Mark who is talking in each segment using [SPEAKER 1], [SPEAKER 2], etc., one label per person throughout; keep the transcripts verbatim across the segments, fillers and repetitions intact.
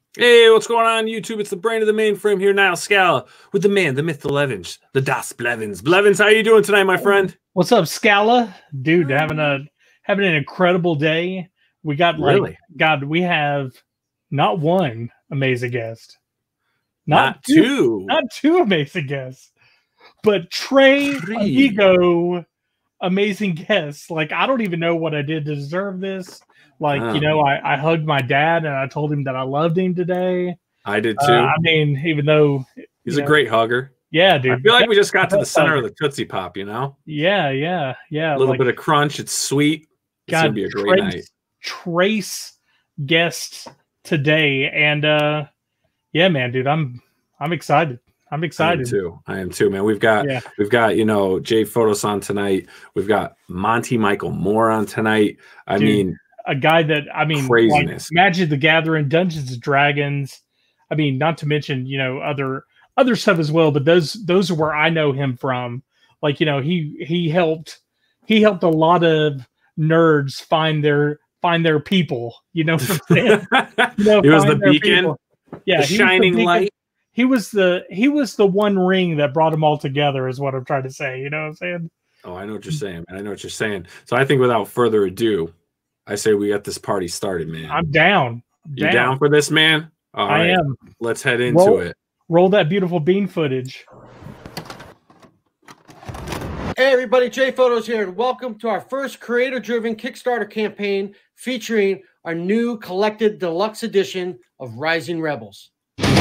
[SPEAKER 1] Hey, what's going on YouTube? It's the brain of the mainframe here, Nile Scala, with the man, the myth, the Blevins, the Das Blevins. Blevins, how you doing tonight, my friend?
[SPEAKER 2] What's up, Scala? Dude, having a having an incredible day. We got like
[SPEAKER 1] Really?
[SPEAKER 2] God, we have not one amazing guest.
[SPEAKER 1] Not,
[SPEAKER 2] Not,
[SPEAKER 1] two.
[SPEAKER 2] two. Not two amazing guests. But Trey
[SPEAKER 1] Three.
[SPEAKER 2] Amigo amazing guests. Like, I don't even know what I did to deserve this. Like,
[SPEAKER 1] Oh.
[SPEAKER 2] you know, I, I hugged my dad and I told him that I loved him today.
[SPEAKER 1] I did too.
[SPEAKER 2] Uh, I mean, even though
[SPEAKER 1] he's a
[SPEAKER 2] know,
[SPEAKER 1] great hugger.
[SPEAKER 2] Yeah, dude.
[SPEAKER 1] I feel like we just got to the center of the Tootsie Pop, you know?
[SPEAKER 2] Yeah, yeah, yeah.
[SPEAKER 1] A little
[SPEAKER 2] like,
[SPEAKER 1] bit of crunch. It's sweet. It's
[SPEAKER 2] God,
[SPEAKER 1] going to be a great
[SPEAKER 2] Trace,
[SPEAKER 1] night.
[SPEAKER 2] Trace guests today. And uh yeah, man, dude, I'm I'm excited. I'm excited
[SPEAKER 1] I am too. I am too, man. We've got
[SPEAKER 2] yeah.
[SPEAKER 1] we've got, you know, Jay Fotos on tonight. We've got Monte Michael Moore on tonight. I
[SPEAKER 2] dude,
[SPEAKER 1] mean,
[SPEAKER 2] a guy that I mean
[SPEAKER 1] craziness.
[SPEAKER 2] Like Magic the Gathering, Dungeons and Dragons. I mean, not to mention, you know, other other stuff as well, but those those are where I know him from. Like, you know, he he helped he helped a lot of nerds find their find their people, you know what I'm saying? You know,
[SPEAKER 1] he was the beacon,
[SPEAKER 2] people. Yeah,
[SPEAKER 1] the shining
[SPEAKER 2] the
[SPEAKER 1] light.
[SPEAKER 2] He was the he was the one ring that brought them all together, is what I'm trying to say. You know what I'm saying?
[SPEAKER 1] Oh, I know what you're saying, man. I know what you're saying. So I think without further ado, I say we got this party started, man.
[SPEAKER 2] I'm down.
[SPEAKER 1] You
[SPEAKER 2] down,
[SPEAKER 1] down for this, man? All
[SPEAKER 2] I
[SPEAKER 1] right,
[SPEAKER 2] am.
[SPEAKER 1] Let's head into
[SPEAKER 2] roll,
[SPEAKER 1] it.
[SPEAKER 2] Roll that beautiful bean footage.
[SPEAKER 3] Hey everybody, Jay Fotos here, and welcome to our first creator-driven Kickstarter campaign featuring our new collected deluxe edition of Rising Rebels.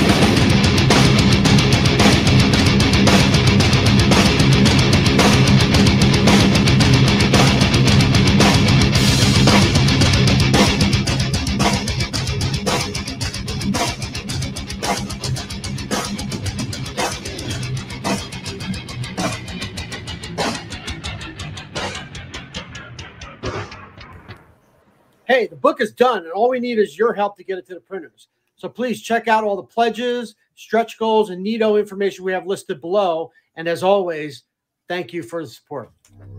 [SPEAKER 3] Hey, the book is done, and all we need is your help to get it to the printers. So please check out all the pledges, stretch goals, and neato information we have listed below. And as always, thank you for the support.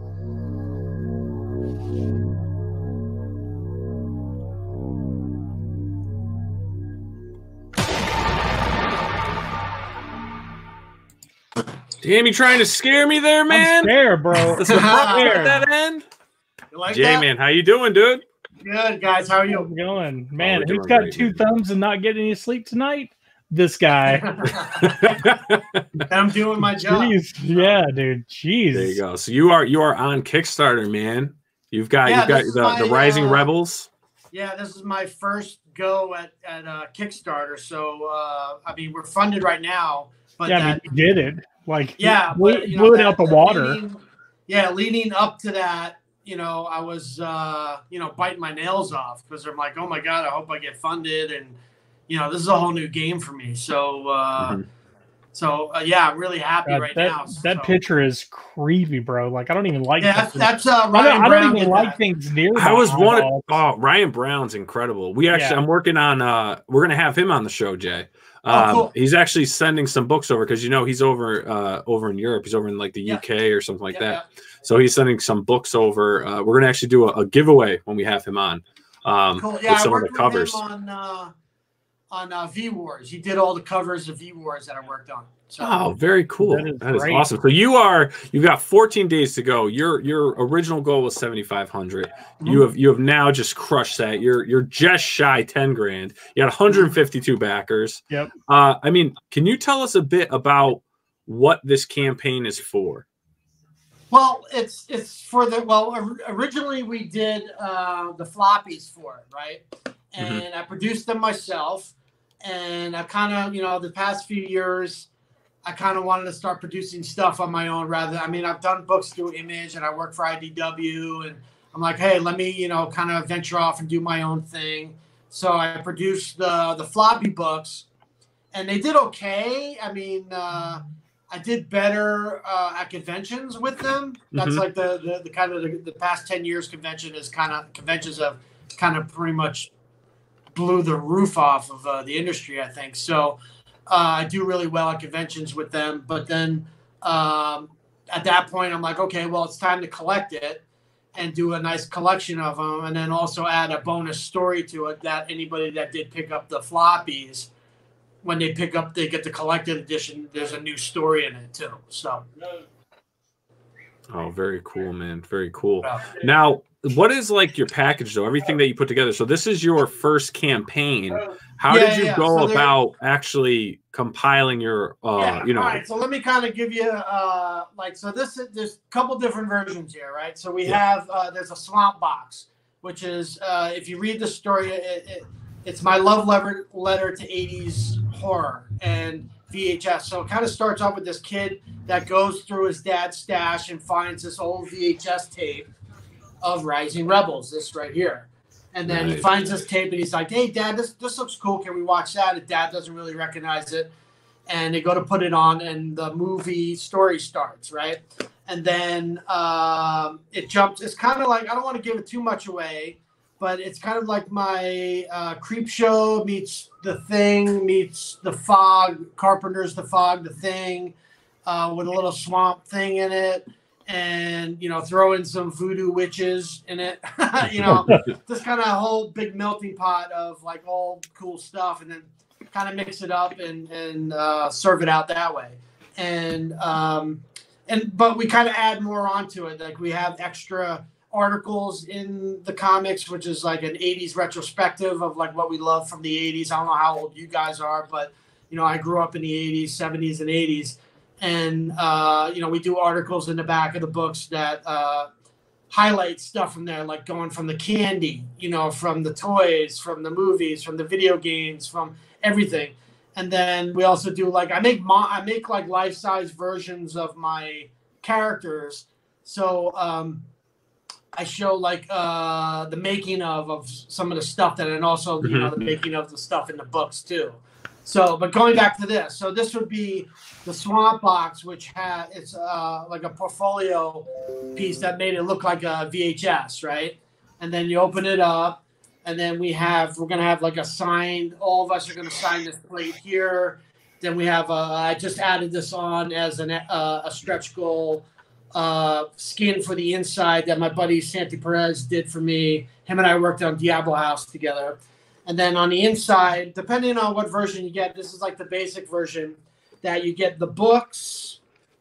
[SPEAKER 1] Damn, you trying to scare me there, man?
[SPEAKER 2] I'm scared, bro.
[SPEAKER 1] That's the problem at that end.
[SPEAKER 3] You like
[SPEAKER 1] Jay,
[SPEAKER 3] that?
[SPEAKER 1] man, how you doing, dude?
[SPEAKER 3] Good, guys. How are you?
[SPEAKER 2] How's it going? Man,
[SPEAKER 1] we're
[SPEAKER 2] who's
[SPEAKER 1] doing
[SPEAKER 2] got
[SPEAKER 1] great,
[SPEAKER 2] two
[SPEAKER 1] man.
[SPEAKER 2] thumbs and not getting any sleep tonight? This guy.
[SPEAKER 3] I'm doing my job.
[SPEAKER 2] Jeez. Yeah, dude. Jeez.
[SPEAKER 1] There you go. So you are you are on Kickstarter, man. You've got
[SPEAKER 3] Yeah,
[SPEAKER 1] you've got
[SPEAKER 3] this is
[SPEAKER 1] the,
[SPEAKER 3] my,
[SPEAKER 1] the Rising
[SPEAKER 3] uh,
[SPEAKER 1] Rebels.
[SPEAKER 3] Yeah, this is my first go at, at uh, Kickstarter. So, uh, I mean, we're funded right now. But
[SPEAKER 2] yeah,
[SPEAKER 3] that,
[SPEAKER 2] I mean, you did it. Like,
[SPEAKER 3] yeah,
[SPEAKER 2] blew,
[SPEAKER 3] but, you know,
[SPEAKER 2] blew it
[SPEAKER 3] that-
[SPEAKER 2] out the
[SPEAKER 3] that
[SPEAKER 2] water.
[SPEAKER 3] leading- yeah, leading up to that, you know, I was, uh, you know, biting my nails off because I'm like, oh my God, I hope I get funded. And, you know, this is a whole new game for me. So, uh,
[SPEAKER 1] Mm-hmm.
[SPEAKER 3] so uh, yeah, I'm really happy
[SPEAKER 2] God,
[SPEAKER 3] right
[SPEAKER 2] that,
[SPEAKER 3] now.
[SPEAKER 2] That
[SPEAKER 3] so.
[SPEAKER 2] picture is creepy, bro. Like, I don't even like
[SPEAKER 3] Yeah, that's,
[SPEAKER 2] that.
[SPEAKER 3] that's uh,
[SPEAKER 2] I
[SPEAKER 3] Ryan
[SPEAKER 2] don't, I
[SPEAKER 3] Brown
[SPEAKER 2] don't
[SPEAKER 3] did
[SPEAKER 2] even like
[SPEAKER 3] that.
[SPEAKER 2] things near
[SPEAKER 1] I
[SPEAKER 2] my
[SPEAKER 1] was one.
[SPEAKER 2] eyeballs.
[SPEAKER 1] Oh, Ryan Brown's incredible. We actually,
[SPEAKER 2] Yeah.
[SPEAKER 1] I'm working on. uh We're gonna have him on the show, Jay. Um,
[SPEAKER 3] Oh, cool.
[SPEAKER 1] He's actually sending some books over because you know he's over uh over in Europe. He's over in like the
[SPEAKER 3] Yeah.
[SPEAKER 1] U K or something like
[SPEAKER 3] Yeah,
[SPEAKER 1] that. So he's sending some books over. Uh, we're gonna actually do a, a giveaway when we have him on. Um,
[SPEAKER 3] Cool. Yeah,
[SPEAKER 1] with
[SPEAKER 3] I
[SPEAKER 1] some of
[SPEAKER 3] worked
[SPEAKER 1] the covers.
[SPEAKER 3] with him on uh, on uh, V Wars. He did all the covers of V Wars that I worked on. So.
[SPEAKER 1] Oh, very cool.
[SPEAKER 2] That is
[SPEAKER 1] That is
[SPEAKER 2] great.
[SPEAKER 1] awesome. So you are you've got fourteen days to go. Your your original goal was seventy-five hundred.
[SPEAKER 3] Mm-hmm.
[SPEAKER 1] You have you have now just crushed that. You're you're just shy ten grand. You got one hundred fifty-two backers.
[SPEAKER 2] Yep.
[SPEAKER 1] Uh, I mean, can you tell us a bit about what this campaign is for?
[SPEAKER 3] Well, it's it's for the well. or- Originally, we did uh, the floppies for it, right? And
[SPEAKER 1] Mm-hmm.
[SPEAKER 3] I produced them myself. And I kind of, you know, the past few years, I kind of wanted to start producing stuff on my own. Rather, I mean, I've done books through Image, and I work for I D W, and I'm like, hey, let me, you know, kind of venture off and do my own thing. So I produced the the floppy books, and they did okay. I mean. Uh, I did better uh, at conventions with them. That's
[SPEAKER 1] Mhm.
[SPEAKER 3] like the, the the kind of the, the past ten years convention is kind of conventions have kind of pretty much blew the roof off of uh, the industry, I think. So uh, I do really well at conventions with them. But then um, at that point, I'm like, okay, well, it's time to collect it. and do a nice collection of them, and then also add a bonus story to it that anybody that did pick up the floppies, when they pick up, they get the collected edition. There's a new story in it too. So.
[SPEAKER 1] Oh, very cool, man. Very cool.
[SPEAKER 3] Yeah.
[SPEAKER 1] Now, what is like your package though? Everything that you put together. So this is your first campaign. How
[SPEAKER 3] yeah,
[SPEAKER 1] did you
[SPEAKER 3] yeah.
[SPEAKER 1] go
[SPEAKER 3] so
[SPEAKER 1] about actually compiling your, uh,
[SPEAKER 3] yeah,
[SPEAKER 1] you know?
[SPEAKER 3] All right. So let me kind of give you, uh, like, so this is, there's a couple different versions here, right? So we
[SPEAKER 1] Yeah.
[SPEAKER 3] have, uh, there's a swamp box, which is, uh, if you read the story, it, it, it's my love letter, letter to eighties horror and V H S. So it kind of starts off with this kid that goes through his dad's stash and finds this old V H S tape of Rising Rebels, this right here. And then
[SPEAKER 1] Nice.
[SPEAKER 3] he finds this tape and he's like, hey, Dad, this, this looks cool. Can we watch that? And Dad doesn't really recognize it. And they go to put it on and the movie story starts, right? And then um, it jumps. It's kind of like, I don't want to give it too much away, but it's kind of like my uh, Creep Show meets The Thing meets The Fog, Carpenter's The Fog, The Thing, uh, with a little swamp thing in it. And, you know, throw in some voodoo witches in it, you know, just kind of a whole big melting pot of like all cool stuff, and then kind of mix it up and, and uh, serve it out that way. And, um, and, but we kind of add more onto it. Like we have extra articles in the comics, which is like an eighties retrospective of like what we love from the eighties. I don't know how old you guys are, but, you know, I grew up in the eighties, seventies, and eighties. And, uh, you know, we do articles in the back of the books that uh, highlight stuff from there, like going from the candy, you know, from the toys, from the movies, from the video games, from everything. And then we also do like, I make, mo- I make like life-size versions of my characters. So um, I show like uh, the making of, of some of the stuff that, and also, you know, the making of the stuff in the books too. So, but going back to this, so this would be the swamp box, which had, it's uh, like a portfolio piece that made it look like a V H S, right? And then you open it up, and then we have, we're going to have like a signed, all of us are going to sign this plate here. Then we have, a, I just added this on as an, uh, a stretch goal uh, skin for the inside that my buddy Santi Perez did for me. Him and I worked on Diablo House together. And then on the inside, depending on what version you get, this is like the basic version that you get the books.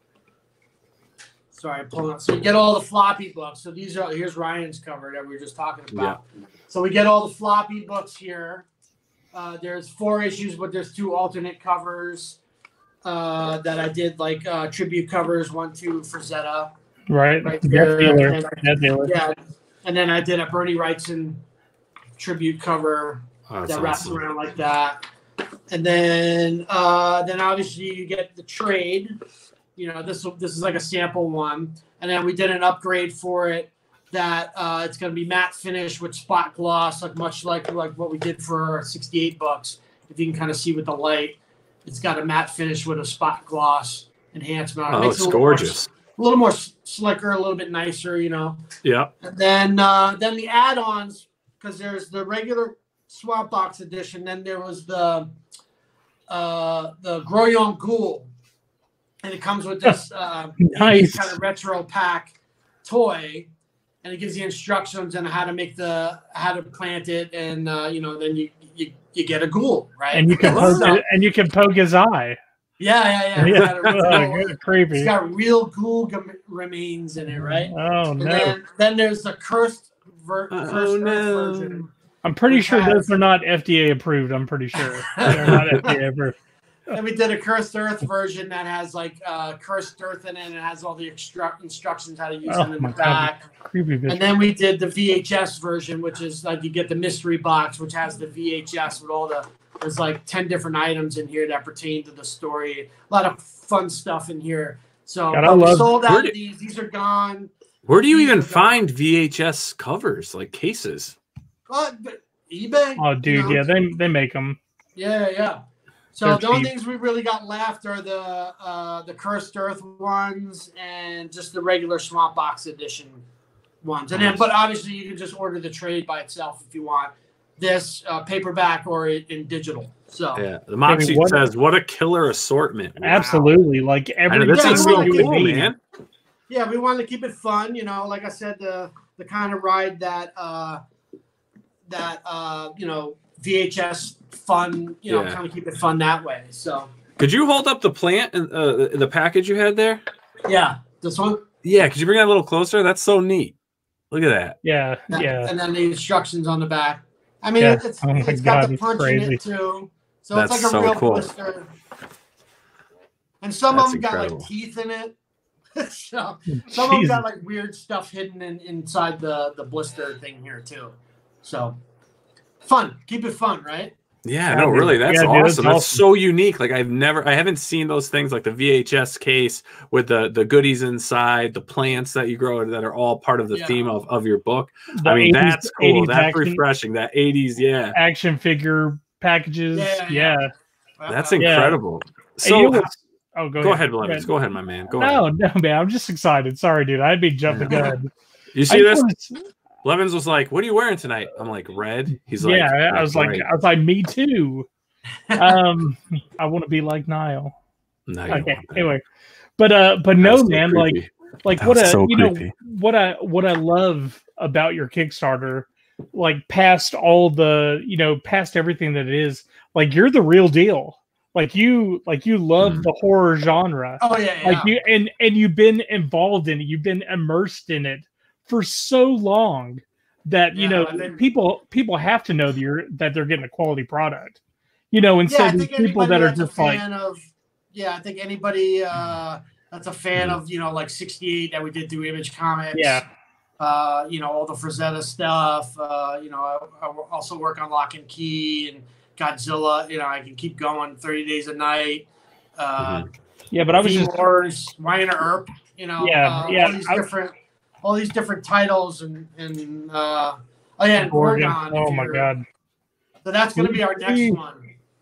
[SPEAKER 3] Sorry, I'm pulling up. So you get all the floppy books. So these are, here's Ryan's cover that we were just talking about. Yeah. So we get all the floppy books here. Uh, there's four issues, but there's two alternate covers uh, that I did, like uh, tribute covers, one, two for Zeta.
[SPEAKER 2] Right.
[SPEAKER 3] Right there.
[SPEAKER 2] And
[SPEAKER 3] then, yeah. And then I did a Bernie Wrightson tribute cover. Oh, that wraps awesome. Around like that. And then uh, then obviously you get the trade. You know, this this is like a sample one. And then we did an upgrade for it that uh, it's going to be matte finish with spot gloss, like much like like what we did for sixty-eight bucks. If you can kind of see with the light, it's got a matte finish with a spot gloss enhancement.
[SPEAKER 1] Oh, it it's gorgeous.
[SPEAKER 3] More, a little more slicker, a little bit nicer, you know.
[SPEAKER 1] Yeah.
[SPEAKER 3] And then uh, then the add-ons, because there's the regular Swamp Box edition. Then there was the uh, the Groyon Ghoul, and it comes with this uh,
[SPEAKER 2] nice
[SPEAKER 3] kind of retro pack toy, and it gives you instructions on how to make the how to plant it, and uh, you know, then you, you you get a ghoul, right?
[SPEAKER 2] And you can poke so, it, and you can poke his eye.
[SPEAKER 3] Yeah, yeah, yeah.
[SPEAKER 2] yeah.
[SPEAKER 3] It's got a real,
[SPEAKER 2] creepy.
[SPEAKER 3] It's got real ghoul gum- remains in it, right?
[SPEAKER 2] Oh
[SPEAKER 3] and
[SPEAKER 2] no!
[SPEAKER 3] Then, then there's the cursed, ver- cursed
[SPEAKER 1] oh, no.
[SPEAKER 3] Earth version.
[SPEAKER 2] I'm pretty sure has, those are not F D A approved. I'm pretty sure they're not F D A approved.
[SPEAKER 3] And we did a Cursed Earth version that has like uh, Cursed Earth in it, and it has all the extra- instructions how to use
[SPEAKER 2] oh,
[SPEAKER 3] it in the back.
[SPEAKER 2] Creepy bitch.
[SPEAKER 3] And then we did the V H S version, which is like you get the mystery box, which has the V H S with all the, there's like ten different items in here that pertain to the story. A lot of fun stuff in here. So
[SPEAKER 2] God,
[SPEAKER 3] we
[SPEAKER 2] love,
[SPEAKER 3] sold out
[SPEAKER 1] did,
[SPEAKER 3] these. These are gone.
[SPEAKER 1] Where do you
[SPEAKER 3] these
[SPEAKER 1] even find V H S covers, like cases?
[SPEAKER 3] Uh, eBay.
[SPEAKER 2] Oh, dude, you know? yeah, they they make them.
[SPEAKER 3] Yeah, yeah. So
[SPEAKER 2] They're
[SPEAKER 3] the only
[SPEAKER 2] cheap.
[SPEAKER 3] things we really got left are the uh, the Cursed Earth ones and just the regular Swamp Box edition ones. And then, but obviously, you can just order the trade by itself if you want this uh, paperback or in digital. So
[SPEAKER 1] yeah, the Moxie I mean, what, says, "What a killer assortment!" Wow.
[SPEAKER 2] Absolutely, like every
[SPEAKER 1] this
[SPEAKER 3] yeah,
[SPEAKER 1] is so cool, man.
[SPEAKER 3] Yeah, we wanted to keep it fun. You know, like I said, the to kind of ride that uh, that uh, you know V H S fun, you know,
[SPEAKER 1] Yeah.
[SPEAKER 3] kind of keep it fun that way. So
[SPEAKER 1] Could you hold up the plant and uh, the package you had there?
[SPEAKER 3] yeah, this one.
[SPEAKER 1] Yeah, could you bring that a little closer? That's so neat. Look at that.
[SPEAKER 2] Yeah,
[SPEAKER 3] That,
[SPEAKER 2] yeah.
[SPEAKER 3] And then the instructions on the back. I mean,
[SPEAKER 2] Yeah.
[SPEAKER 3] it, it's
[SPEAKER 2] Oh my
[SPEAKER 3] it's
[SPEAKER 2] God,
[SPEAKER 3] got the
[SPEAKER 2] it's
[SPEAKER 3] punch in
[SPEAKER 2] crazy.
[SPEAKER 3] it too. So
[SPEAKER 1] That's
[SPEAKER 3] it's like a
[SPEAKER 1] so
[SPEAKER 3] real
[SPEAKER 1] cool.
[SPEAKER 3] blister. And some
[SPEAKER 1] That's
[SPEAKER 3] of them got
[SPEAKER 1] incredible.
[SPEAKER 3] like teeth in it. so some of them
[SPEAKER 2] Jesus.
[SPEAKER 3] got like weird stuff hidden in, inside the, the blister thing here too. So fun. Keep it fun, right?
[SPEAKER 1] Yeah,
[SPEAKER 2] Yeah,
[SPEAKER 1] no,
[SPEAKER 2] dude.
[SPEAKER 1] really, that's
[SPEAKER 2] Yeah, dude,
[SPEAKER 1] awesome.
[SPEAKER 2] that's
[SPEAKER 1] That's,
[SPEAKER 2] awesome.
[SPEAKER 1] so unique. Like I've never, I haven't seen those things like the V H S case with the the goodies inside, the plants that you grow that are all part of the
[SPEAKER 3] Yeah.
[SPEAKER 1] theme of, of your book.
[SPEAKER 2] The
[SPEAKER 1] I mean,
[SPEAKER 2] eighties
[SPEAKER 1] that's cool.
[SPEAKER 2] eighties
[SPEAKER 1] That's
[SPEAKER 2] action,
[SPEAKER 1] refreshing. That eighties, yeah,
[SPEAKER 2] action figure packages.
[SPEAKER 3] Yeah,
[SPEAKER 2] Yeah.
[SPEAKER 3] yeah,
[SPEAKER 1] that's
[SPEAKER 3] Uh,
[SPEAKER 1] incredible.
[SPEAKER 2] And
[SPEAKER 1] So
[SPEAKER 2] you know what's- oh, go,
[SPEAKER 1] go
[SPEAKER 2] ahead.
[SPEAKER 1] ahead, Blevins. Go ahead, my man. Go
[SPEAKER 2] no,
[SPEAKER 1] ahead.
[SPEAKER 2] no, man. I'm just excited. Sorry, dude. I'd be jumping
[SPEAKER 1] Yeah.
[SPEAKER 2] good.
[SPEAKER 1] You
[SPEAKER 2] I
[SPEAKER 1] see this?
[SPEAKER 2] just wanted to-
[SPEAKER 1] Blevins was like, "What are you wearing tonight?" I'm like, "Red." He's like,
[SPEAKER 2] yeah, I
[SPEAKER 1] "That's
[SPEAKER 2] was like,
[SPEAKER 1] right."
[SPEAKER 2] I was like, me too. Um, I want to be like Nile.
[SPEAKER 1] No, you don't
[SPEAKER 2] Okay,
[SPEAKER 1] want that.
[SPEAKER 2] anyway, but uh, but
[SPEAKER 1] That
[SPEAKER 2] no,
[SPEAKER 1] was so
[SPEAKER 2] man, like,
[SPEAKER 1] creepy.
[SPEAKER 2] like
[SPEAKER 1] That
[SPEAKER 2] what
[SPEAKER 1] was
[SPEAKER 2] a
[SPEAKER 1] so
[SPEAKER 2] you know
[SPEAKER 1] creepy.
[SPEAKER 2] what I what I love about your Kickstarter, like past all the you know past everything that it is, like you're the real deal. Like you like you love
[SPEAKER 1] Mhm.
[SPEAKER 2] the horror genre.
[SPEAKER 3] Oh yeah, yeah.
[SPEAKER 2] Like you and and you've been involved in it, you've been immersed in it for so long that you
[SPEAKER 3] Yeah,
[SPEAKER 2] know
[SPEAKER 3] I've been-
[SPEAKER 2] people people have to know that you're that they're getting a quality product. You know,
[SPEAKER 3] yeah,
[SPEAKER 2] instead
[SPEAKER 3] I
[SPEAKER 2] of
[SPEAKER 3] think
[SPEAKER 2] people
[SPEAKER 3] anybody
[SPEAKER 2] that are
[SPEAKER 3] that's a
[SPEAKER 2] just like,
[SPEAKER 3] fan of yeah, I think anybody uh, that's a fan
[SPEAKER 1] Mhm.
[SPEAKER 3] of you know like sixty-eight that we did through Image Comics.
[SPEAKER 2] yeah,
[SPEAKER 3] Uh, you know, all the Frazetta stuff. Uh, you know, I, I also work on Lock and Key and Godzilla. You know, I can keep going. thirty Days a Night. Uh,
[SPEAKER 2] yeah. But I was
[SPEAKER 3] V
[SPEAKER 2] just
[SPEAKER 3] Wars, Winer Earp. You know,
[SPEAKER 2] Yeah,
[SPEAKER 3] uh,
[SPEAKER 2] yeah,
[SPEAKER 3] all these
[SPEAKER 2] I-
[SPEAKER 3] different, all these different titles and and uh, oh yeah, and
[SPEAKER 2] Gorgon.
[SPEAKER 3] Gorgon. if
[SPEAKER 2] Oh my
[SPEAKER 3] you're-
[SPEAKER 2] god.
[SPEAKER 3] So that's going to be our next
[SPEAKER 2] Ooh.
[SPEAKER 3] one.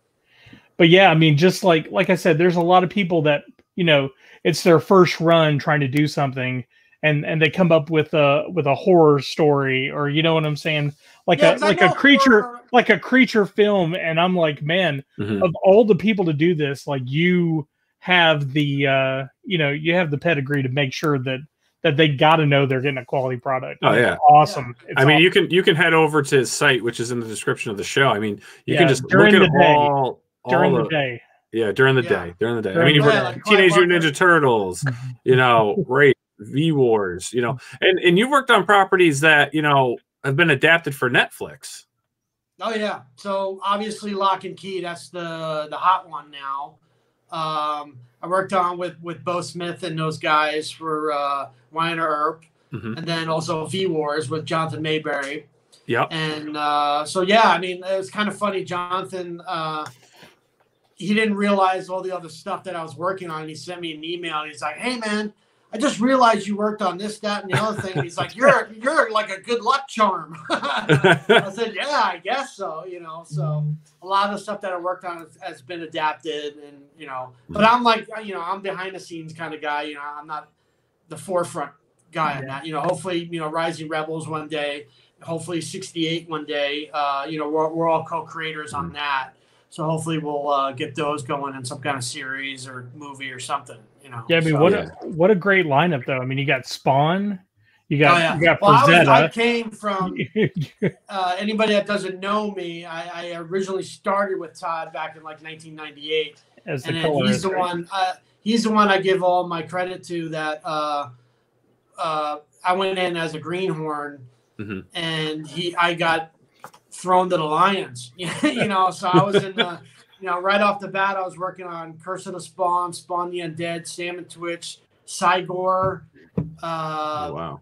[SPEAKER 2] But yeah, I mean, just like like I said, there's a lot of people that you know it's their first run trying to do something, and and they come up with a with a horror story, or you know what I'm saying, like
[SPEAKER 3] Yeah,
[SPEAKER 2] a
[SPEAKER 3] 'cause I
[SPEAKER 2] like a
[SPEAKER 3] know
[SPEAKER 2] creature
[SPEAKER 3] horror-
[SPEAKER 2] like a creature film, and I'm like, man,
[SPEAKER 1] Mhm.
[SPEAKER 2] of all the people to do this, like you have the uh you know you have the pedigree to make sure that that they got to know they're getting a quality product.
[SPEAKER 1] Oh,
[SPEAKER 2] And it's
[SPEAKER 1] yeah.
[SPEAKER 2] awesome. It's
[SPEAKER 1] I mean,
[SPEAKER 2] awesome.
[SPEAKER 1] you can you can head over to his site, which is in the description of the show. I mean, you
[SPEAKER 2] Yeah,
[SPEAKER 1] can just look
[SPEAKER 2] during
[SPEAKER 1] at
[SPEAKER 2] the day.
[SPEAKER 1] all
[SPEAKER 2] during
[SPEAKER 1] all
[SPEAKER 2] the day.
[SPEAKER 1] Yeah, during the
[SPEAKER 3] Yeah.
[SPEAKER 1] day. During the day. I
[SPEAKER 2] During
[SPEAKER 1] mean, you've
[SPEAKER 2] the
[SPEAKER 1] worked
[SPEAKER 3] day.
[SPEAKER 1] on Teenage
[SPEAKER 3] Like,
[SPEAKER 1] Mutant Ninja Turtles, you know, Rape, V Wars, you know, and and you've worked on properties that you know have been adapted for Netflix.
[SPEAKER 3] Oh yeah. So obviously Lock and Key, that's the the hot one now. Um, I worked on with with Bo Smith and those guys for uh, Winer Earp,
[SPEAKER 1] Mhm.
[SPEAKER 3] and then also V Wars with Jonathan Mayberry.
[SPEAKER 1] Yep.
[SPEAKER 3] And uh, so yeah, I mean it was kind of funny. Jonathan, uh, he didn't realize all the other stuff that I was working on. He sent me an email. And he's like, "Hey man, I just realized you worked on this, that, and the other thing." And he's like, "You're you're like a good luck charm." I said, "Yeah, I guess so." You know, so a lot of the stuff that I worked on has, has been adapted, and you know, but I'm like, you know, I'm behind the scenes kind of guy. You know, I'm not the forefront guy on that. You know, hopefully, you know, Rising Rebels one day, hopefully sixty-eight one day. Uh, you know, we're we're all co-creators on that. So hopefully we'll uh, get those going in some kind of series or movie or something, you know.
[SPEAKER 2] Yeah, I mean,
[SPEAKER 3] So-
[SPEAKER 2] what
[SPEAKER 1] Yeah.
[SPEAKER 2] a what a great lineup though. I mean, you got Spawn, you got
[SPEAKER 3] Oh, yeah.
[SPEAKER 2] you got
[SPEAKER 3] Well, I, was, I
[SPEAKER 2] Frazetta.
[SPEAKER 3] came from uh, anybody that doesn't know me. I, I originally started with Todd back in like nineteen ninety-eight,
[SPEAKER 2] as the
[SPEAKER 3] and then he's
[SPEAKER 2] colorist.
[SPEAKER 3] the
[SPEAKER 2] right?
[SPEAKER 3] one. Uh, he's the one I give all my credit to. That uh, uh, I went in as a greenhorn,
[SPEAKER 1] Mhm.
[SPEAKER 3] and he I got thrown to the lions. you know, so I was in the. You know, right off the bat, I was working on Curse of the Spawn, Spawn the Undead, Salmon Twitch, Cygor. Uh,
[SPEAKER 1] Oh, wow.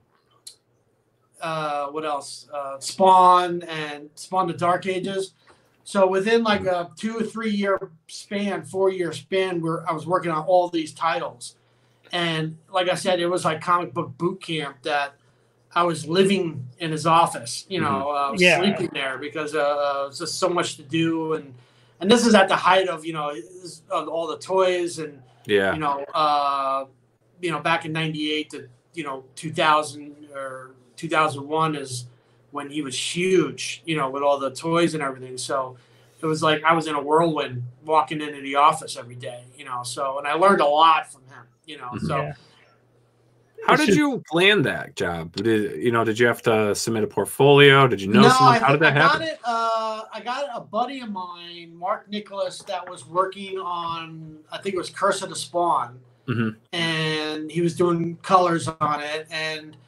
[SPEAKER 3] uh, what else? Uh, Spawn and Spawn the Dark Ages. So within like a two or three year span, four year span, where I was working on all these titles, and like I said, it was like comic book boot camp that I was living in his office. You know, uh, I was
[SPEAKER 2] Yeah.
[SPEAKER 3] sleeping there because uh, uh, it was just so much to do, and and this is at the height of you know this- of all the toys and
[SPEAKER 1] Yeah.
[SPEAKER 3] you know, uh, you know, back in ninety-eight to, you know, two thousand or two thousand one is when he was huge, you know, with all the toys and everything. So it was like I was in a whirlwind walking into the office every day, you know, so, and I learned a lot from him, you know, so
[SPEAKER 2] Yeah.
[SPEAKER 1] How
[SPEAKER 2] It's
[SPEAKER 1] did
[SPEAKER 2] just-
[SPEAKER 1] you land that job? Did you know? Did you have to submit a portfolio? Did you know
[SPEAKER 3] No,
[SPEAKER 1] someone?
[SPEAKER 3] I,
[SPEAKER 1] How did that
[SPEAKER 3] I
[SPEAKER 1] happen?
[SPEAKER 3] got it. Uh, I got a buddy of mine, Mark Nicholas, that was working on, I think it was Curse of the Spawn,
[SPEAKER 1] hmm
[SPEAKER 3] and he was doing colors on it. And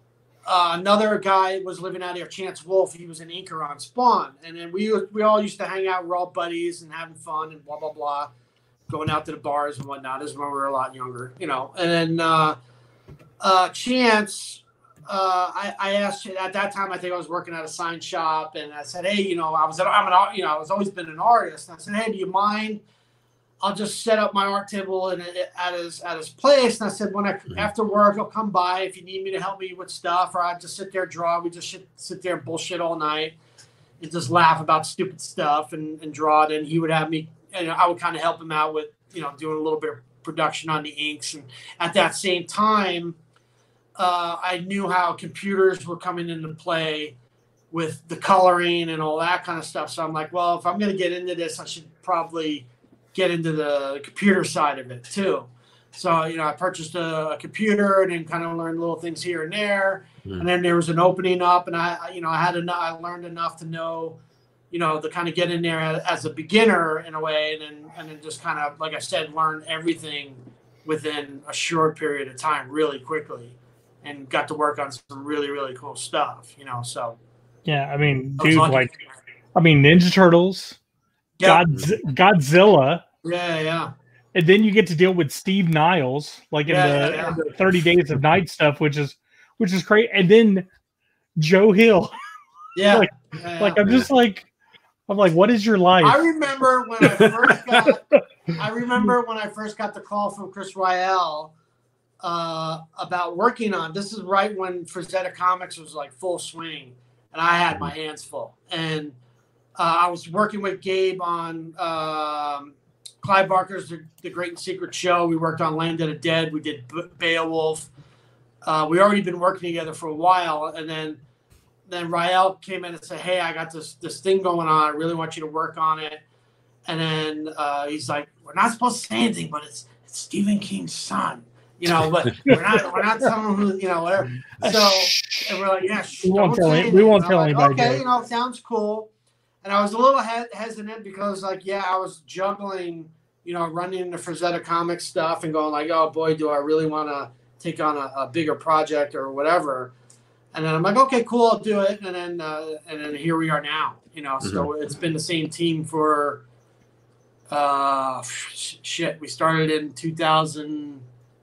[SPEAKER 3] uh, another guy was living out here, Chance Wolf. He was an inker on Spawn, and then we we all used to hang out. We're all buddies and having fun and blah blah blah, going out to the bars and whatnot. This is when we were a lot younger, you know. And then uh, uh, Chance. Uh, I, I asked at that time. I think I was working at a sign shop, and I said, "Hey, you know, I was an, I'm an art, you know, I was always been an artist." And I said, "Hey, do you mind? I'll just set up my art table in, at his at his place." And I said, "When I after work, I'll come by if you need me to help me with stuff, or I just sit there draw. We just sit, sit there and bullshit all night and just laugh about stupid stuff and, and draw it." And he would have me, and I would kind of help him out with, you know, doing a little bit of production on the inks. And at that same time, Uh, I knew how computers were coming into play with the coloring and all that kind of stuff. So I'm like, well, if I'm going to get into this, I should probably get into the computer side of it too. So, you know, I purchased a, a computer and then kind of learned little things here and there. Mm. And then there was an opening up, and I, you know, I had enough, I learned enough to know, you know, to kind of get in there as, as a beginner in a way. And then, and then just kind of, like I said, learn everything within a short period of time really quickly. And got to work on some really, really cool stuff, you know. So,
[SPEAKER 2] yeah, I mean, dude, like, I mean, Ninja Turtles,
[SPEAKER 3] yeah.
[SPEAKER 2] Godz- Godzilla,
[SPEAKER 3] yeah, yeah,
[SPEAKER 2] and then you get to deal with Steve Niles, like in,
[SPEAKER 3] yeah,
[SPEAKER 2] the,
[SPEAKER 3] yeah, yeah.
[SPEAKER 2] in the thirty Days of Night stuff, which is, which is great. And then Joe Hill,
[SPEAKER 3] yeah,
[SPEAKER 2] like,
[SPEAKER 3] yeah,
[SPEAKER 2] like
[SPEAKER 3] yeah.
[SPEAKER 2] I'm just like, I'm like, what is your life?
[SPEAKER 3] I remember when I first got, I remember when I first got the call from Chris Rael. Uh, about working on this is right when Frazetta Comics was like full swing, and I had my hands full. And uh, I was working with Gabe on um, Clive Barker's the, the Great and Secret Show. We worked on Land of the Dead. We did B- Beowulf. Uh, we already been working together for a while, and then then Rael came in and said, "Hey, I got this this thing going on. I really want you to work on it." And then uh, he's like, "We're not supposed to say anything, but it's it's Stephen King's son." You know, but we're not we're not telling who, you know, whatever. So and we're like, yeah, shh,
[SPEAKER 2] we won't tell
[SPEAKER 3] anything.
[SPEAKER 2] we won't tell
[SPEAKER 3] like,
[SPEAKER 2] anybody.
[SPEAKER 3] Okay, you know, sounds cool. And I was a little he- hesitant because, like, yeah, I was juggling, you know, running the Frazetta Comics stuff and going like, oh boy, do I really want to take on a, a bigger project or whatever. And then I'm like, okay, cool, I'll do it. And then uh, and then here we are now. You know, mm-hmm. So it's been the same team for uh shit. We started in two thousand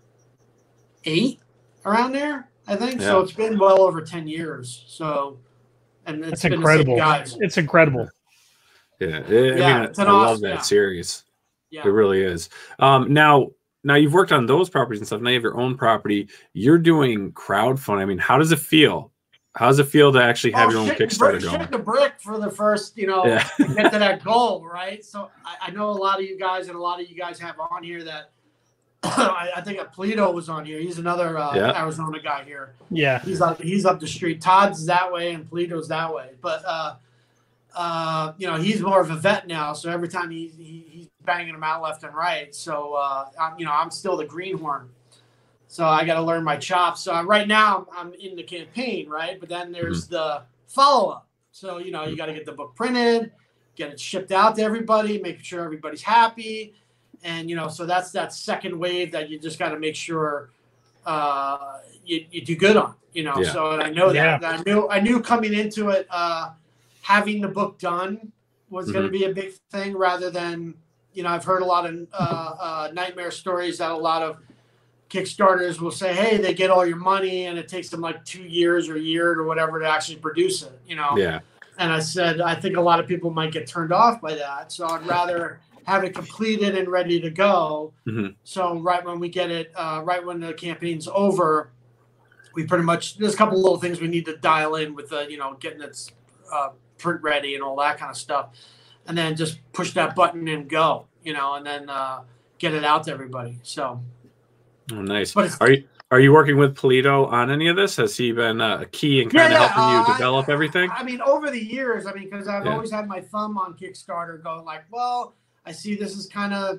[SPEAKER 3] eight, around there, I think. Yeah. So it's been well over ten years. So, and it's
[SPEAKER 2] That's
[SPEAKER 3] been
[SPEAKER 2] incredible.
[SPEAKER 3] The same guys.
[SPEAKER 2] It's incredible.
[SPEAKER 1] Yeah, it,
[SPEAKER 3] yeah,
[SPEAKER 1] I mean,
[SPEAKER 3] it's
[SPEAKER 1] I
[SPEAKER 3] an
[SPEAKER 1] love
[SPEAKER 3] awesome,
[SPEAKER 1] that
[SPEAKER 3] yeah.
[SPEAKER 1] series.
[SPEAKER 3] Yeah,
[SPEAKER 1] it really is. Um, now, now you've worked on those properties and stuff. Now you have your own property. You're doing crowdfunding. I mean, how does it feel? How does it feel to actually have
[SPEAKER 3] oh,
[SPEAKER 1] your own
[SPEAKER 3] shit,
[SPEAKER 1] Kickstarter
[SPEAKER 3] brick,
[SPEAKER 1] going?
[SPEAKER 3] Shit the brick for the first, you know,
[SPEAKER 1] yeah.
[SPEAKER 3] to get to that goal, right? So I, I know a lot of you guys, and a lot of you guys have on here that. I, I think Polito was on here. He's another uh, yeah. Arizona guy here.
[SPEAKER 2] Yeah,
[SPEAKER 3] he's up. He's up the street. Todd's that way, and Polito's that way. But uh, uh, you know, he's more of a vet now. So every time he, he he's banging them out left and right. So uh, I'm, you know, I'm still the greenhorn. So I got to learn my chops. So right now I'm, I'm in the campaign, right? But then there's mm-hmm. the follow up. So you know, you got to get the book printed, get it shipped out to everybody, making sure everybody's happy. And, you know, so that's that second wave that you just got to make sure uh, you, you do good on, you know. Yeah. So and I know that. Yeah. I knew I knew coming into it, uh, having the book done was mm-hmm. going to be a big thing rather than, you know, I've heard a lot of uh, uh, nightmare stories that a lot of Kickstarters will say, hey, they get all your money and it takes them like two years or a year or whatever to actually produce it, you know.
[SPEAKER 1] Yeah.
[SPEAKER 3] And I said, I think a lot of people might get turned off by that. So I'd rather have it completed and ready to go.
[SPEAKER 1] Mm-hmm.
[SPEAKER 3] So right when we get it, uh, right when the campaign's over, we pretty much, there's a couple little things we need to dial in with the, you know, getting its uh, print ready and all that kind of stuff. And then just push that button and go, you know, and then uh, get it out to everybody. So.
[SPEAKER 1] Oh, nice. Are you, are you working with Polito on any of this? Has he been uh, a key in kind
[SPEAKER 3] yeah,
[SPEAKER 1] of helping
[SPEAKER 3] yeah.
[SPEAKER 1] you
[SPEAKER 3] uh,
[SPEAKER 1] develop
[SPEAKER 3] I,
[SPEAKER 1] everything?
[SPEAKER 3] I mean, over the years, I mean, because I've
[SPEAKER 1] yeah.
[SPEAKER 3] always had my thumb on Kickstarter going like, well, I see this is kind of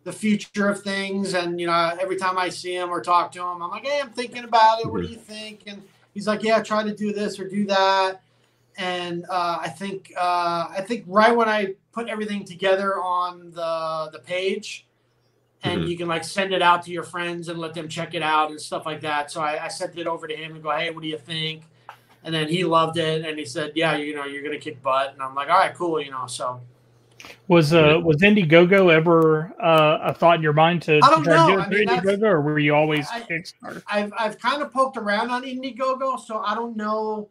[SPEAKER 3] the future of things. And, you know, every time I see him or talk to him, I'm like, hey, I'm thinking about it. What do you think? And he's like, yeah, try to do this or do that. And uh, I think uh, I think right when I put everything together on the the page, and mm-hmm. you can like send it out to your friends and let them check it out and stuff like that. So I, I sent it over to him and go, hey, what do you think? And then he loved it, and he said, yeah, you know, you're gonna kick butt. And I'm like, all right, cool, you know. So
[SPEAKER 2] was uh was Indiegogo ever uh, a thought in your mind to,
[SPEAKER 3] I don't
[SPEAKER 2] to try
[SPEAKER 3] know.
[SPEAKER 2] to do it
[SPEAKER 3] I
[SPEAKER 2] through
[SPEAKER 3] mean,
[SPEAKER 2] Indiegogo, or were you always
[SPEAKER 3] I,
[SPEAKER 2] Kickstarter?
[SPEAKER 3] I've I've kind of poked around on Indiegogo, so I don't know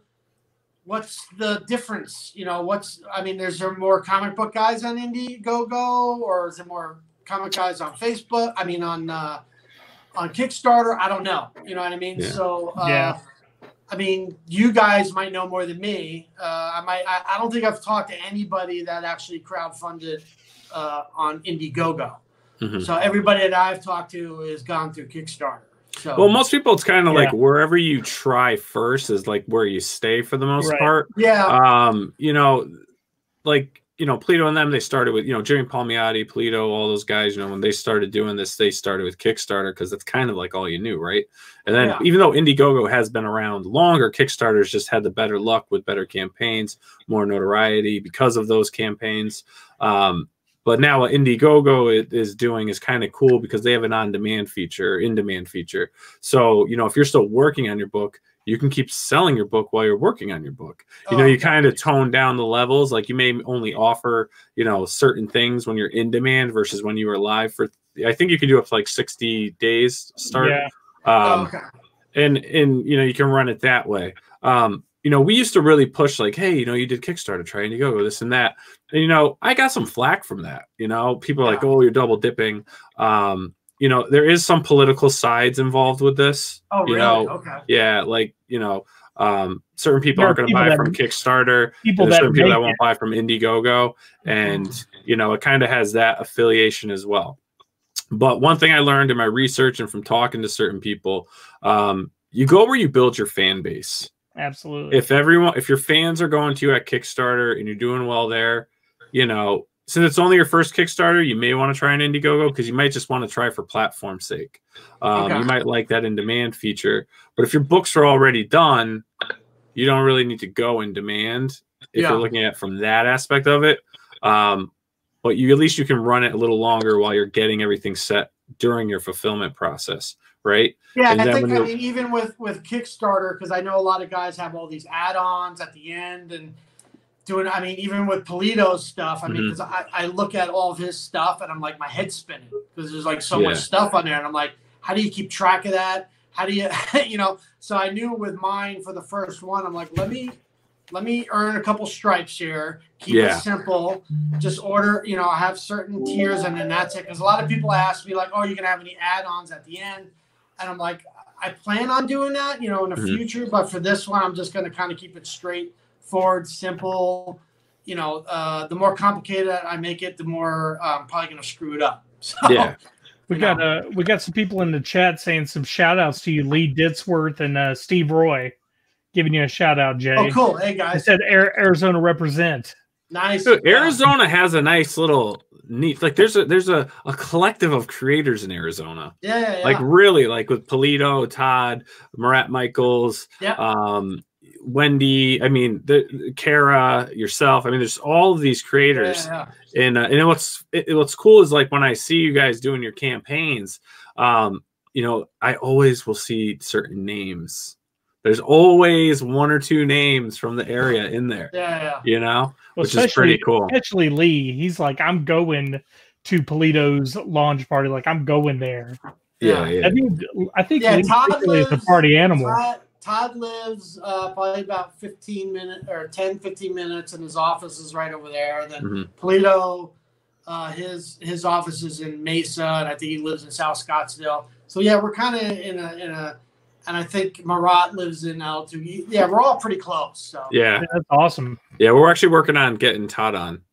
[SPEAKER 3] what's the difference. You know, what's I mean, there's there more comic book guys on Indiegogo, or is there more comic guys on Facebook? I mean, on uh, on Kickstarter, I don't know. You know what I mean?
[SPEAKER 1] Yeah.
[SPEAKER 3] So uh,
[SPEAKER 2] yeah.
[SPEAKER 3] I mean, you guys might know more than me. Uh, I might. I, I don't think I've talked to anybody that actually crowdfunded uh, on Indiegogo. Mm-hmm. So everybody that I've talked to has gone through Kickstarter. So,
[SPEAKER 1] well, most people, it's kind of
[SPEAKER 2] yeah.
[SPEAKER 1] like wherever you try first is like where you stay for the most
[SPEAKER 2] right.
[SPEAKER 1] part.
[SPEAKER 3] Yeah.
[SPEAKER 1] Um, you know, like, you know, Polito and them, they started with, you know, Jimmy Palmiotti, Polito, all those guys, you know, when they started doing this, they started with Kickstarter because that's kind of like all you knew, right? And then yeah. even though Indiegogo has been around longer, Kickstarter's just had the better luck with better campaigns, more notoriety because of those campaigns. Um, but now what Indiegogo is doing is kind of cool because they have an on-demand feature, in-demand feature. So, you know, if you're still working on your book, you can keep selling your book while you're working on your book. You know, oh, you kind of tone down the levels. Like you may only offer, you know, certain things when you're in demand versus when you are live for, I think you can do up to like sixty days start.
[SPEAKER 2] Yeah.
[SPEAKER 1] Um,
[SPEAKER 3] oh, okay.
[SPEAKER 1] And, and, you know, you can run it that way. Um, you know, we used to really push like, hey, you know, you did Kickstarter, try Indiegogo, this and that. And, you know, I got some flack from that. You know, people are
[SPEAKER 3] yeah.
[SPEAKER 1] like, oh, you're double dipping. Um, You know, there is some political sides involved with this.
[SPEAKER 3] Oh,
[SPEAKER 1] you
[SPEAKER 3] really?
[SPEAKER 1] know,
[SPEAKER 3] okay.
[SPEAKER 1] Yeah, like, you know, um, certain people
[SPEAKER 2] there
[SPEAKER 1] aren't going to buy
[SPEAKER 2] that,
[SPEAKER 1] from Kickstarter.
[SPEAKER 2] People
[SPEAKER 1] there's
[SPEAKER 2] that
[SPEAKER 1] certain people that
[SPEAKER 2] it.
[SPEAKER 1] won't buy from Indiegogo. And, you know, it kind of has that affiliation as well. But one thing I learned in my research and from talking to certain people, um, you go where you build your fan base.
[SPEAKER 2] Absolutely.
[SPEAKER 1] If everyone, if your fans are going to you at Kickstarter and you're doing well there, you know, since it's only your first Kickstarter, you may want to try an Indiegogo because you might just want to try for platform's sake. Um, okay. You might like that in-demand feature. But if your books are already done, you don't really need to go in demand if yeah. you're looking at it from that aspect of it. Um, but you at least you can run it a little longer while you're getting everything set during your fulfillment process, right?
[SPEAKER 3] Yeah, and I think I mean, even with, with Kickstarter, because I know a lot of guys have all these add-ons at the end and doing, I mean, even with Polito's stuff, I mean, because mm-hmm. I, I look at all of his stuff and I'm like, my head's spinning because there's like so yeah. much stuff on there. And I'm like, how do you keep track of that? How do you, you know? So I knew with mine for the first one, I'm like, let me, let me earn a couple stripes here. Keep yeah. it simple. Just order, you know, I have certain tiers and then that's it. Because a lot of people ask me like, oh, you can have any add-ons at the end? And I'm like, I plan on doing that, you know, in the mm-hmm. future. But for this one, I'm just going to kind of keep it straight. Forward, simple, you know, uh, the more complicated I make it, the more uh, I'm probably going to screw it up. So,
[SPEAKER 1] yeah.
[SPEAKER 2] We got uh, we got some people in the chat saying some shout outs to you, Lee Ditzworth and uh, Steve Roy, giving you a shout out, Jay.
[SPEAKER 3] Oh, cool. Hey, guys.
[SPEAKER 2] They said Arizona represent.
[SPEAKER 3] Nice.
[SPEAKER 1] Dude, Arizona has a nice little neat, like there's a there's a, a collective of creators in Arizona.
[SPEAKER 3] Yeah, yeah, yeah.
[SPEAKER 1] Like really, like with Polito, Todd, Marat Michaels,
[SPEAKER 3] yeah.
[SPEAKER 1] um, Wendy, I mean, the Kara, yourself. I mean, there's all of these creators,
[SPEAKER 3] yeah, yeah.
[SPEAKER 1] and uh, and what's it, what's cool is like when I see you guys doing your campaigns, um, you know, I always will see certain names. There's always one or two names from the area in there.
[SPEAKER 3] Yeah, yeah.
[SPEAKER 1] You know,
[SPEAKER 2] well,
[SPEAKER 1] which is pretty cool.
[SPEAKER 2] Especially Lee, he's like, I'm going to Polito's launch party. Like, I'm going there.
[SPEAKER 1] Yeah, yeah.
[SPEAKER 2] I think I think
[SPEAKER 3] yeah,
[SPEAKER 2] Lee
[SPEAKER 3] Todd lives,
[SPEAKER 2] is a party animal.
[SPEAKER 3] Todd, Todd lives uh, probably about fifteen minutes or ten, fifteen minutes, and his office is right over there. Then mm-hmm. Polito, uh, his his office is in Mesa, and I think he lives in South Scottsdale. So yeah, we're kind of in a in a, and I think Marat lives in L two. Yeah, we're all pretty close. So
[SPEAKER 1] yeah,
[SPEAKER 2] that's awesome.
[SPEAKER 1] Yeah, we're actually working on getting Todd on.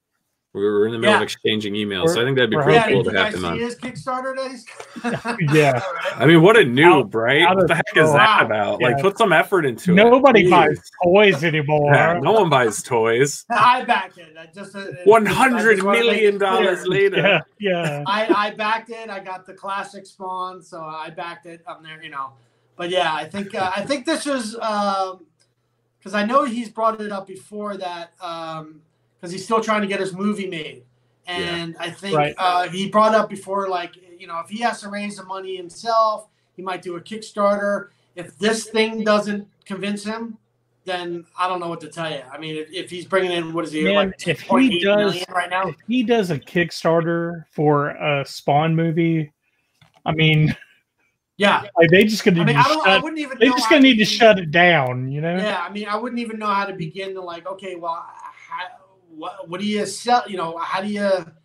[SPEAKER 1] We were in the middle
[SPEAKER 3] Yeah.
[SPEAKER 1] of exchanging emails,
[SPEAKER 2] We're-
[SPEAKER 1] so I think that'd be
[SPEAKER 2] we're
[SPEAKER 1] pretty
[SPEAKER 3] Yeah,
[SPEAKER 1] cool
[SPEAKER 3] did
[SPEAKER 1] to
[SPEAKER 3] you
[SPEAKER 1] have
[SPEAKER 3] guys
[SPEAKER 1] him
[SPEAKER 3] see
[SPEAKER 1] on.
[SPEAKER 3] his Kickstarter days?
[SPEAKER 2] Yeah.
[SPEAKER 1] I mean, what a noob, right?
[SPEAKER 2] out
[SPEAKER 1] What
[SPEAKER 2] of
[SPEAKER 1] the heck is
[SPEAKER 2] control.
[SPEAKER 1] that
[SPEAKER 3] Wow.
[SPEAKER 1] about?
[SPEAKER 2] Yeah.
[SPEAKER 1] Like, put some effort into
[SPEAKER 2] Nobody
[SPEAKER 1] it.
[SPEAKER 2] buys
[SPEAKER 1] Jeez.
[SPEAKER 2] toys anymore.
[SPEAKER 1] Yeah, no one buys toys.
[SPEAKER 3] I backed it. I just uh,
[SPEAKER 1] One
[SPEAKER 3] I
[SPEAKER 1] hundred
[SPEAKER 3] just wanna make
[SPEAKER 1] million
[SPEAKER 3] it clear.
[SPEAKER 1] dollars later.
[SPEAKER 2] Yeah, yeah.
[SPEAKER 3] I, I backed it. I got the classic spawn, so I backed it. I'm there, you know. But yeah, I think uh, I think this is because I know he's brought it up before that because he's still trying to get his movie made, and yeah. I think
[SPEAKER 2] right.
[SPEAKER 3] uh, he brought up before, like, you know, if he has to raise the money himself, he might do a Kickstarter. If this thing doesn't convince him, then I don't know what to tell you. I mean, if, if he's bringing in, what is he,
[SPEAKER 2] Man,
[SPEAKER 3] like
[SPEAKER 2] if he does
[SPEAKER 3] right now?
[SPEAKER 2] If he does a Kickstarter for a Spawn movie, I mean,
[SPEAKER 3] yeah,
[SPEAKER 2] like they just gonna.
[SPEAKER 3] I mean,
[SPEAKER 2] need
[SPEAKER 3] I,
[SPEAKER 2] to
[SPEAKER 3] don't,
[SPEAKER 2] shut,
[SPEAKER 3] I wouldn't even.
[SPEAKER 2] They
[SPEAKER 3] know
[SPEAKER 2] just
[SPEAKER 3] how
[SPEAKER 2] gonna need to
[SPEAKER 3] begin.
[SPEAKER 2] shut it down, you know?
[SPEAKER 3] Yeah, I mean, I wouldn't even know how to begin to like. Okay, well, how, what what do you sell? You know, how do you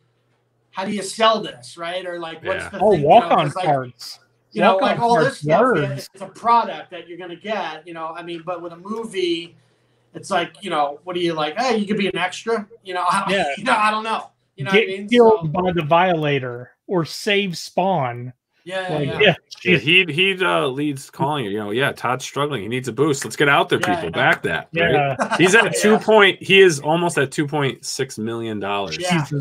[SPEAKER 3] how do you sell this, right? Or like, what's
[SPEAKER 1] Yeah.
[SPEAKER 3] the
[SPEAKER 2] Oh,
[SPEAKER 3] thing?
[SPEAKER 2] walk
[SPEAKER 3] you know,
[SPEAKER 2] on
[SPEAKER 3] 'cause, like,
[SPEAKER 2] cards.
[SPEAKER 3] You know,
[SPEAKER 2] Walk
[SPEAKER 3] like
[SPEAKER 2] on
[SPEAKER 3] all
[SPEAKER 2] cards,
[SPEAKER 3] this stuff. Yeah,
[SPEAKER 2] words.
[SPEAKER 3] it's a product that you're gonna get. You know, I mean, but with a movie, it's like, you know, what do you like? Hey, you could be an extra. You know, I,
[SPEAKER 2] Yeah.
[SPEAKER 3] you know, I don't know. You know
[SPEAKER 2] Get
[SPEAKER 3] what I mean?
[SPEAKER 2] killed
[SPEAKER 3] So,
[SPEAKER 2] by the Violator or save Spawn.
[SPEAKER 3] yeah,
[SPEAKER 2] Like,
[SPEAKER 3] yeah.
[SPEAKER 2] yeah,
[SPEAKER 1] Yeah, he he uh, leads calling you. You know, yeah, Todd's struggling. He needs a boost. Let's get out there,
[SPEAKER 3] Yeah,
[SPEAKER 1] people.
[SPEAKER 3] yeah.
[SPEAKER 1] Back that.
[SPEAKER 2] yeah.
[SPEAKER 1] Right? He's at
[SPEAKER 3] Yeah.
[SPEAKER 1] two point. He is almost at two point six million dollars.
[SPEAKER 3] Yeah.
[SPEAKER 2] Jesus.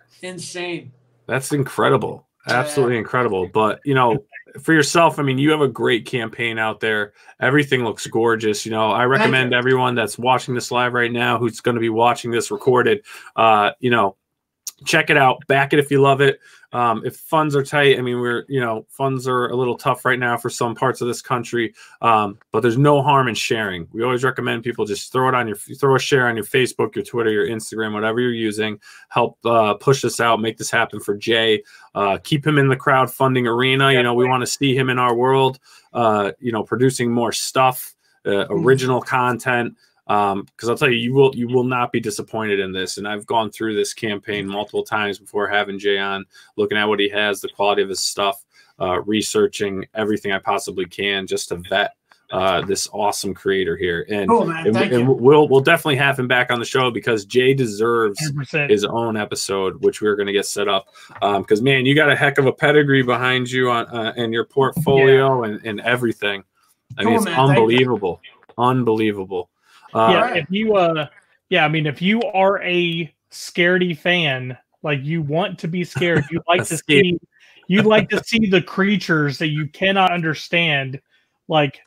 [SPEAKER 3] Insane.
[SPEAKER 1] That's incredible.
[SPEAKER 3] Yeah.
[SPEAKER 1] Absolutely incredible. But you know, for yourself, I mean, you have a great campaign out there. Everything looks gorgeous. You know, I recommend
[SPEAKER 3] you.
[SPEAKER 1] everyone that's watching this live right now, who's going to be watching this recorded, uh, you know, check it out. Back it if you love it. Um, if funds are tight, I mean, we're, you know, funds are a little tough right now for some parts of this country, um, but there's no harm in sharing. We always recommend people just throw it on your, throw a share on your Facebook, your Twitter, your Instagram, whatever you're using. Help uh, push this out, make this happen for Jay. Uh, keep him in the crowdfunding arena. You know, we want to see him in our world, uh, you know, producing more stuff, uh, original content. Um, because I'll tell you, you will you will not be disappointed in this. And I've gone through this campaign multiple times before having Jay on, looking at what he has, the quality of his stuff, uh, researching everything I possibly can just to vet uh, this awesome creator here. And,
[SPEAKER 3] Cool, man.
[SPEAKER 1] and,
[SPEAKER 3] Thank
[SPEAKER 1] and
[SPEAKER 3] you.
[SPEAKER 1] we'll we'll definitely have him back on the show because Jay deserves
[SPEAKER 2] one hundred percent.
[SPEAKER 1] his own episode, which we're going to get set up. Because um, man, you got a heck of a pedigree behind you on uh, and your portfolio yeah. and, and everything. I
[SPEAKER 3] Cool,
[SPEAKER 1] mean, it's
[SPEAKER 3] man.
[SPEAKER 1] unbelievable, unbelievable. Uh,
[SPEAKER 2] yeah,
[SPEAKER 3] right.
[SPEAKER 2] if you uh yeah, I mean if you are a scaredy fan, like you want to be scared, you like to
[SPEAKER 1] scared.
[SPEAKER 2] see you like to see the creatures that you cannot understand, like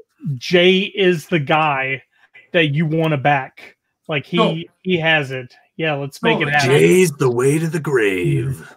[SPEAKER 2] Jay is the guy that you want to back. Like he
[SPEAKER 3] Cool.
[SPEAKER 2] he has it. Yeah, let's make
[SPEAKER 3] Cool.
[SPEAKER 2] it happen.
[SPEAKER 1] Jay's the way to the grave.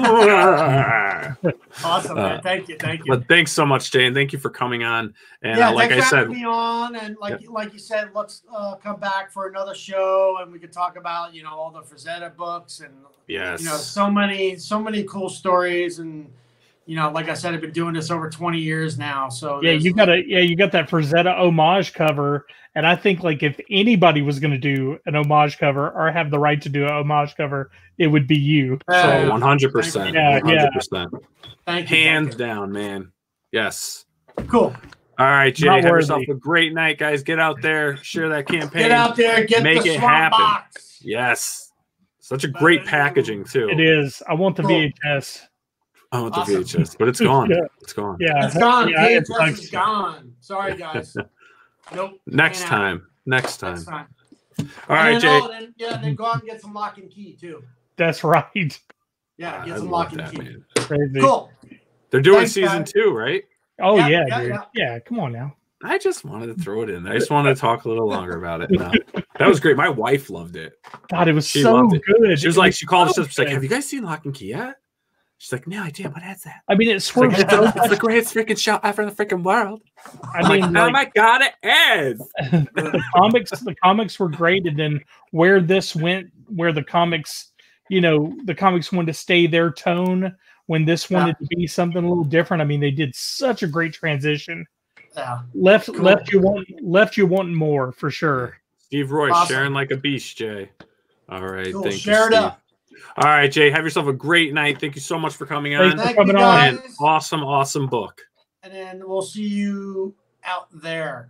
[SPEAKER 3] Awesome, man.
[SPEAKER 1] Uh,
[SPEAKER 3] Thank you. Thank you.
[SPEAKER 1] But thanks so much, Jay, and thank you for coming on. And
[SPEAKER 3] yeah,
[SPEAKER 1] uh, like I
[SPEAKER 3] thanks for
[SPEAKER 1] said,
[SPEAKER 3] having me on, and like
[SPEAKER 1] yeah.
[SPEAKER 3] like you said, let's uh, come back for another show, and we could talk about, you know, all the Frazetta books, and
[SPEAKER 1] yes,
[SPEAKER 3] you know, so many so many cool stories, and you know, like I said, I've been doing this over twenty years now. So
[SPEAKER 2] yeah,
[SPEAKER 3] there's-
[SPEAKER 2] you got a yeah, you got that Frazetta homage cover, and I think like if anybody was going to do an homage cover or have the right to do an homage cover, it would be you.
[SPEAKER 3] Uh,
[SPEAKER 1] so one hundred percent,
[SPEAKER 2] Yeah,
[SPEAKER 1] one hundred percent,
[SPEAKER 3] Thank you.
[SPEAKER 1] hands
[SPEAKER 3] thank you.
[SPEAKER 1] down, man. Yes.
[SPEAKER 3] Cool.
[SPEAKER 1] All right, Jay,
[SPEAKER 2] Not
[SPEAKER 1] have
[SPEAKER 2] worthy.
[SPEAKER 1] yourself a great night, guys. Get out there, share that campaign.
[SPEAKER 3] Get out there, get
[SPEAKER 1] make
[SPEAKER 3] the
[SPEAKER 1] it
[SPEAKER 3] swamp
[SPEAKER 1] happen.
[SPEAKER 3] box.
[SPEAKER 1] Yes, such a great packaging too.
[SPEAKER 2] It is. I want the
[SPEAKER 3] Cool.
[SPEAKER 2] V H S.
[SPEAKER 1] I want the
[SPEAKER 3] Awesome.
[SPEAKER 1] V H S, but it's gone.
[SPEAKER 2] Yeah.
[SPEAKER 1] It's gone.
[SPEAKER 2] Yeah,
[SPEAKER 3] It's gone.
[SPEAKER 2] Yeah,
[SPEAKER 3] V H
[SPEAKER 2] it
[SPEAKER 3] S
[SPEAKER 2] sucks.
[SPEAKER 3] is gone. Sorry, guys. Nope.
[SPEAKER 1] Next
[SPEAKER 3] Can't
[SPEAKER 1] time. Next time.
[SPEAKER 3] Next time.
[SPEAKER 1] All right,
[SPEAKER 3] and
[SPEAKER 1] Jay.
[SPEAKER 3] then, oh, then, yeah, then go out and get some lock and key too.
[SPEAKER 2] That's right.
[SPEAKER 3] Yeah, get
[SPEAKER 1] I
[SPEAKER 3] some
[SPEAKER 1] love
[SPEAKER 3] lock and
[SPEAKER 1] that,
[SPEAKER 3] key.
[SPEAKER 1] man.
[SPEAKER 2] Crazy.
[SPEAKER 3] Cool.
[SPEAKER 1] They're doing
[SPEAKER 3] Thanks,
[SPEAKER 1] season
[SPEAKER 3] guys.
[SPEAKER 1] two, right?
[SPEAKER 2] Oh
[SPEAKER 3] Yeah,
[SPEAKER 2] yeah,
[SPEAKER 3] yeah,
[SPEAKER 2] dude.
[SPEAKER 3] yeah.
[SPEAKER 2] Yeah, come on now.
[SPEAKER 1] I just wanted to throw it in. I just wanted to talk a little longer about it. No. That was great. My wife loved it.
[SPEAKER 2] God, it was
[SPEAKER 1] She
[SPEAKER 2] so
[SPEAKER 1] loved it.
[SPEAKER 2] good.
[SPEAKER 1] She was
[SPEAKER 2] It
[SPEAKER 1] like, she called us
[SPEAKER 2] so
[SPEAKER 1] up. She's like,
[SPEAKER 2] good.
[SPEAKER 1] have you guys seen Lock and Key yet? She's like, no idea. What is that?
[SPEAKER 2] I mean, it
[SPEAKER 1] It's, like,
[SPEAKER 2] swerves
[SPEAKER 1] it's,
[SPEAKER 2] so
[SPEAKER 1] the, it's the
[SPEAKER 2] much.
[SPEAKER 1] greatest freaking show ever in the freaking world.
[SPEAKER 2] I
[SPEAKER 1] I'm like,
[SPEAKER 2] mean,
[SPEAKER 1] oh
[SPEAKER 2] like,
[SPEAKER 1] my God, it is.
[SPEAKER 2] the comics, the comics were great, and then where this went, where the comics, you know, the comics wanted to stay their tone when this wanted to be something a little different. I mean, they did such a great transition.
[SPEAKER 3] Yeah.
[SPEAKER 2] Left,
[SPEAKER 3] Cool.
[SPEAKER 2] left you want, left you wanting more for sure.
[SPEAKER 1] Steve Roy,
[SPEAKER 3] Awesome.
[SPEAKER 1] sharing like a beast, Jay. All right.
[SPEAKER 3] Cool.
[SPEAKER 1] Thank
[SPEAKER 3] Share
[SPEAKER 1] you,
[SPEAKER 3] it
[SPEAKER 1] Steve.
[SPEAKER 3] up.
[SPEAKER 1] All right, Jay. Have yourself a great night. Thank you so much for coming on.
[SPEAKER 2] Thanks for
[SPEAKER 3] Thank
[SPEAKER 2] coming
[SPEAKER 3] you,
[SPEAKER 2] on.
[SPEAKER 3] guys.
[SPEAKER 1] And awesome, awesome book.
[SPEAKER 3] And then we'll see you out there.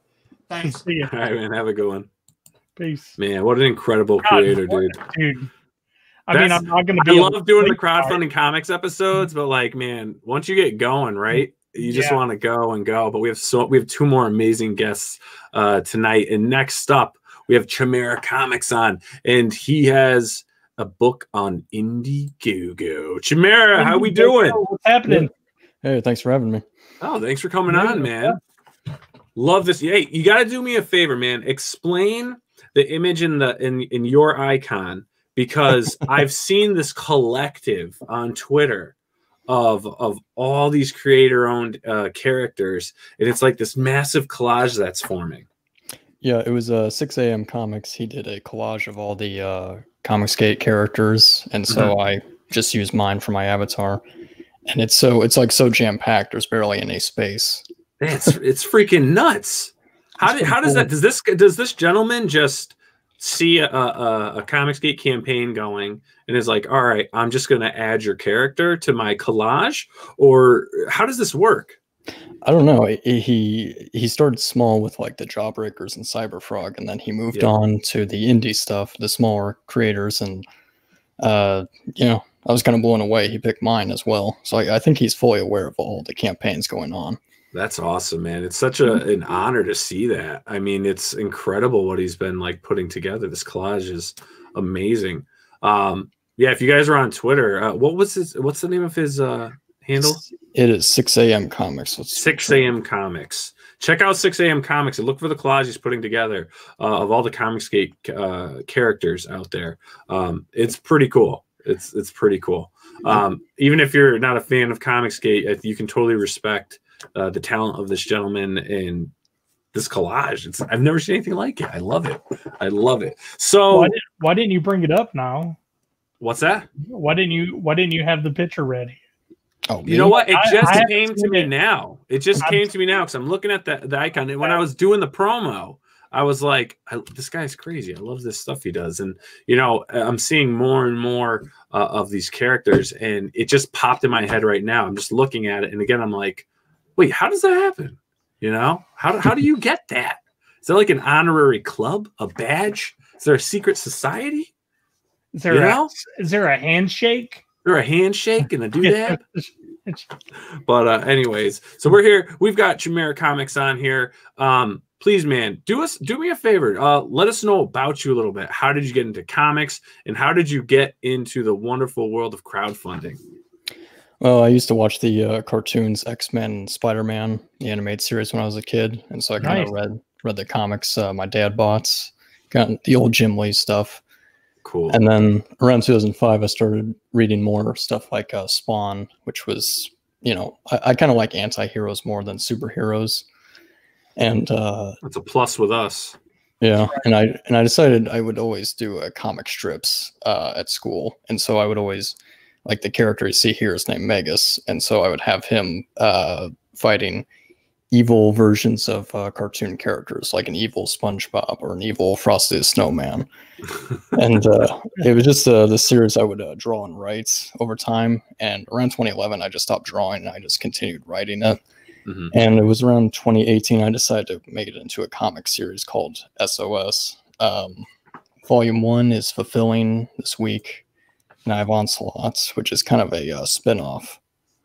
[SPEAKER 3] Thanks.
[SPEAKER 2] See ya.
[SPEAKER 1] All right, man. Have a good one.
[SPEAKER 2] Peace.
[SPEAKER 1] Man, what an incredible
[SPEAKER 2] God,
[SPEAKER 1] creator,
[SPEAKER 2] what-
[SPEAKER 1] dude.
[SPEAKER 2] Dude, I mean, I'm not going to be.
[SPEAKER 1] I love doing the crowdfunding comics episodes, but like, man, once you get going, right, you just
[SPEAKER 2] Yeah.
[SPEAKER 1] want to go and go. But we have so we have two more amazing guests uh, tonight, and next up we have Chimera Comics on, and he has a book on Indiegogo. Chimera, how we doing?
[SPEAKER 2] What's happening?
[SPEAKER 4] Hey, thanks for having me.
[SPEAKER 1] Oh, thanks for coming on, man. Love this. Hey, you got to do me a favor, man. Explain the image in the in in your icon, because I've seen this collective on Twitter of of all these creator-owned uh, characters, and it's like this massive collage that's forming.
[SPEAKER 4] Yeah, it was uh, six A M Comics. He did a collage of all the uh, Comicsgate characters, and so mm-hmm. I just used mine for my avatar. And it's so it's like so jam-packed. There's barely any space.
[SPEAKER 1] It's it's freaking nuts. How did, how does that does this does this gentleman just see a, a, a Comicsgate campaign going and is like, all right, I'm just going to add your character to my collage, or how does this work?
[SPEAKER 4] I don't know. He he started small with like the Jawbreakers and Cyberfrog, and then he moved yeah. on to the indie stuff, the smaller creators, and uh, you know, I was kind of blown away. He picked mine as well, so I, I think he's fully aware of all the campaigns going on.
[SPEAKER 1] That's awesome, man. It's such a, an honor to see that. I mean, it's incredible what he's been like putting together. This collage is amazing. Um, yeah, if you guys are on Twitter, uh, what was his, what's the name of his uh, handle?
[SPEAKER 4] It is six A M Comics. Let's
[SPEAKER 1] six A M Comics. Check out six A M Comics and look for the collage he's putting together uh, of all the Comicsgate uh, characters out there. Um, it's pretty cool. It's, it's pretty cool. Um, even if you're not a fan of Comicsgate, you can totally respect Uh, the talent of this gentleman and this collage. It's I've never seen anything like it. I love it. I love it. So
[SPEAKER 2] why, did, why didn't you bring it up now?
[SPEAKER 1] What's that?
[SPEAKER 2] Why didn't you Why didn't you have the picture ready?
[SPEAKER 1] Oh, you know what? It just
[SPEAKER 2] I, I
[SPEAKER 1] came to me
[SPEAKER 2] it.
[SPEAKER 1] now. It just
[SPEAKER 2] I'm,
[SPEAKER 1] came to me now because I'm looking at the, the icon. And when I was doing the promo, I was like, I, this guy's crazy. I love this stuff he does. And, you know, I'm seeing more and more uh, of these characters, and it just popped in my head right now. I'm just looking at it. And again, I'm like, wait, how does that happen? You know, how, how do you get that? Is that like an honorary club, a badge? Is there a secret society?
[SPEAKER 2] Is there,
[SPEAKER 1] you
[SPEAKER 2] a,
[SPEAKER 1] know?
[SPEAKER 2] Is there a handshake?
[SPEAKER 1] Is there a handshake and a doodad? But uh, anyways, so we're here. We've got Chimera Comics on here. Um, please, man, do us do me a favor. Uh, let us know about you a little bit. How did you get into comics, and how did you get into the wonderful world of crowdfunding?
[SPEAKER 4] Well, I used to watch the uh, cartoons, X-Men, Spider-Man, the animated series when I was a kid, and so I kind of nice. read read the comics uh, my dad bought, got the old Jim Lee stuff.
[SPEAKER 1] Cool.
[SPEAKER 4] And then around two thousand five, I started reading more stuff like uh, Spawn, which was, you know, I, I kind of like anti-heroes more than superheroes. And uh,
[SPEAKER 1] that's a plus with us.
[SPEAKER 4] Yeah, and I and I decided I would always do uh, comic strips uh, at school, and so I would always. Like the character you see here is named Megas, and so I would have him uh, fighting evil versions of uh, cartoon characters, like an evil SpongeBob or an evil Frosty the Snowman. And uh, it was just uh, the series I would uh, draw and write over time. And around twenty eleven, I just stopped drawing, and I just continued writing it. Mm-hmm. And it was around twenty eighteen, I decided to make it into a comic series called S O S. Um, volume one is fulfilling this week. And I have Onslaught, which is kind of a uh, spin-off.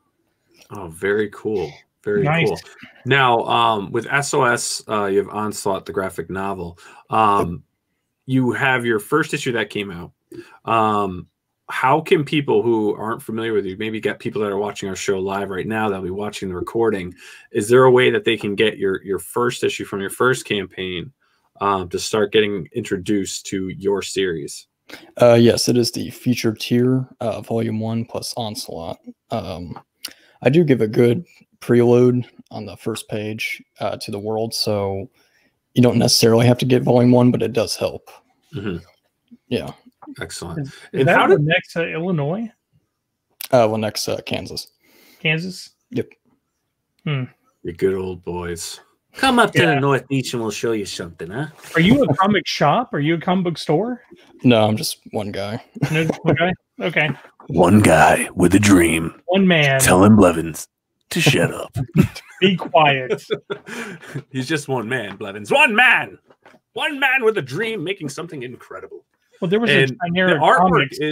[SPEAKER 1] Oh, very cool. Very
[SPEAKER 2] nice.
[SPEAKER 1] cool. Now, um, with S O S, uh, you have Onslaught, the graphic novel. Um, you have your first issue that came out. Um, how can people who aren't familiar with you, maybe get people that are watching our show live right now that'll be watching the recording, is there a way that they can get your, your first issue from your first campaign um, to start getting introduced to your series?
[SPEAKER 4] Uh, yes, it is the featured tier, uh, volume one plus Onslaught. Um, I do give a good preload on the first page uh, to the world, so you don't necessarily have to get volume one, but it does help.
[SPEAKER 1] Mm-hmm.
[SPEAKER 4] Yeah.
[SPEAKER 1] Excellent.
[SPEAKER 2] Is, is and that how did next uh, Illinois?
[SPEAKER 4] Uh, well, next uh, Kansas.
[SPEAKER 2] Kansas?
[SPEAKER 4] Yep.
[SPEAKER 2] Hmm.
[SPEAKER 1] You good old boys. Come up to yeah. the North Beach and we'll show you something, huh?
[SPEAKER 2] Are you a comic shop? Are you a comic book store?
[SPEAKER 4] No, I'm just one guy.
[SPEAKER 2] No, one guy? Okay.
[SPEAKER 1] One guy with a dream.
[SPEAKER 2] One man.
[SPEAKER 1] Telling Blevins to shut up.
[SPEAKER 2] Be quiet.
[SPEAKER 1] He's just one man, Blevins. One man. One man with a dream making something incredible.
[SPEAKER 2] Well, there was
[SPEAKER 1] and
[SPEAKER 2] a Chimera
[SPEAKER 1] the artwork
[SPEAKER 2] comics.
[SPEAKER 1] is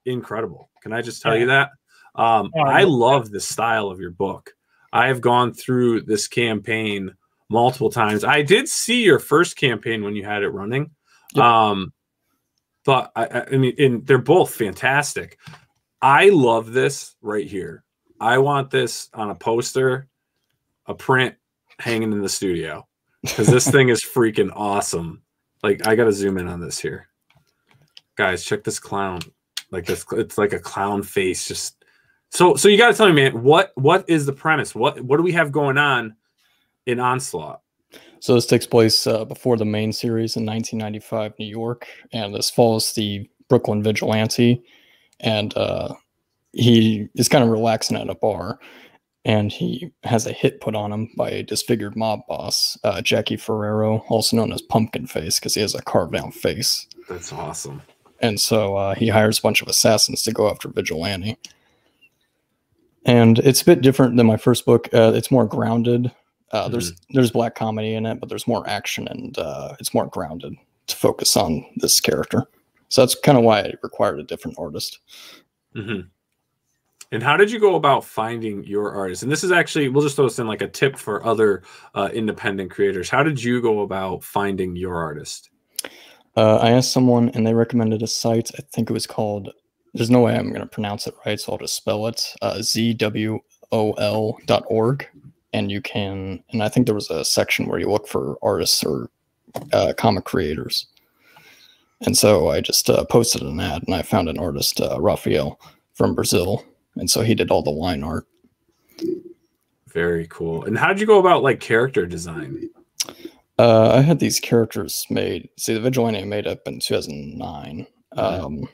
[SPEAKER 1] incredible. Can I just tell
[SPEAKER 2] Yeah.
[SPEAKER 1] you that? Um,
[SPEAKER 2] Oh,
[SPEAKER 1] I
[SPEAKER 2] I
[SPEAKER 1] love the style of your book. I have gone through this campaign multiple times. I did see your first campaign when you had it running.
[SPEAKER 4] Yep.
[SPEAKER 1] Um, but I, I mean, and they're both fantastic. I love this right here. I want this on a poster, a print hanging in the studio, because this thing is freaking awesome. Like, I got to zoom in on this here. Guys, check this clown. Like this, it's like a clown face. Just so, so you got to tell me, man, what, what is the premise? What, what do we have going on in Onslaught?
[SPEAKER 4] So this takes place uh, before the main series in nineteen ninety-five, New York, and this follows the Brooklyn vigilante, and uh, he is kind of relaxing at a bar, and he has a hit put on him by a disfigured mob boss, uh, Jackie Ferrero, also known as Pumpkin Face, because he has a carved out face.
[SPEAKER 1] That's awesome.
[SPEAKER 4] And so uh, he hires a bunch of assassins to go after Vigilante. And it's a bit different than my first book. Uh, it's more grounded. Uh, mm-hmm. There's there's black comedy in it, but there's more action, and uh, it's more grounded to focus on this character. So that's kind of why I required a different artist.
[SPEAKER 1] Mm-hmm. And how did you go about finding your artist? And this is actually, we'll just throw this in like a tip for other uh, independent creators. How did you go about finding your artist?
[SPEAKER 4] Uh, I asked someone, and they recommended a site. I think it was called, there's no way I'm going to pronounce it right, so I'll just spell it, uh, Z W O L dot org. And you can, and I think there was a section where you look for artists or uh, comic creators. And so I just uh, posted an ad, and I found an artist, uh, Rafael, from Brazil. And so he did all the line art.
[SPEAKER 1] Very cool. And how did you go about like character design?
[SPEAKER 4] Uh, I had these characters made. See, the Vigilante I made up in two thousand nine. Um,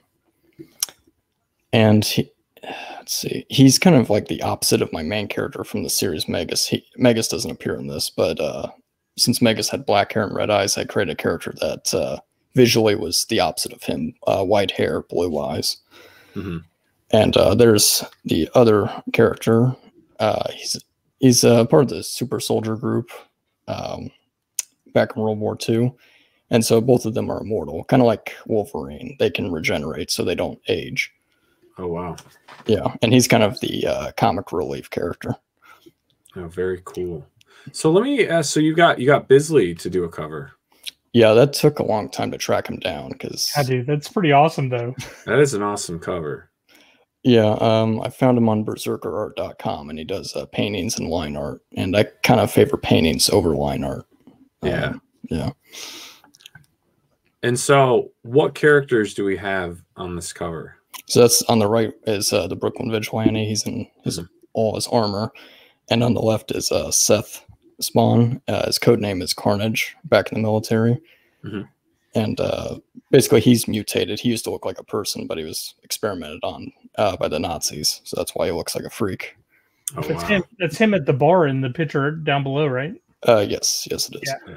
[SPEAKER 4] and he, let's see, he's kind of like the opposite of my main character from the series Megas. He, Megas doesn't appear in this, but uh, since Megas had black hair and red eyes, I created a character that uh, visually was the opposite of him. Uh, white hair, blue eyes. Mm-hmm. And uh, there's the other character. Uh, he's he's uh, part of the super soldier group um, back in World War Two. And so both of them are immortal, kind of like Wolverine. They can regenerate, so they don't age.
[SPEAKER 1] Oh, wow.
[SPEAKER 4] Yeah, and he's kind of the uh, comic relief character.
[SPEAKER 1] Oh, very cool. So let me ask, so you got you got Bisley to do a cover.
[SPEAKER 4] Yeah, that took a long time to track him down. Because
[SPEAKER 2] I do. That's pretty awesome, though.
[SPEAKER 1] That is an awesome cover.
[SPEAKER 4] Yeah, um, I found him on berserker art dot com, and he does uh, paintings and line art. And I kind of favor paintings over line art.
[SPEAKER 1] Yeah.
[SPEAKER 4] Um, yeah.
[SPEAKER 1] And so what characters do we have on this cover?
[SPEAKER 4] So that's on the right is uh, the Brooklyn Vigilante. He's in his mm-hmm. all his armor. And on the left is uh, Seth Spawn. Uh, his code name is Carnage, back in the military. Mm-hmm. And uh, basically he's mutated. He used to look like a person, but he was experimented on uh, by the Nazis. So that's why he looks like a freak.
[SPEAKER 2] Oh, that's, wow. him, that's him at the bar in the picture down below, right?
[SPEAKER 4] Uh, yes, yes it is.
[SPEAKER 2] Yeah.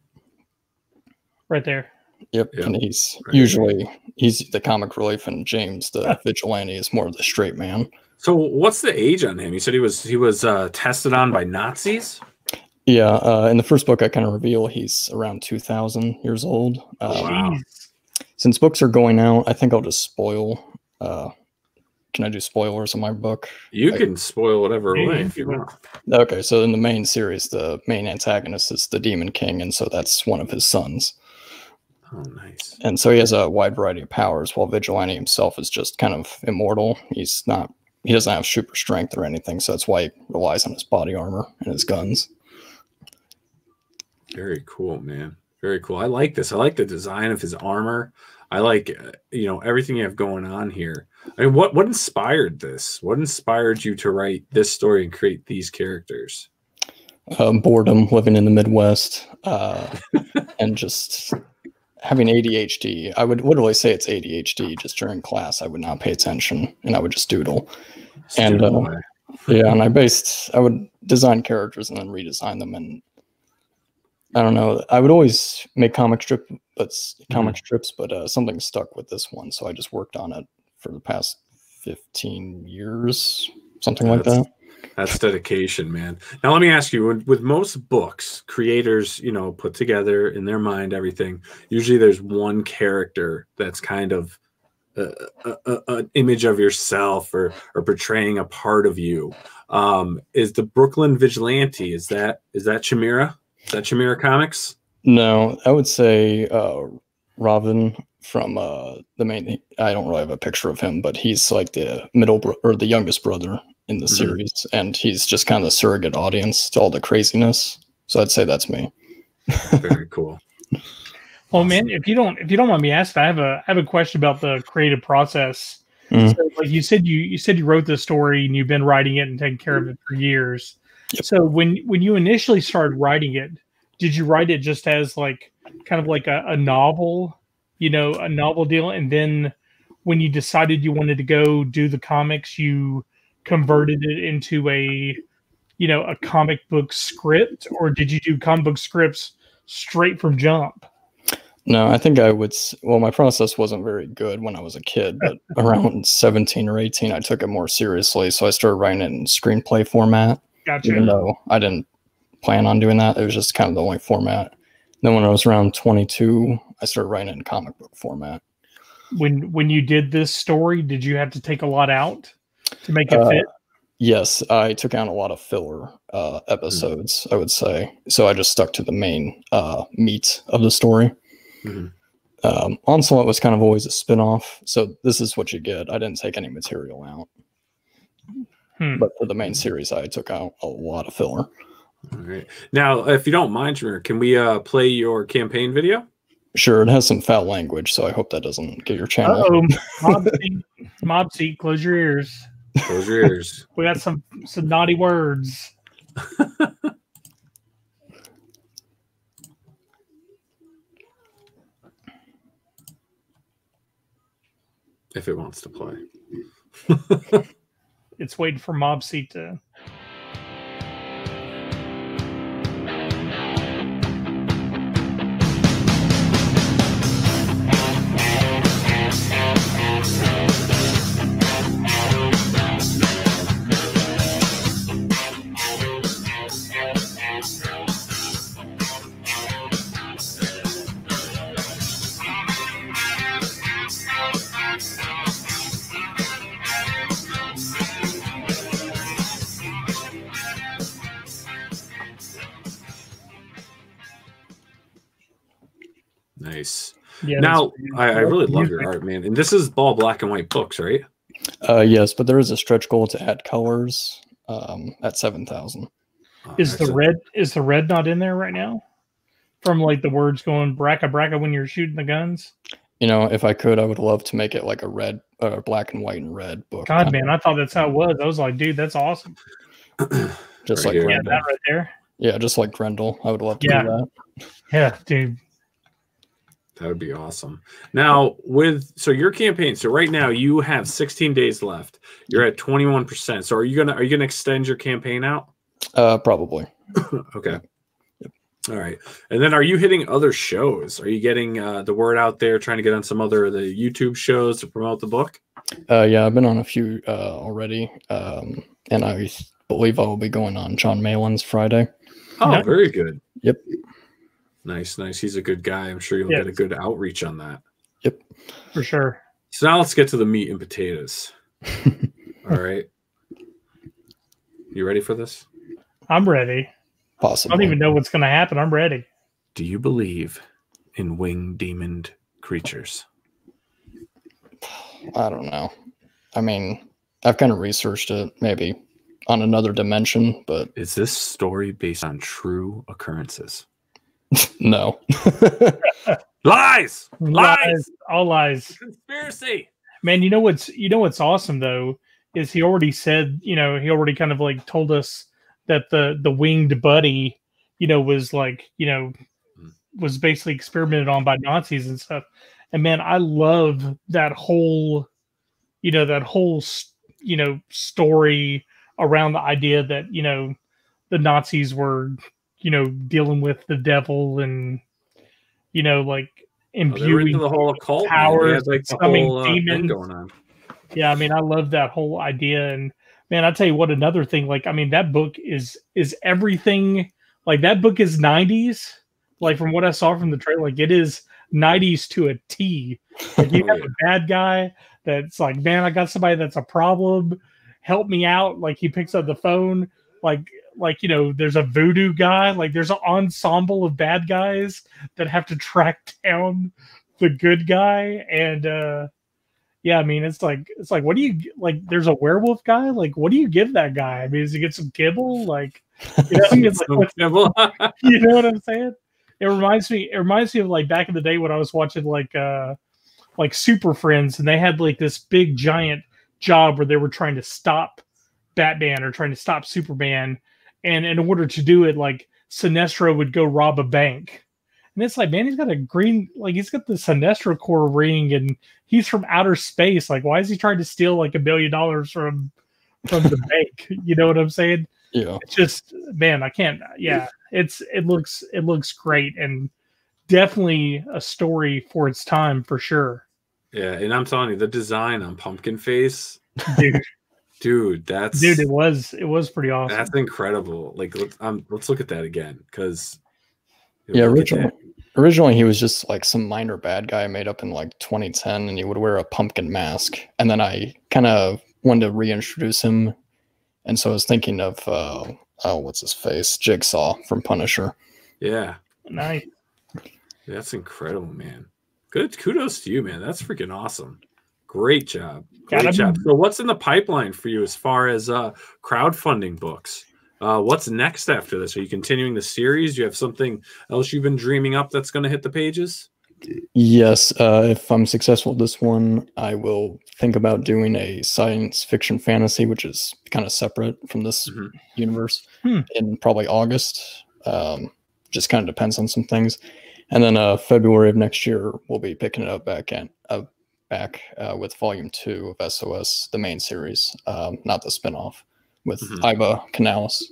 [SPEAKER 2] Right there.
[SPEAKER 4] Yep, yep. And he's right. usually, he's the comic relief, and James, the vigilante, is more of the straight man.
[SPEAKER 1] So what's the age on him? You said he was he was uh, tested on by Nazis?
[SPEAKER 4] Yeah, uh, in the first book, I kind of reveal he's around two thousand years old. Um,
[SPEAKER 1] wow.
[SPEAKER 4] Since books are going out, I think I'll just spoil. Uh, can I do spoilers in my book?
[SPEAKER 1] You
[SPEAKER 4] I,
[SPEAKER 1] can spoil whatever way if you want.
[SPEAKER 4] Okay, so in the main series, the main antagonist is the Demon King, and so that's one of his sons.
[SPEAKER 1] Oh, nice.
[SPEAKER 4] And so he has a wide variety of powers, while Vigilante himself is just kind of immortal. He's not, he doesn't have super strength or anything, so that's why he relies on his body armor and his guns.
[SPEAKER 1] Very cool, man. Very cool. I like this. I like the design of his armor. I like, uh, you know, everything you have going on here. I mean, what, what inspired this? What inspired you to write this story and create these characters?
[SPEAKER 4] Um, boredom, living in the Midwest, uh, and just having A D H D. I would literally say it's A D H D. Just during class, I would not pay attention, and I would just doodle. Just and doodle uh, yeah, and I based, I would design characters and then redesign them. And I don't know, I would always make comic strip, but comic mm-hmm. strips, but uh, something stuck with this one, so I just worked on it for the past fifteen years, something
[SPEAKER 1] that's,
[SPEAKER 4] like that.
[SPEAKER 1] That's dedication, man. Now let me ask you: with, with most books, creators, you know, put together in their mind everything. Usually, there's one character that's kind of a, a, a, an image of yourself or or portraying a part of you. Um, is the Brooklyn Vigilante, is that is that Chimera? Is that Chimera Comics?
[SPEAKER 4] No, I would say uh, Robin from uh, the main. I don't really have a picture of him, but he's like the middle bro or the youngest brother in the mm-hmm. series, and he's just kind of the surrogate audience to all the craziness. So I'd say that's me.
[SPEAKER 1] Very cool.
[SPEAKER 2] Well, awesome. Man, if you don't if you don't mind me asking, I have a I have a question about the creative process. Mm-hmm. So, like you said, you you said you wrote the story and you've been writing it and taking care of it for years. Yep. So when when you initially started writing it, did you write it just as like kind of like a, a novel, you know, a novel deal, and then when you decided you wanted to go do the comics, you converted it into a, you know, a comic book script, or did you do comic book scripts straight from jump?
[SPEAKER 4] No, I think I would. Well, my process wasn't very good when I was a kid, but around seventeen or eighteen, I took it more seriously. So I started writing it in screenplay format.
[SPEAKER 2] Gotcha.
[SPEAKER 4] Even though I didn't plan on doing that, it was just kind of the only format. Then when I was around twenty-two, I started writing it in comic book format.
[SPEAKER 2] When when you did this story, did you have to take a lot out to make it uh, fit?
[SPEAKER 4] Yes, I took out a lot of filler uh, episodes, mm-hmm. I would say. So I just stuck to the main uh, meat of the story. Mm-hmm. um, Onslaught was kind of always a spin-off, so this is what you get. I didn't take any material out. Hmm. But for the main series, I took out a lot of filler.
[SPEAKER 1] All right. Now, if you don't mind, Chimera, can we uh, play your campaign video?
[SPEAKER 4] Sure, it has some foul language, so I hope that doesn't get your channel.
[SPEAKER 2] Uh-oh. Mob seat, mob seat, close your ears.
[SPEAKER 1] Close your ears.
[SPEAKER 2] We got some, some naughty words.
[SPEAKER 1] If it wants to play.
[SPEAKER 2] It's waiting for mob seat to...
[SPEAKER 1] Nice.
[SPEAKER 2] Yeah,
[SPEAKER 1] now, I, I really love your art, man. And this is all black and white books, right?
[SPEAKER 4] Uh, yes, but there is a stretch goal to add colors um, at seven thousand.
[SPEAKER 2] Oh, is the red is the red not in there right now? From like the words going bracka bracka when you're shooting the guns?
[SPEAKER 4] You know, if I could, I would love to make it like a red, uh, black and white and red book.
[SPEAKER 2] God, man, I thought that's how it was. I was like, dude, that's awesome.
[SPEAKER 4] Just
[SPEAKER 1] right
[SPEAKER 4] like
[SPEAKER 1] here.
[SPEAKER 2] Yeah, that right there.
[SPEAKER 4] Yeah, just like Grendel. I would love to
[SPEAKER 2] yeah.
[SPEAKER 4] do that.
[SPEAKER 2] Yeah, dude.
[SPEAKER 1] That would be awesome. Now, with so your campaign, so right now you have sixteen days left. You're at twenty-one percent. So are you gonna are you gonna extend your campaign out?
[SPEAKER 4] Uh, probably.
[SPEAKER 1] Okay. Yep. All right. And then are you hitting other shows? Are you getting uh, the word out there, trying to get on some other the YouTube shows to promote the book?
[SPEAKER 4] Uh, yeah, I've been on a few uh, already, um, and I believe I will be going on John Malin's Friday.
[SPEAKER 1] Oh, nice. Very good.
[SPEAKER 4] Yep.
[SPEAKER 1] Nice, nice. He's a good guy. I'm sure you'll
[SPEAKER 2] yes.
[SPEAKER 1] get a good outreach on that.
[SPEAKER 4] Yep.
[SPEAKER 2] For sure.
[SPEAKER 1] So now let's get to the meat and potatoes. All right. You ready for this?
[SPEAKER 2] I'm ready.
[SPEAKER 4] Possibly.
[SPEAKER 2] I don't even know what's going to happen. I'm ready.
[SPEAKER 1] Do you believe in winged demon creatures?
[SPEAKER 4] I don't know. I mean, I've kind of researched it, maybe on another dimension, but...
[SPEAKER 1] Is this story based on true occurrences?
[SPEAKER 4] No.
[SPEAKER 1] Lies! Lies!
[SPEAKER 2] Lies! All lies.
[SPEAKER 1] Conspiracy!
[SPEAKER 2] Man, you know what's you know what's awesome though is he already said, you know, he already kind of like told us that the the winged buddy, you know, was like, you know, was basically experimented on by Nazis and stuff. And man, I love that whole, you know, that whole, you know, story around the idea that, you know, the Nazis were, you know, dealing with the devil and, you know, like imbuing
[SPEAKER 1] oh, the whole occult
[SPEAKER 2] powers,
[SPEAKER 1] like the
[SPEAKER 2] summoning
[SPEAKER 1] whole, uh,
[SPEAKER 2] demons
[SPEAKER 1] going on.
[SPEAKER 2] Yeah, I mean, I love that whole idea. And man, I tell you what, another thing, like, I mean, that book is is everything. Like that book is nineties. Like from what I saw from the trailer, like it is nineties to a T. Like you
[SPEAKER 1] Oh,
[SPEAKER 2] have
[SPEAKER 1] yeah.
[SPEAKER 2] a bad guy that's like, man, I got somebody that's a problem. Help me out. Like he picks up the phone. Like, like you know, there's a voodoo guy. Like there's an ensemble of bad guys that have to track down the good guy. And uh, yeah, I mean, it's like it's like, what do you like? There's a werewolf guy. Like, what do you give that guy? I mean, does he get some kibble? Like, you know, it's like, what- you know what I'm saying? It reminds me. It reminds me of like back in the day when I was watching like uh like Super Friends, and they had like this big giant job where they were trying to stop Batman or trying to stop Superman, and in order to do it, like Sinestro would go rob a bank, and it's like, man, he's got a green, like he's got the Sinestro Corps ring, and he's from outer space. Like, why is he trying to steal like a million dollars from from the bank? You know what I'm saying?
[SPEAKER 4] Yeah.
[SPEAKER 2] It's just, man, I can't. Yeah, it's it looks it looks great, and definitely a story for its time for sure.
[SPEAKER 1] Yeah, and I'm telling you, the design on Pumpkin Face,
[SPEAKER 2] Dude,
[SPEAKER 1] dude, that's
[SPEAKER 2] dude, it was it was pretty awesome.
[SPEAKER 1] that's incredible. Like, let's, um, let's look at that again, because
[SPEAKER 4] Yeah, originally, originally he was just like some minor bad guy made up in like twenty ten, and he would wear a pumpkin mask. And then I kind of wanted to reintroduce him, and so I was thinking of uh, oh, what's his face, Jigsaw from Punisher.
[SPEAKER 1] Yeah,
[SPEAKER 2] Nice.
[SPEAKER 1] that's incredible, man. Good, kudos to you, man. That's freaking awesome. Great job, great
[SPEAKER 2] Gotta
[SPEAKER 1] job.
[SPEAKER 2] be-
[SPEAKER 1] So, what's in the pipeline for you as far as uh, crowdfunding books? Uh, what's next after this? Are you continuing the series? Do you have something else you've been dreaming up that's going to hit the pages?
[SPEAKER 4] Yes, uh, if I'm successful with this one, I will think about doing a science fiction fantasy, which is kind of separate from this
[SPEAKER 1] Mhm.
[SPEAKER 4] universe,
[SPEAKER 2] Hmm.
[SPEAKER 4] in probably August. Um, just kind of depends on some things. And then uh, February of next year, we'll be picking it up back in, uh, back uh, with volume two of S O S, the main series, um, not the spinoff, with
[SPEAKER 1] Mhm.
[SPEAKER 4] Iva Canales.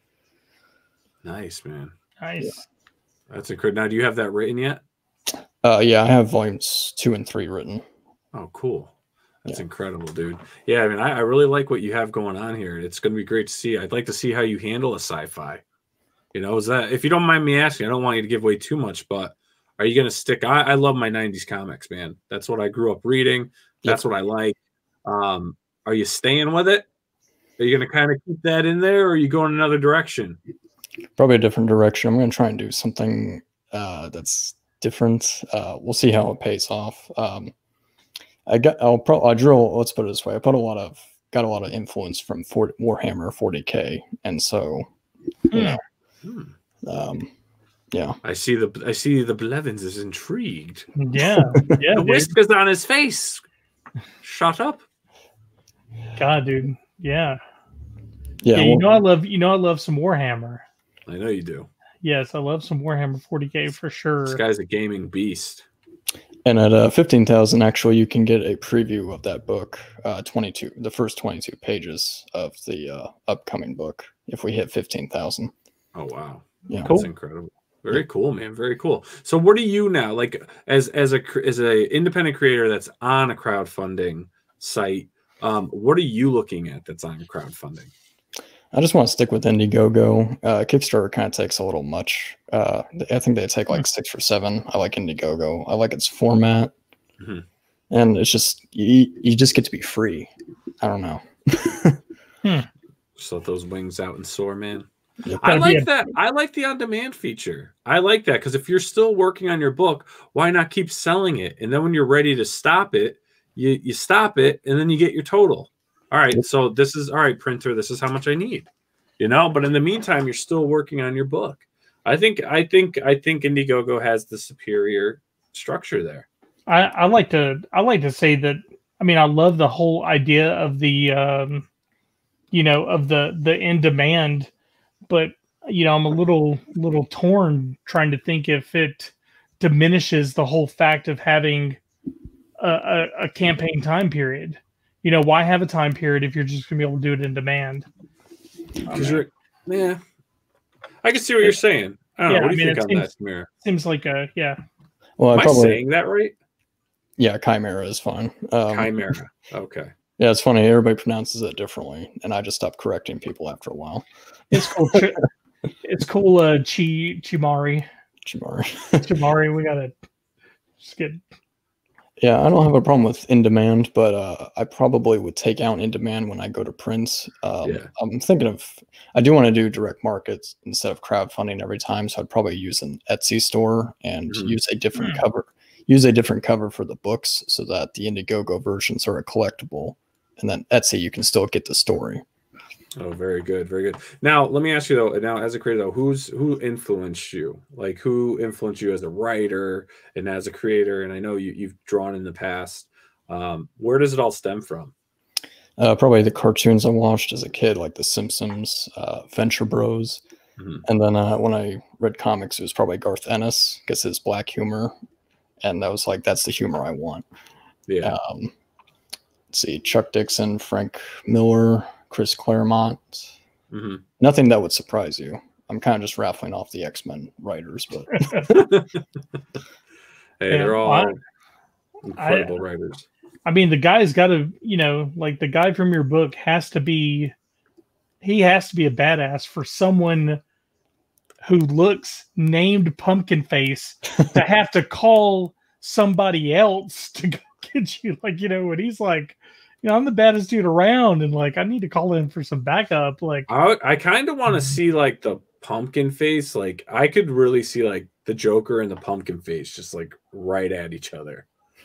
[SPEAKER 1] Nice, man.
[SPEAKER 2] Nice.
[SPEAKER 1] That's incredible. Now, do you have that written yet?
[SPEAKER 4] Uh, yeah, I have volumes two and three written.
[SPEAKER 1] Oh, cool. That's
[SPEAKER 4] Yeah.
[SPEAKER 1] incredible, dude. Yeah, I mean, I, I really like what you have going on here. It's going to be great to see. I'd like to see how you handle a sci-fi. You know, is that, if you don't mind me asking, I don't want you to give away too much, but are you going to stick? I, I love my nineties comics, man. That's what I grew up reading. That's what I like. Um, are you staying with it? Are you going to kind of keep that in there, or are you going another direction?
[SPEAKER 4] Probably a different direction. I'm going to try and do something uh, that's different. Uh, we'll see how it pays off. Um, I got. I'll probably. I drill. Let's put it this way. I put a lot of got a lot of influence from forty, Warhammer forty K, and so you know,
[SPEAKER 1] Hmm.
[SPEAKER 4] um, yeah.
[SPEAKER 1] I see the I see the Blevins is intrigued.
[SPEAKER 2] Yeah. Yeah.
[SPEAKER 1] The
[SPEAKER 2] dude.
[SPEAKER 1] whiskers on his face. Shut up.
[SPEAKER 2] God, dude. Yeah.
[SPEAKER 4] Yeah,
[SPEAKER 2] Yeah. You
[SPEAKER 4] well,
[SPEAKER 2] know, I love. You know, I love some Warhammer.
[SPEAKER 1] I know you do.
[SPEAKER 2] Yes, I love some Warhammer forty K for
[SPEAKER 1] This
[SPEAKER 2] sure.
[SPEAKER 1] guy's a gaming beast.
[SPEAKER 4] and at uh, fifteen thousand, actually, you can get a preview of that book. Uh, twenty-two, the first twenty-two pages of the uh, upcoming book. If we hit fifteen thousand.
[SPEAKER 1] Oh wow.
[SPEAKER 4] Yeah.
[SPEAKER 2] Cool.
[SPEAKER 1] That's incredible. Very cool, man. Very cool. So, what are you now like as as a cr- as a independent creator that's on a crowdfunding site? Um, what are you looking at that's on crowdfunding?
[SPEAKER 4] I just want to stick with Indiegogo. Uh, Kickstarter kind of takes a little much. Uh, I think they take like six or seven. I like Indiegogo. I like its format,
[SPEAKER 1] Mhm.
[SPEAKER 4] and it's just you, you just get to be free. I don't know.
[SPEAKER 1] Just let those wings out and soar, man.
[SPEAKER 4] Yep.
[SPEAKER 1] I
[SPEAKER 2] Gotta be
[SPEAKER 1] like
[SPEAKER 2] a-
[SPEAKER 1] that. I like the on-demand feature. I like that because if you're still working on your book, why not keep selling it? And then when you're ready to stop it, you you stop it, and then you get your total. All right,
[SPEAKER 4] Yep.
[SPEAKER 1] so this is all right, printer. This is how much I need, you know. But in the meantime, you're still working on your book. I think. I think. I think Indiegogo has the superior structure there.
[SPEAKER 2] I, I like to. I like to say that. I mean, I love the whole idea of the, um, you know, of the the in demand, but you know, I'm a little little torn trying to think if it diminishes the whole fact of having a, a, a campaign time period. You know, why have a time period if you're just going to be able to do it in demand?
[SPEAKER 1] Because you're, yeah, I can see what you're saying. I don't
[SPEAKER 2] Yeah,
[SPEAKER 1] know. What
[SPEAKER 2] I
[SPEAKER 1] do you
[SPEAKER 2] mean,
[SPEAKER 1] think
[SPEAKER 2] it
[SPEAKER 1] on
[SPEAKER 2] seems-
[SPEAKER 1] that, Chimera?
[SPEAKER 2] Seems like a yeah.
[SPEAKER 4] Well,
[SPEAKER 1] Am
[SPEAKER 4] I
[SPEAKER 1] I
[SPEAKER 4] probably
[SPEAKER 1] saying that right?
[SPEAKER 4] yeah, Chimera is fine. Um,
[SPEAKER 1] Chimera. Okay.
[SPEAKER 4] yeah, it's funny. Everybody pronounces it differently, and I just stopped correcting people after a while.
[SPEAKER 2] It's cool. Chi- it's cool. Uh, Chi Chimari,
[SPEAKER 4] Chimera.
[SPEAKER 2] Chimari. We gotta Just kidding.
[SPEAKER 4] Yeah, I don't have a problem with in demand, but uh, I probably would take out in demand when I go to print. Um,
[SPEAKER 1] Yeah.
[SPEAKER 4] I'm thinking of, I do want to do direct markets instead of crowdfunding every time, so I'd probably use an Etsy store and
[SPEAKER 1] Mhm.
[SPEAKER 4] use a different
[SPEAKER 2] Mm.
[SPEAKER 4] cover, use a different cover for the books so that the Indiegogo versions are a collectible, and then Etsy you can still get the story.
[SPEAKER 1] Oh, very good, very good. Now, let me ask you though. Now, as a creator, though, who's who influenced you? Like, who influenced you as a writer and as a creator? And I know you you've drawn in the past. Um, where does it all stem from?
[SPEAKER 4] Uh, probably the cartoons I watched as a kid, like The Simpsons, uh, Venture Bros,
[SPEAKER 1] Mhm.
[SPEAKER 4] and then uh, when I read comics, it was probably Garth Ennis because his black humor, and that was like that's the humor I want.
[SPEAKER 1] Yeah.
[SPEAKER 4] Um, let's see, Chuck Dixon, Frank Miller, Chris Claremont.
[SPEAKER 1] hmm
[SPEAKER 4] Nothing that would surprise you. I'm kind of just raffling off the X-Men writers, but
[SPEAKER 1] Hey,
[SPEAKER 2] Yeah,
[SPEAKER 1] they're all
[SPEAKER 2] I-
[SPEAKER 1] incredible writers.
[SPEAKER 2] I mean, the guy's got to, you know, like the guy from your book has to be, he has to be a badass for someone who looks named Pumpkin Face to have to call somebody else to go get you. Like, you know, when he's like, you know, I'm the baddest dude around and like, I need to call in for some backup. Like,
[SPEAKER 1] I I kind of want to see like the pumpkin face. Like, I could really see like the Joker and the pumpkin face just like right at each other.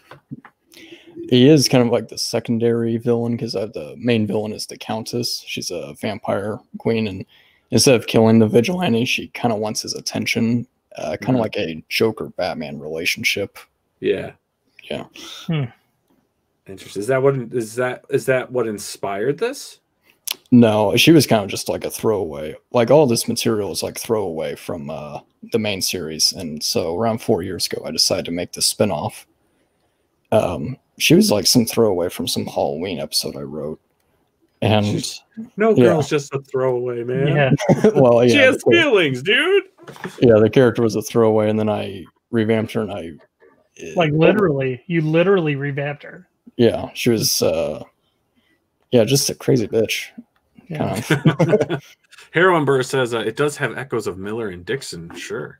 [SPEAKER 4] he is kind of like the secondary villain because uh, the main villain is the Countess. She's a vampire queen, and instead of killing the vigilante, she kind of wants his attention. Uh, kind of
[SPEAKER 1] Mhm.
[SPEAKER 4] like a Joker Batman relationship.
[SPEAKER 1] Yeah.
[SPEAKER 4] Yeah.
[SPEAKER 2] Hmm.
[SPEAKER 1] Interesting. Is that what is that is that what inspired this?
[SPEAKER 4] No, she was kind of just like a throwaway. Like all this material is like throwaway from uh, the main series, and so around four years ago, I decided to make this spinoff. Um, she was like some throwaway from some Halloween episode I wrote, and
[SPEAKER 1] She's- No
[SPEAKER 4] Yeah.
[SPEAKER 1] girl's just a throwaway, man.
[SPEAKER 2] yeah,
[SPEAKER 4] well, yeah,
[SPEAKER 1] She has
[SPEAKER 4] the,
[SPEAKER 1] feelings, dude.
[SPEAKER 4] yeah, the character was a throwaway, and then I revamped her, and I
[SPEAKER 2] like literally, you literally revamped her.
[SPEAKER 4] yeah, she was uh, yeah, just a crazy bitch.
[SPEAKER 2] Yeah.
[SPEAKER 4] Kind of.
[SPEAKER 1] Heroin Burr says uh, it does have echoes of Miller and Dixon, sure.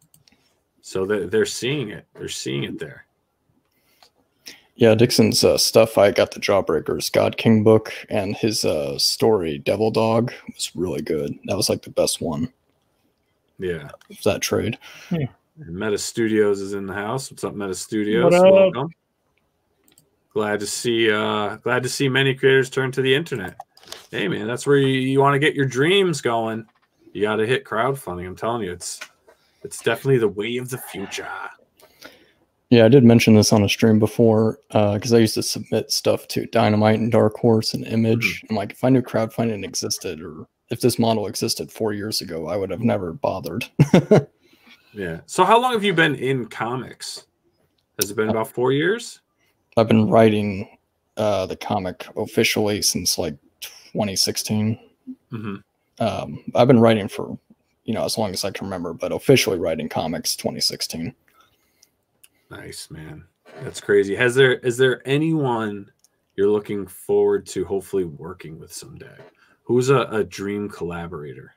[SPEAKER 1] So they're, they're seeing it. They're seeing it there.
[SPEAKER 4] Yeah, Dixon's uh, stuff. I got the Jawbreakers God King book, and his uh, story Devil Dog was really good. That was like the best one
[SPEAKER 1] Yeah.
[SPEAKER 4] of that trade.
[SPEAKER 1] And Meta Studios is in the house. What's up, Meta Studios?
[SPEAKER 2] What up?
[SPEAKER 1] Welcome. Glad to see. Uh, glad to see many creators turn to the internet. Hey, man, that's where you, you want to get your dreams going. You got to hit crowdfunding. I'm telling you, it's it's definitely the way of the future.
[SPEAKER 4] Yeah, I did mention this on a stream before because I used to submit stuff to Dynamite and Dark Horse and Image.
[SPEAKER 1] Mhm.
[SPEAKER 4] And like, if I knew crowdfunding existed, or if this model existed four years ago, I would have never bothered.
[SPEAKER 1] Yeah. So how long have you been in comics? Has it been about four years?
[SPEAKER 4] I've been writing uh, the comic officially since like twenty sixteen.
[SPEAKER 1] Mm-hmm.
[SPEAKER 4] Um, I've been writing for, you know, as long as I can remember, but officially writing comics twenty sixteen.
[SPEAKER 1] Nice, man. That's crazy. Has there is there anyone you're looking forward to hopefully working with someday? Who's a, a dream collaborator?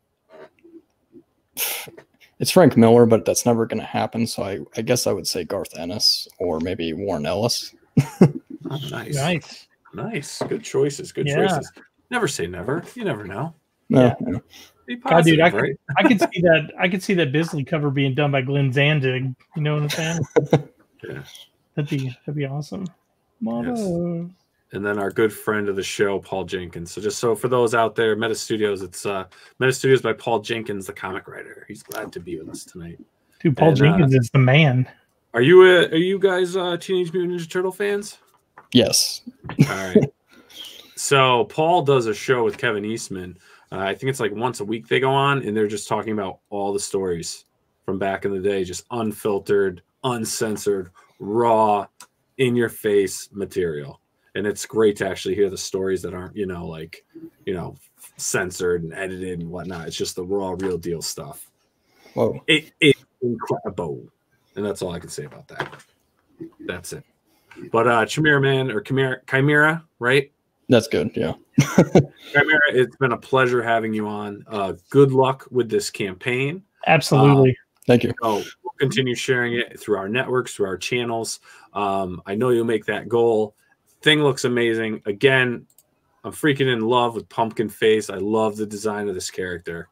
[SPEAKER 4] It's Frank Miller, but that's never going to happen. So I, I guess I would say Garth Ennis or maybe Warren Ellis.
[SPEAKER 1] Oh, nice.
[SPEAKER 2] Nice.
[SPEAKER 1] Nice. Good choices. Good
[SPEAKER 2] Yeah.
[SPEAKER 1] choices. Never say never. You never know.
[SPEAKER 4] Yeah.
[SPEAKER 1] Be
[SPEAKER 2] God, dude,
[SPEAKER 1] positive,
[SPEAKER 2] I could,
[SPEAKER 1] right?
[SPEAKER 2] I could see that. I could see that Bisley cover being done by Glenn Zandig. You know what I'm saying?
[SPEAKER 1] Yeah.
[SPEAKER 2] That'd be that'd be awesome. Motto.
[SPEAKER 1] And then our good friend of the show, Paul Jenkins. So just so for those out there, Meta Studios, it's uh, Meta Studios by Paul Jenkins, the comic writer. He's glad to be with us tonight.
[SPEAKER 2] Dude, Paul
[SPEAKER 1] And,
[SPEAKER 2] Jenkins
[SPEAKER 1] uh,
[SPEAKER 2] is the man.
[SPEAKER 1] Are you uh, are you guys uh, Teenage Mutant Ninja Turtle fans?
[SPEAKER 4] Yes.
[SPEAKER 1] All right. So Paul does a show with Kevin Eastman. Uh, I think it's like once a week they go on, and they're just talking about all the stories from back in the day, just unfiltered, uncensored, raw, in your face material. And it's great to actually hear the stories that aren't, you know, like, you know, censored and edited and whatnot. It's just the raw, real deal stuff.
[SPEAKER 4] Whoa.
[SPEAKER 1] It is incredible. And that's all I can say about that. That's it. But uh Chimera Man or Chimera, Chimera, right?
[SPEAKER 4] That's good. Yeah.
[SPEAKER 1] Chimera, it's been a pleasure having you on. Uh, good luck with this campaign.
[SPEAKER 2] Absolutely.
[SPEAKER 4] Thank you.
[SPEAKER 1] So continue sharing it through our networks, through our channels. Um, I know you'll make that goal. Thing looks amazing. Again, I'm freaking in love with Pumpkin Face. I love the design of this character.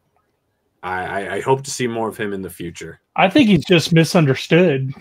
[SPEAKER 1] I, I, I hope to see more of him in the future.
[SPEAKER 2] I think he's just misunderstood.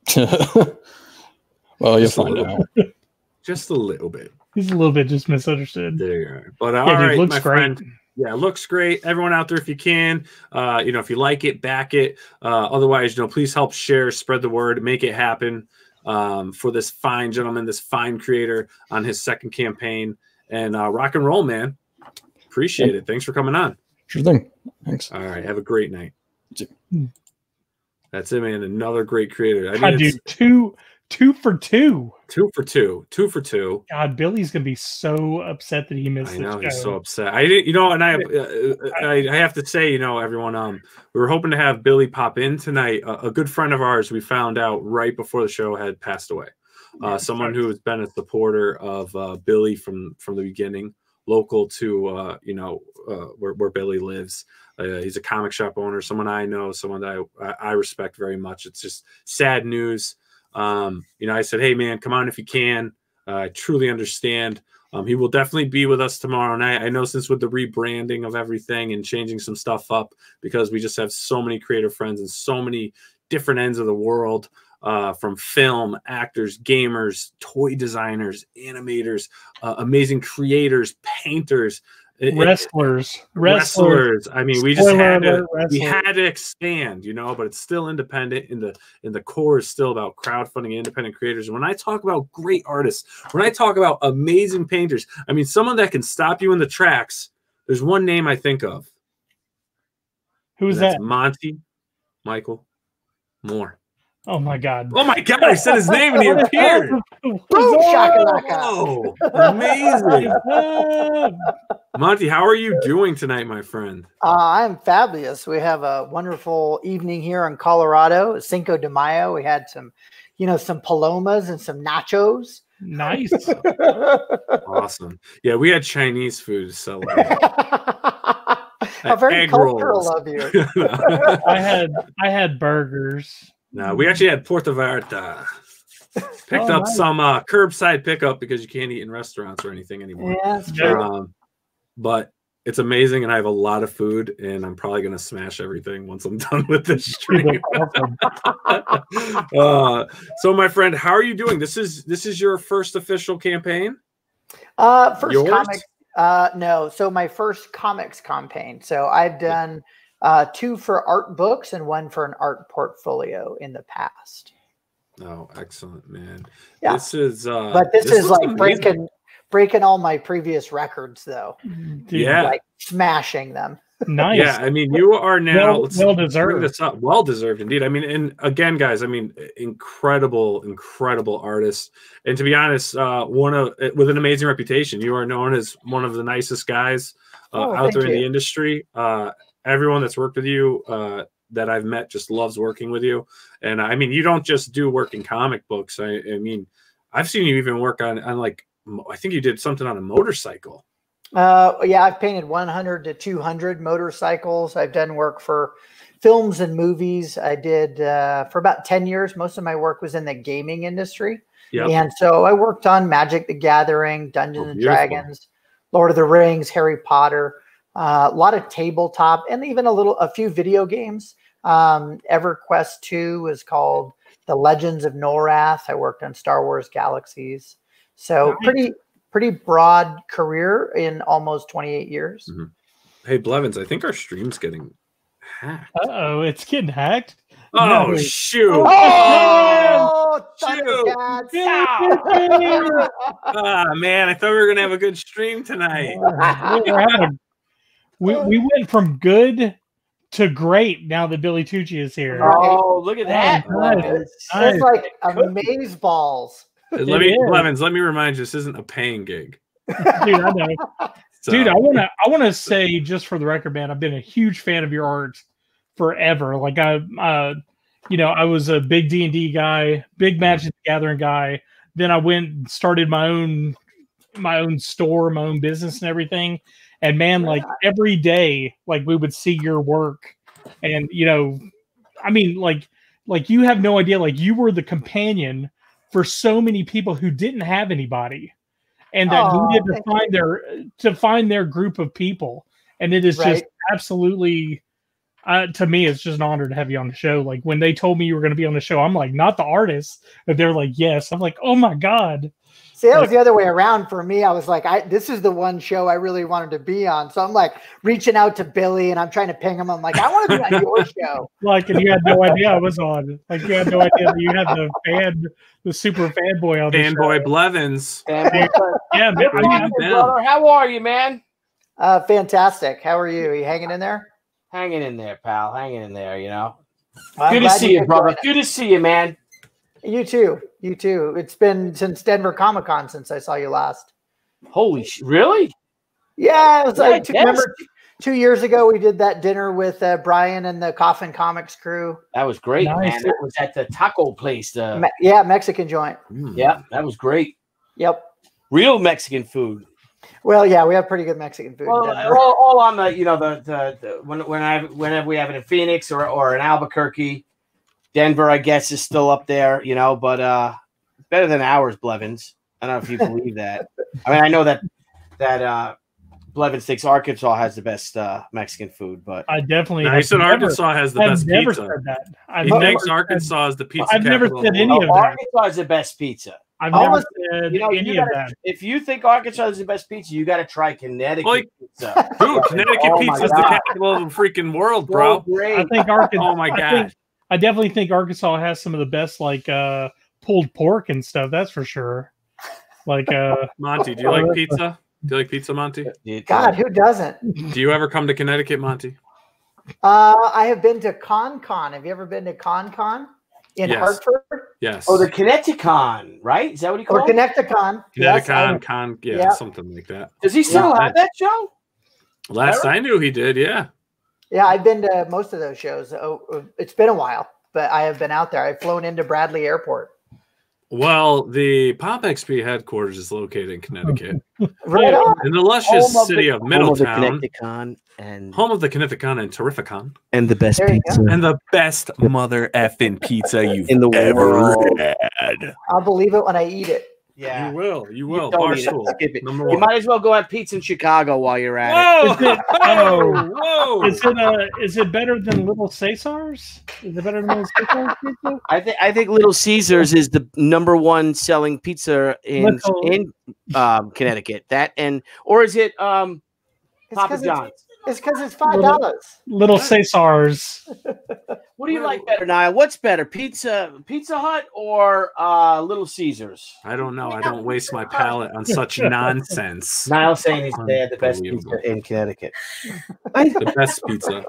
[SPEAKER 4] Well, you'll
[SPEAKER 1] Just a
[SPEAKER 4] find
[SPEAKER 1] little
[SPEAKER 4] out.
[SPEAKER 1] bit. Just a little bit.
[SPEAKER 2] He's a little bit just misunderstood.
[SPEAKER 1] There you are. But uh,
[SPEAKER 2] Yeah,
[SPEAKER 1] all
[SPEAKER 2] dude,
[SPEAKER 1] right,
[SPEAKER 2] looks
[SPEAKER 1] my
[SPEAKER 2] great.
[SPEAKER 1] friend. Yeah, it looks great. Everyone out there, if you can, uh, you know, if you like it, back it. Uh, otherwise, you know, please help share, spread the word, make it happen um, for this fine gentleman, this fine creator on his second campaign. And uh, rock and roll, man. Appreciate it. Thanks for coming on.
[SPEAKER 4] Sure thing. Thanks.
[SPEAKER 1] All right, have a great night.
[SPEAKER 4] You too.
[SPEAKER 1] That's it, man. Another great creator. I
[SPEAKER 2] God,
[SPEAKER 1] mean,
[SPEAKER 2] dude,
[SPEAKER 1] it's
[SPEAKER 2] two, two for two.
[SPEAKER 1] two for two, two for two.
[SPEAKER 2] God, Billy's gonna be so upset that he missed
[SPEAKER 1] I
[SPEAKER 2] the
[SPEAKER 1] know
[SPEAKER 2] show.
[SPEAKER 1] he's so upset. I didn't, you know, and I, uh, I, I have to say, you know, everyone, um, we were hoping to have Billy pop in tonight. A, a good friend of ours, we found out right before the show had passed away. Uh,
[SPEAKER 2] Yeah,
[SPEAKER 1] someone
[SPEAKER 2] sorry.
[SPEAKER 1] who has been a supporter of uh, Billy from from the beginning, local to uh, you know uh, where where Billy lives. Uh, he's a comic shop owner, someone I know, someone that I, I respect very much. It's just sad news. Um, you know, I said, hey, man, come on if you can. Uh, I truly understand. Um, he will definitely be with us tomorrow night. I know since with the rebranding of everything and changing some stuff up, because we just have so many creative friends and so many different ends of the world, uh, from film, actors, gamers, toy designers, animators, uh, amazing creators, painters,
[SPEAKER 2] Wrestlers,
[SPEAKER 1] It, wrestlers. I mean, we just
[SPEAKER 2] Spoiler
[SPEAKER 1] had to
[SPEAKER 2] alert,
[SPEAKER 1] we
[SPEAKER 2] wrestlers.
[SPEAKER 1] had to expand, you know, but it's still independent. In the in the core is still about crowdfunding and independent creators. And when I talk about great artists, when I talk about amazing painters, I mean someone that can stop you in the tracks. There's one name I think of.
[SPEAKER 2] Who's
[SPEAKER 1] That's
[SPEAKER 2] that?
[SPEAKER 1] Monte Michael Moore.
[SPEAKER 2] Oh my God!
[SPEAKER 1] Oh my God! I said his name and he appeared.
[SPEAKER 3] Boom, shakalaka.
[SPEAKER 1] Oh, amazing! Monty, how are you doing tonight, my friend?
[SPEAKER 5] Uh, I'm fabulous. We have a wonderful evening here in Colorado, Cinco de Mayo. We had some, you know, some palomas and some nachos.
[SPEAKER 2] Nice.
[SPEAKER 1] Awesome. Yeah, we had Chinese food to celebrate.
[SPEAKER 5] How very
[SPEAKER 1] Egg
[SPEAKER 5] cultural
[SPEAKER 1] rolls.
[SPEAKER 5] of you.
[SPEAKER 2] I had I had burgers.
[SPEAKER 1] No, we actually had Puerto Vallarta. Picked
[SPEAKER 2] Oh,
[SPEAKER 1] up
[SPEAKER 2] nice.
[SPEAKER 1] some uh, curbside pickup because you can't eat in restaurants or anything anymore.
[SPEAKER 5] Yeah, that's true.
[SPEAKER 1] Um, but it's amazing, and I have a lot of food, and I'm probably gonna smash everything once I'm done with this stream. uh, so, my friend, how are you doing? This is this is your first official campaign.
[SPEAKER 5] Uh, first
[SPEAKER 1] Yours?
[SPEAKER 5] comic. Uh, no, so my first comics campaign. So I've done uh, two for art books and one for an art portfolio in the past.
[SPEAKER 1] Oh, excellent, man!
[SPEAKER 5] Yeah.
[SPEAKER 1] This is, uh,
[SPEAKER 5] But this, is
[SPEAKER 1] looks
[SPEAKER 5] like
[SPEAKER 1] amazing.
[SPEAKER 5] breaking breaking all my previous records, though.
[SPEAKER 2] Dude,
[SPEAKER 1] Yeah.
[SPEAKER 5] Like smashing them.
[SPEAKER 2] nice.
[SPEAKER 1] Yeah, I mean, you are now
[SPEAKER 2] Well-
[SPEAKER 1] let's
[SPEAKER 2] well
[SPEAKER 1] bring
[SPEAKER 2] deserved.
[SPEAKER 1] this up. Well deserved, indeed. I mean, and again, guys, I mean, incredible, incredible artist. And to be honest, uh, one of with an amazing reputation. You are known as one of the nicest guys uh,
[SPEAKER 5] Oh,
[SPEAKER 1] out
[SPEAKER 5] thank
[SPEAKER 1] there in the
[SPEAKER 5] you.
[SPEAKER 1] industry. Uh, everyone that's worked with you uh, that I've met just loves working with you. And I mean, you don't just do work in comic books. I, I mean, I've seen you even work on on like I think you did something on a motorcycle.
[SPEAKER 5] Uh, yeah, I've painted one hundred to two hundred motorcycles. I've done work for films and movies. I did uh, for about ten years. Most of my work was in the gaming industry.
[SPEAKER 1] Yep.
[SPEAKER 5] And so I worked on Magic the Gathering, Dungeons
[SPEAKER 1] Oh,
[SPEAKER 5] and
[SPEAKER 1] beautiful.
[SPEAKER 5] Dragons, Lord of the Rings, Harry Potter, uh, a lot of tabletop, and even a little, a few video games. Um, EverQuest two was called The Legends of Norath. I worked on Star Wars Galaxies. So
[SPEAKER 2] Nice.
[SPEAKER 5] pretty, pretty broad career in almost twenty-eight years.
[SPEAKER 1] Mhm. Hey, Blevins, I think our stream's getting hacked.
[SPEAKER 2] Uh oh, it's getting hacked.
[SPEAKER 1] Oh,
[SPEAKER 2] No.
[SPEAKER 1] shoot.
[SPEAKER 5] Oh,
[SPEAKER 1] shoot.
[SPEAKER 5] Thundercats!
[SPEAKER 1] Ah, man, I thought we were going to have a good stream tonight.
[SPEAKER 2] We're having a- we, we went from good to great now that Billy Tucci is here.
[SPEAKER 3] Oh, look at that.
[SPEAKER 2] Oh, nice.
[SPEAKER 5] It's,
[SPEAKER 2] Nice.
[SPEAKER 5] it's like amaze balls.
[SPEAKER 1] Let me,
[SPEAKER 2] is.
[SPEAKER 1] Blevins, let me remind you, this isn't a paying gig.
[SPEAKER 2] Dude, I know.
[SPEAKER 1] So,
[SPEAKER 2] Dude, I want to I want to say just for the record, man, I've been a huge fan of your art forever. Like I uh you know, I was a big D and D guy, big Magic the Gathering guy. Then I went and started my own my own store, my own business and everything. And man, like every day, like we would see your work and you know, I mean, like, like you have no idea. Like you were the companion for so many people who didn't have anybody, and that
[SPEAKER 5] Aw,
[SPEAKER 2] needed to
[SPEAKER 5] thank
[SPEAKER 2] find their to find their group of people. And it is
[SPEAKER 5] Right.
[SPEAKER 2] just absolutely, uh, to me, it's just an honor to have you on the show. Like when they told me you were going to be on the show, I'm like, not the artist, but they're like, yes. I'm like, oh my god.
[SPEAKER 5] See, that
[SPEAKER 2] Like-
[SPEAKER 5] was the other way around for me. I was like, I this is the one show I really wanted to be on. So I'm like reaching out to Billy and I'm trying to ping him. I'm like, I want to be on your show.
[SPEAKER 2] Like, and you had no idea I was on. Like, you had no idea that you had the fan, the super fanboy on the
[SPEAKER 1] Fanboy
[SPEAKER 2] show.
[SPEAKER 1] Blevins.
[SPEAKER 2] Yeah, man, I mean, I'm
[SPEAKER 1] down.
[SPEAKER 6] Brother, how are you, man?
[SPEAKER 5] Uh, fantastic. How are you? Are you hanging in there?
[SPEAKER 6] Hanging in there, pal. Hanging in there, you know.
[SPEAKER 5] Well, I'm
[SPEAKER 6] Good to
[SPEAKER 5] glad
[SPEAKER 6] see you,
[SPEAKER 5] could
[SPEAKER 6] brother.
[SPEAKER 5] join us.
[SPEAKER 6] Good to see you, man.
[SPEAKER 5] You too. You too. It's been since Denver Comic Con since I saw you last.
[SPEAKER 6] Holy sh! Really?
[SPEAKER 5] Yeah, it was
[SPEAKER 6] Yeah,
[SPEAKER 5] like two,
[SPEAKER 6] yes.
[SPEAKER 5] remember two years ago we did that dinner with uh, Brian and the Coffin Comics crew.
[SPEAKER 6] That was great,
[SPEAKER 2] Nice.
[SPEAKER 6] man. That was at the taco place. The,
[SPEAKER 5] Me- yeah, Mexican joint.
[SPEAKER 1] Mm.
[SPEAKER 6] yeah, that was great.
[SPEAKER 5] Yep.
[SPEAKER 6] Real Mexican food.
[SPEAKER 5] Well, yeah, we have pretty good Mexican food.
[SPEAKER 6] Well,
[SPEAKER 5] in Denver.
[SPEAKER 6] all, all on the, you know, the, the, the when when I whenever we have it in Phoenix or or in Albuquerque, Denver, I guess is still up there, you know, but uh, better than ours, Blevins. I don't know if you believe that. I mean, I know that that uh, Blevins thinks Arkansas has the best uh, Mexican food, but
[SPEAKER 2] I definitely.
[SPEAKER 1] No, he
[SPEAKER 2] have
[SPEAKER 1] said
[SPEAKER 2] never-
[SPEAKER 1] Arkansas has the
[SPEAKER 2] I've
[SPEAKER 1] best
[SPEAKER 2] never
[SPEAKER 1] pizza.
[SPEAKER 2] said that. I've
[SPEAKER 1] He
[SPEAKER 2] never
[SPEAKER 1] thinks
[SPEAKER 2] said-
[SPEAKER 1] Arkansas is the pizza
[SPEAKER 2] I've never
[SPEAKER 1] capital.
[SPEAKER 2] said any
[SPEAKER 6] oh,
[SPEAKER 2] of that.
[SPEAKER 6] Arkansas is the best pizza.
[SPEAKER 2] I've
[SPEAKER 5] Almost-
[SPEAKER 2] never said
[SPEAKER 6] You know,
[SPEAKER 2] any
[SPEAKER 6] you
[SPEAKER 2] of
[SPEAKER 6] gotta,
[SPEAKER 2] that.
[SPEAKER 6] if you think Arkansas is the best pizza, you got to try Connecticut
[SPEAKER 1] Like-
[SPEAKER 6] pizza.
[SPEAKER 1] Dude, Connecticut
[SPEAKER 6] Oh my
[SPEAKER 1] pizza is the
[SPEAKER 6] God.
[SPEAKER 1] capital of the freaking world,
[SPEAKER 6] So
[SPEAKER 1] bro.
[SPEAKER 6] great.
[SPEAKER 2] I think Arkansas.
[SPEAKER 1] Oh my
[SPEAKER 2] I
[SPEAKER 1] god.
[SPEAKER 2] think- I definitely think Arkansas has some of the best, like uh, pulled pork and stuff. That's for sure. Like, uh,
[SPEAKER 1] Monty, do you like pizza? Do you like pizza, Monty?
[SPEAKER 5] God, who doesn't?
[SPEAKER 1] Do you ever come to Connecticut, Monty?
[SPEAKER 5] Uh, I have been to Con Con. Have you ever been to Con Con in
[SPEAKER 1] Yes.
[SPEAKER 5] Hartford
[SPEAKER 1] Yes.
[SPEAKER 6] Oh, the Connecticon, right? Is that what he
[SPEAKER 5] or
[SPEAKER 6] called it?
[SPEAKER 5] Connecticon? Yes, I-
[SPEAKER 1] Connecticut, con, yeah,
[SPEAKER 5] Yeah.
[SPEAKER 1] something like that.
[SPEAKER 6] Does he still
[SPEAKER 1] Yeah.
[SPEAKER 6] have that show?
[SPEAKER 1] Last I knew, he did. Yeah.
[SPEAKER 5] yeah, I've been to most of those shows. Oh, it's been a while, but I have been out there. I've flown into Bradley Airport.
[SPEAKER 1] Well, the PopXP headquarters is located in Connecticut,
[SPEAKER 5] Right on.
[SPEAKER 1] in the luscious
[SPEAKER 6] Home of
[SPEAKER 1] city
[SPEAKER 6] the-
[SPEAKER 1] of
[SPEAKER 6] home of the
[SPEAKER 1] Middletown,
[SPEAKER 6] Connecticon and
[SPEAKER 1] home of the Connecticon and Terrificon,
[SPEAKER 6] and the best
[SPEAKER 5] There you
[SPEAKER 6] pizza
[SPEAKER 1] and the best mother effing pizza you've
[SPEAKER 6] in the
[SPEAKER 1] ever
[SPEAKER 6] world.
[SPEAKER 1] had.
[SPEAKER 5] I'll believe it when I eat it.
[SPEAKER 6] Yeah.
[SPEAKER 1] You will. You will.
[SPEAKER 6] don't need it.
[SPEAKER 1] Barstool.
[SPEAKER 6] Skip it.
[SPEAKER 1] Number
[SPEAKER 6] You
[SPEAKER 1] one.
[SPEAKER 6] might as well go have pizza in Chicago while you're at
[SPEAKER 1] Whoa!
[SPEAKER 2] Is it-
[SPEAKER 1] Whoa! Whoa!
[SPEAKER 2] is it uh, is it better than Little Caesars? Is it better than Little Caesars pizza?
[SPEAKER 6] it. I think I think Little Caesars is the number one selling pizza in
[SPEAKER 2] Little-
[SPEAKER 6] in um, Connecticut. That and or is it um,
[SPEAKER 5] It's
[SPEAKER 6] Papa
[SPEAKER 5] 'cause
[SPEAKER 6] John's?
[SPEAKER 5] It's, it's because it's five dollars.
[SPEAKER 2] Little Caesars.
[SPEAKER 6] What do you like better, Nile? What's better, pizza Pizza Hut or uh, Little Caesars?
[SPEAKER 1] I don't know. I don't waste my palate on such nonsense.
[SPEAKER 6] Nile saying he's they had the best
[SPEAKER 1] Unbelievable.
[SPEAKER 6] pizza in Connecticut.
[SPEAKER 1] The best pizza.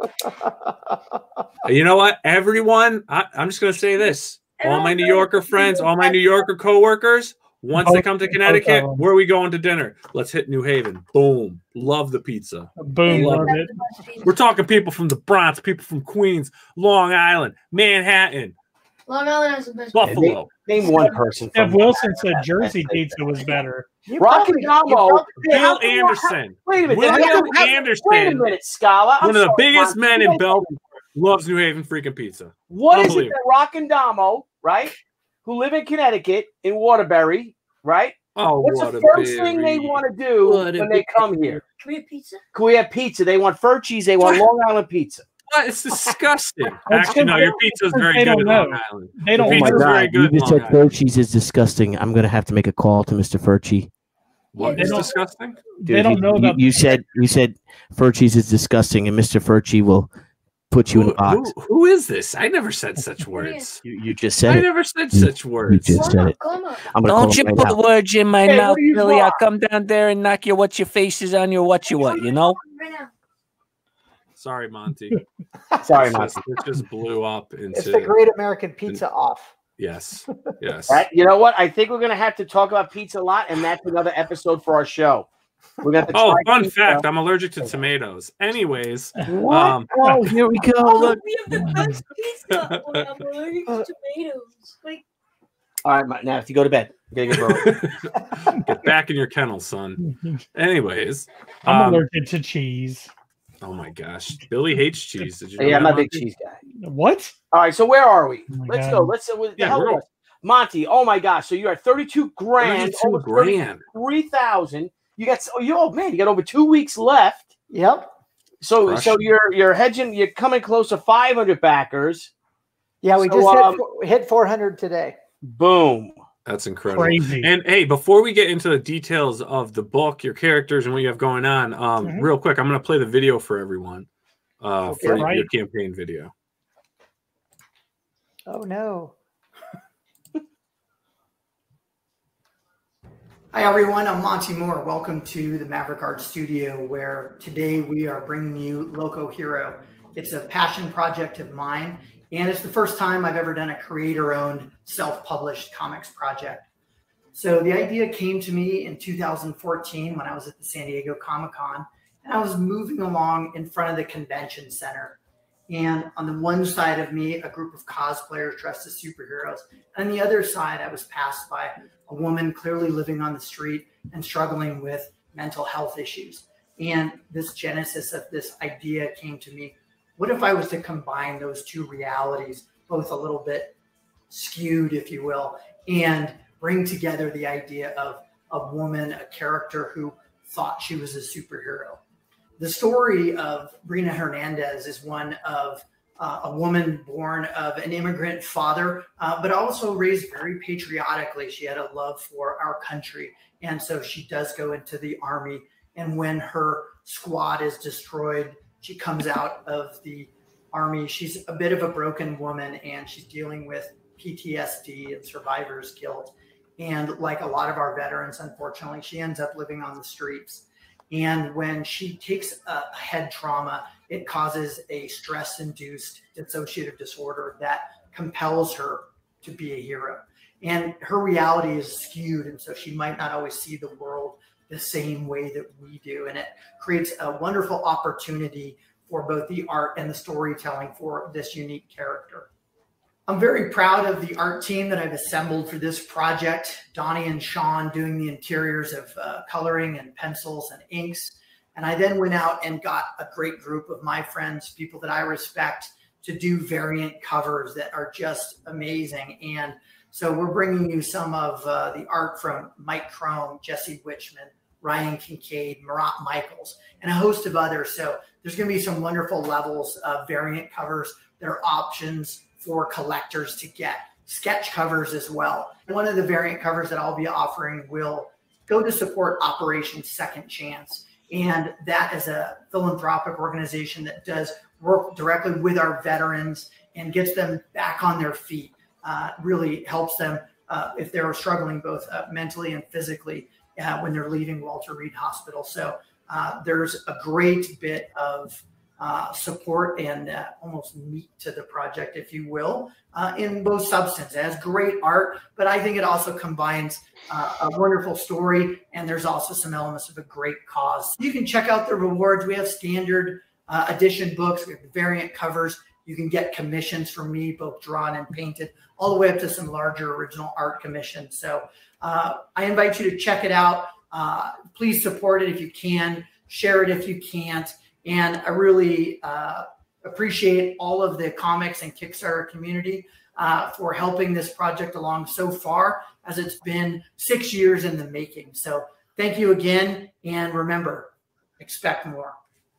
[SPEAKER 1] You know what? Everyone, I, I'm just going to say this. All my New Yorker friends, all my New Yorker coworkers, once they come to Connecticut, where are we going to dinner? Let's hit New Haven. Boom. Love the pizza.
[SPEAKER 2] Boom,
[SPEAKER 1] Love
[SPEAKER 2] love it.
[SPEAKER 1] We're talking people from the Bronx, people from Queens, Long Island, Manhattan,
[SPEAKER 7] Long Island has the best.
[SPEAKER 1] Buffalo.
[SPEAKER 6] Name one person.
[SPEAKER 2] Jeff
[SPEAKER 6] From
[SPEAKER 2] Wilson said Jersey pizza was better.
[SPEAKER 5] You
[SPEAKER 6] Rock
[SPEAKER 5] probably-
[SPEAKER 6] and
[SPEAKER 5] you
[SPEAKER 6] Damo.
[SPEAKER 5] probably-
[SPEAKER 1] Bill Anderson.
[SPEAKER 6] Wait a minute.
[SPEAKER 1] William
[SPEAKER 6] how- how-
[SPEAKER 1] Anderson.
[SPEAKER 6] Wait a minute, Scala. I'm
[SPEAKER 1] One of the
[SPEAKER 6] sorry,
[SPEAKER 1] biggest
[SPEAKER 6] Monty.
[SPEAKER 1] men
[SPEAKER 6] You
[SPEAKER 1] in
[SPEAKER 6] guys-
[SPEAKER 1] Belgium loves New Haven freaking pizza.
[SPEAKER 6] What is it
[SPEAKER 1] Unbelievable.
[SPEAKER 6] that Rock and Damo, right, who live in Connecticut, in Waterbury, right?
[SPEAKER 1] Oh,
[SPEAKER 6] What's
[SPEAKER 1] what
[SPEAKER 6] the
[SPEAKER 1] a
[SPEAKER 6] first thing they
[SPEAKER 1] berry.
[SPEAKER 6] want to do
[SPEAKER 1] What a
[SPEAKER 6] when they come here?
[SPEAKER 7] Can we have pizza?
[SPEAKER 6] Can we have pizza? They want Furchies. They want Long Island pizza.
[SPEAKER 1] What? It's disgusting.
[SPEAKER 2] That's
[SPEAKER 1] Actually, no,
[SPEAKER 2] because
[SPEAKER 1] your pizza is
[SPEAKER 2] they
[SPEAKER 1] very
[SPEAKER 2] don't
[SPEAKER 1] good in
[SPEAKER 2] know.
[SPEAKER 1] Long Island.
[SPEAKER 2] They don't
[SPEAKER 1] The
[SPEAKER 2] know.
[SPEAKER 1] pizza's very good in Long Island.
[SPEAKER 6] Furchies is disgusting. I'm gonna have to make a call to Mister Furchie.
[SPEAKER 1] What
[SPEAKER 2] They
[SPEAKER 1] is
[SPEAKER 2] don't-
[SPEAKER 1] disgusting?
[SPEAKER 2] They don't know
[SPEAKER 6] you,
[SPEAKER 2] about
[SPEAKER 6] you said you said Furchies is disgusting, and Mister Furchie will put you in
[SPEAKER 1] Who,
[SPEAKER 6] a box.
[SPEAKER 1] who- who is this? I never said such words.
[SPEAKER 6] You, you just
[SPEAKER 1] I
[SPEAKER 6] said it.
[SPEAKER 1] never said
[SPEAKER 6] You-
[SPEAKER 1] such words.
[SPEAKER 6] just said it.
[SPEAKER 7] Come on.
[SPEAKER 6] I'm gonna call
[SPEAKER 8] Don't you
[SPEAKER 6] him right
[SPEAKER 8] put
[SPEAKER 6] now.
[SPEAKER 8] words in my
[SPEAKER 6] Hey,
[SPEAKER 8] mouth,
[SPEAKER 6] what do you
[SPEAKER 8] Billy. I'll
[SPEAKER 6] want?
[SPEAKER 8] come down there and knock your what your face is on your what you what, you know?
[SPEAKER 7] Right now.
[SPEAKER 1] Sorry, Monty.
[SPEAKER 6] Sorry,
[SPEAKER 1] It's
[SPEAKER 6] Monty.
[SPEAKER 1] just- It just blew up
[SPEAKER 5] It's
[SPEAKER 1] into
[SPEAKER 5] the Great American Pizza Off.
[SPEAKER 1] yes, yes.
[SPEAKER 6] That- you know what? I think we're gonna have to talk about pizza a lot, and that's another episode for our show. We're gonna have to
[SPEAKER 1] Oh,
[SPEAKER 6] try
[SPEAKER 1] fun
[SPEAKER 6] pizza.
[SPEAKER 1] fact: I'm allergic to tomatoes. Anyways,
[SPEAKER 6] What?
[SPEAKER 1] um,
[SPEAKER 6] Oh, here we go. Look.
[SPEAKER 7] We have the best pizza. Oh, I'm allergic to tomatoes. Like,
[SPEAKER 6] All right, Ma- now if you go to bed, you gotta get going.
[SPEAKER 1] get back in your kennel, son. Anyways,
[SPEAKER 2] I'm
[SPEAKER 1] um,
[SPEAKER 2] allergic to cheese.
[SPEAKER 1] Oh my gosh, Billy hates cheese. Did you know
[SPEAKER 6] Yeah, I'm
[SPEAKER 1] that,
[SPEAKER 6] a big
[SPEAKER 1] Monty?
[SPEAKER 6] cheese guy.
[SPEAKER 2] What?
[SPEAKER 6] All right, so where are we?
[SPEAKER 2] Oh my
[SPEAKER 6] Let's
[SPEAKER 2] God.
[SPEAKER 6] go. Let's. Uh, the
[SPEAKER 1] Yeah,
[SPEAKER 6] hell
[SPEAKER 1] we're
[SPEAKER 6] with
[SPEAKER 1] going-
[SPEAKER 6] us. Monty. Oh my gosh. So you're at thirty-two grand,
[SPEAKER 1] thirty-two
[SPEAKER 6] almost
[SPEAKER 1] grand.
[SPEAKER 6] three thousand. You got. Oh, you oh man, you got over two weeks left.
[SPEAKER 5] Yep.
[SPEAKER 6] So
[SPEAKER 1] Crush.
[SPEAKER 6] so you're you're hedging. You're coming close to five hundred backers.
[SPEAKER 5] Yeah, we
[SPEAKER 6] So,
[SPEAKER 5] just
[SPEAKER 6] um,
[SPEAKER 5] hit hit four hundred today.
[SPEAKER 6] Boom.
[SPEAKER 1] That's incredible.
[SPEAKER 2] Crazy.
[SPEAKER 1] And hey, before we get into the details of the book, your characters, and what you have going on, um,
[SPEAKER 2] Mhm.
[SPEAKER 1] real quick, I'm going to play the video for everyone uh,
[SPEAKER 5] Okay.
[SPEAKER 1] for
[SPEAKER 2] Right.
[SPEAKER 1] your campaign video.
[SPEAKER 5] Oh no. Hi everyone, I'm Monte Moore. Welcome to the Maverick Art Studio, where today we are bringing you Loco Hero. It's a passion project of mine, and it's the first time I've ever done a creator-owned, self-published comics project. So the idea came to me in two thousand fourteen when I was at the San Diego Comic-Con, and I was moving along in front of the convention center. And on the one side of me, a group of cosplayers dressed as superheroes. And on the other side, I was passed by a woman clearly living on the street and struggling with mental health issues. And this genesis of this idea came to me. What if I was to combine those two realities, both a little bit skewed, if you will, and bring together the idea of a woman, a character who thought she was a superhero? The story of Brina Hernandez is one of uh, a woman born of an immigrant father, uh, but also raised very patriotically. She had a love for our country. And so she does go into the army. And when her squad is destroyed, she comes out of the army. She's a bit of a broken woman, and she's dealing with P T S D and survivor's guilt. And like a lot of our veterans, unfortunately, she ends up living on the streets. And when she takes a head trauma, it causes a stress-induced dissociative disorder that compels her to be a hero. And her reality is skewed, and so she might not always see the world the same way that we do. And it creates a wonderful opportunity for both the art and the storytelling for this unique character. I'm very proud of the art team that I've assembled for this project. Donnie and Sean doing the interiors of uh, coloring and pencils and inks. And I then went out and got a great group of my friends, people that I respect, to do variant covers that are just amazing. And so we're bringing you some of uh, the art from Mike Crone, Jesse Witchman, Ryan Kincaid, Marat Michaels, and a host of others. So there's going to be some wonderful levels of variant covers that are options for collectors to get, sketch covers as well. One of the variant covers that I'll be offering will go to support Operation Second Chance. And that is a philanthropic organization that does work directly with our veterans and gets them back on their feet, uh, really helps them uh, if they're struggling both uh, mentally and physically uh, when they're leaving Walter Reed Hospital. So uh, there's a great bit of Uh, support and uh, almost meat to the project, if you will, uh, in both substance. It has great art, but I think it also combines uh, a wonderful story, and there's also some elements of a great cause. You can check out the rewards. We have standard uh, edition books. We have the variant covers. You can get commissions from me, both drawn and painted, all the way up to some larger original art commissions. So uh, I invite you to check it out. Uh, please support it if you can. Share it if you can't. And I really uh, appreciate all of the comics and Kickstarter community uh, for helping this project along so far, as it's been six years in the making. So thank you again. And remember, expect more.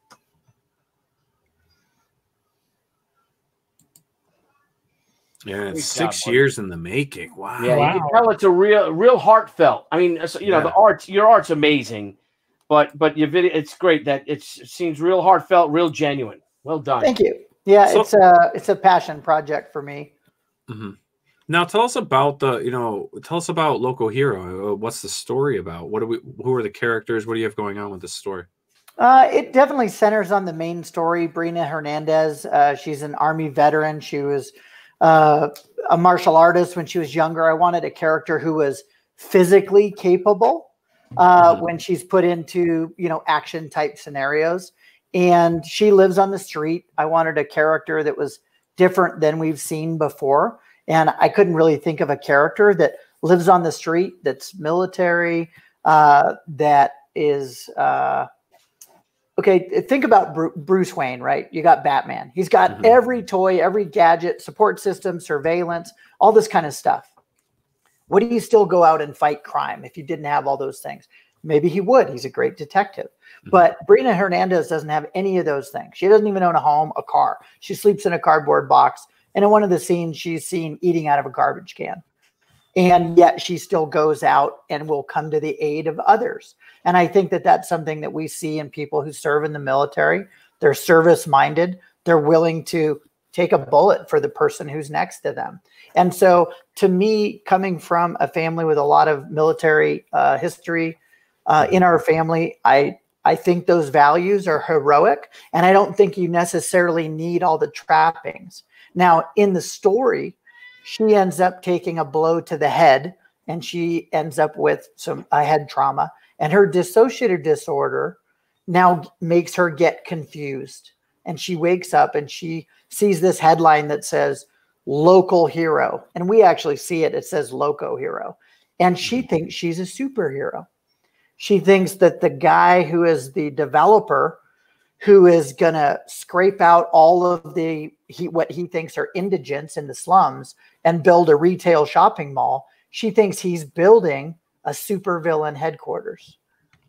[SPEAKER 1] Yeah, it's
[SPEAKER 6] Great
[SPEAKER 1] six
[SPEAKER 6] job,
[SPEAKER 1] years in the making. Wow.
[SPEAKER 6] Yeah,
[SPEAKER 2] Wow.
[SPEAKER 6] you can tell it's a real, real heartfelt. I mean, you know,
[SPEAKER 1] Yeah.
[SPEAKER 6] the art, your art's amazing, but but your video, it's great that it's, it seems real heartfelt, real genuine. Well done.
[SPEAKER 5] Thank you. Yeah,
[SPEAKER 1] So-
[SPEAKER 5] it's a it's a passion project for me.
[SPEAKER 1] Mm-hmm. Now tell us about the, you know, tell us about Loco Hero. Uh, What's the story about? What do we? Who are the characters? What do you have going on with this story?
[SPEAKER 5] Uh, it definitely centers on the main story, Brina Hernandez. Uh, she's an Army veteran. She was uh, a martial artist when she was younger. I wanted a character who was physically capable uh,
[SPEAKER 1] Mhm.
[SPEAKER 5] when she's put into, you know, action type scenarios. And she lives on the street. I wanted a character that was different than we've seen before. And I couldn't really think of a character that lives on the street, that's military, uh, that is uh, okay, think about Bruce Wayne, right? You got Batman. He's got mm-hmm. every toy, every gadget, support system, surveillance, all this kind of stuff. Would he still go out and fight crime if he didn't have all those things? Maybe he would. He's a great detective. Mm-hmm. But Brina Hernandez doesn't have any of those things. She doesn't even own a home, a car. She sleeps in a cardboard box. And in one of the scenes, she's seen eating out of a garbage can. And yet she still goes out and will come to the aid of others. And I think that that's something that we see in people who serve in the military. They're service-minded. They're willing to take a bullet for the person who's next to them. And so to me, coming from a family with a lot of military uh, history uh, in our family, I, I think those values are heroic. And I don't think you necessarily need all the trappings. Now, in the story, she ends up taking a blow to the head, and she ends up with some a head trauma. And her dissociative disorder now makes her get confused. And she wakes up and she sees this headline that says, Local Hero. And we actually see it. It says Loco Hero. And she thinks she's a superhero. She thinks that the guy who is the developer, who is going to scrape out all of the he, what he thinks are indigents in the slums and build a retail shopping mall. She thinks he's building a supervillain headquarters.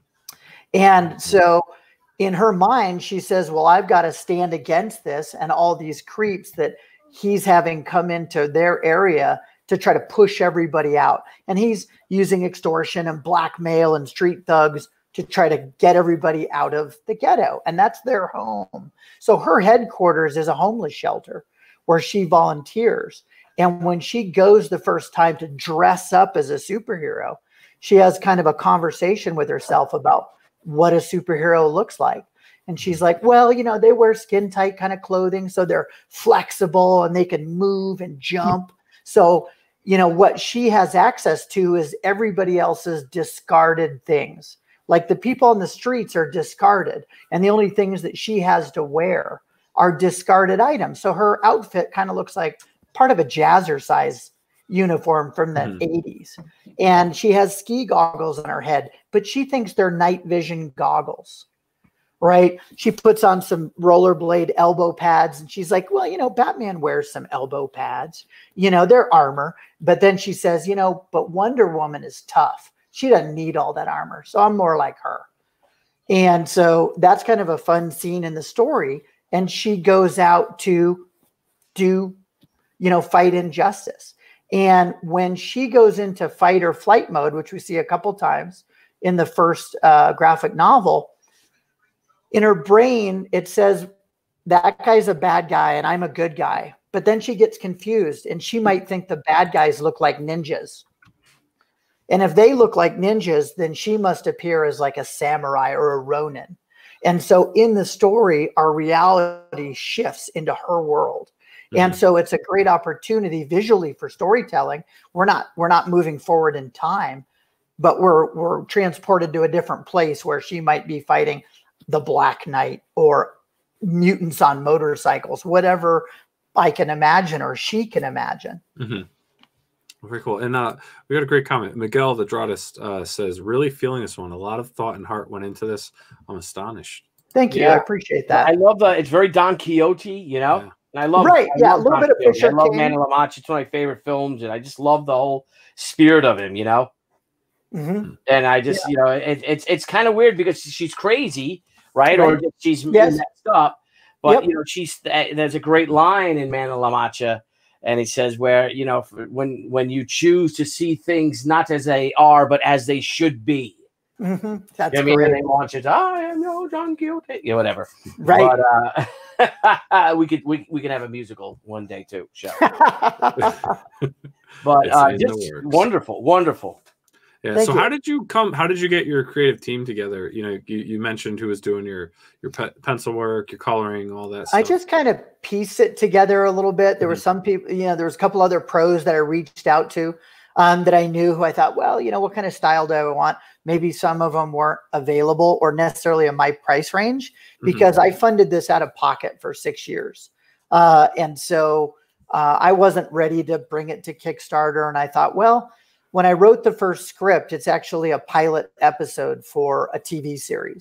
[SPEAKER 5] And so in her mind, she says, well, I've got to stand against this and all these creeps that he's having come into their area to try to push everybody out. And he's using extortion and blackmail and street thugs to try to get everybody out of the ghetto. And that's their home. So her headquarters is a homeless shelter where she volunteers. And when she goes the first time to dress up as a superhero, she has kind of a conversation with herself about what a superhero looks like. And she's like, well, you know, they wear skin tight kind of clothing, so they're flexible and they can move and jump. So, you know, what she has access to is everybody else's discarded things. Like the people on the streets are discarded, and the only things that she has to wear are discarded items. So her outfit kind of looks like part of a jazzercise uniform from the mm. eighties. And she has ski goggles on her head, but she thinks they're night vision goggles, right? She puts on some rollerblade elbow pads, and she's like, well, you know, Batman wears some elbow pads, you know, they're armor. But then she says, you know, but Wonder Woman is tough. She doesn't need all that armor. So I'm more like her. And so that's kind of a fun scene in the story. And she goes out to do, you know, fight injustice. And when she goes into fight or flight mode, which we see a couple times in the first uh, graphic novel, in her brain, it says that guy's a bad guy and I'm a good guy. But then she gets confused and she might think the bad guys look like ninjas. And if they look like ninjas, then she must appear as like a samurai or a ronin. And so in the story, our reality shifts into her world. Mm-hmm. And so it's a great opportunity visually for storytelling. We're not, we're not moving forward in time, but we're, we're transported to a different place where she might be fighting the Black Knight or mutants on motorcycles, whatever I can imagine or she can imagine.
[SPEAKER 1] Mm-hmm. Very cool. And uh, we got a great comment. Miguel, the dramatist, uh, says, really feeling this one. A lot of thought and heart went into this. I'm astonished.
[SPEAKER 5] Thank you. Yeah. I appreciate that.
[SPEAKER 6] I love the, it's very Don Quixote, you know? Yeah. And I love,
[SPEAKER 5] right.
[SPEAKER 6] I
[SPEAKER 5] yeah.
[SPEAKER 6] love
[SPEAKER 5] a little
[SPEAKER 6] Don
[SPEAKER 5] bit of
[SPEAKER 6] Quixote.
[SPEAKER 5] Fisher
[SPEAKER 6] I love
[SPEAKER 5] King.
[SPEAKER 6] Man in La Mancha. It's one of my favorite films. And I just love the whole spirit of him, you know?
[SPEAKER 5] Mm-hmm.
[SPEAKER 6] And I just, yeah. you know, it, it's, it's kind of weird because she's crazy, right? right. Or she's
[SPEAKER 5] yes.
[SPEAKER 6] messed up. But,
[SPEAKER 5] yep.
[SPEAKER 6] you know, she's, there's a great line in Man in La Mancha. And he says, where, you know, when when you choose to see things not as they are, but as they should be.
[SPEAKER 5] Mm-hmm. That's
[SPEAKER 6] you know
[SPEAKER 5] great.
[SPEAKER 6] I mean, they launch it. I am no Don Quixote. Yeah, whatever.
[SPEAKER 5] Right.
[SPEAKER 6] But uh, we could we we can have a musical one day too. Show. But uh, just wonderful, wonderful.
[SPEAKER 1] Yeah.
[SPEAKER 5] Thank
[SPEAKER 1] so
[SPEAKER 5] you.
[SPEAKER 1] how did you come? How did you get your creative team together? You know, you, you mentioned who was doing your your pe pencil work, your coloring, all that stuff.
[SPEAKER 5] I just kind of piece it together a little bit. There mm-hmm. were some people, you know, there was a couple other pros that I reached out to um, that I knew who I thought, well, you know, what kind of style do I want? Maybe some of them weren't available or necessarily in my price range because mm-hmm. I funded this out of pocket for six years. Uh, and so uh, I wasn't ready to bring it to Kickstarter. And I thought, well, when I wrote the first script, it's actually a pilot episode for a T V series.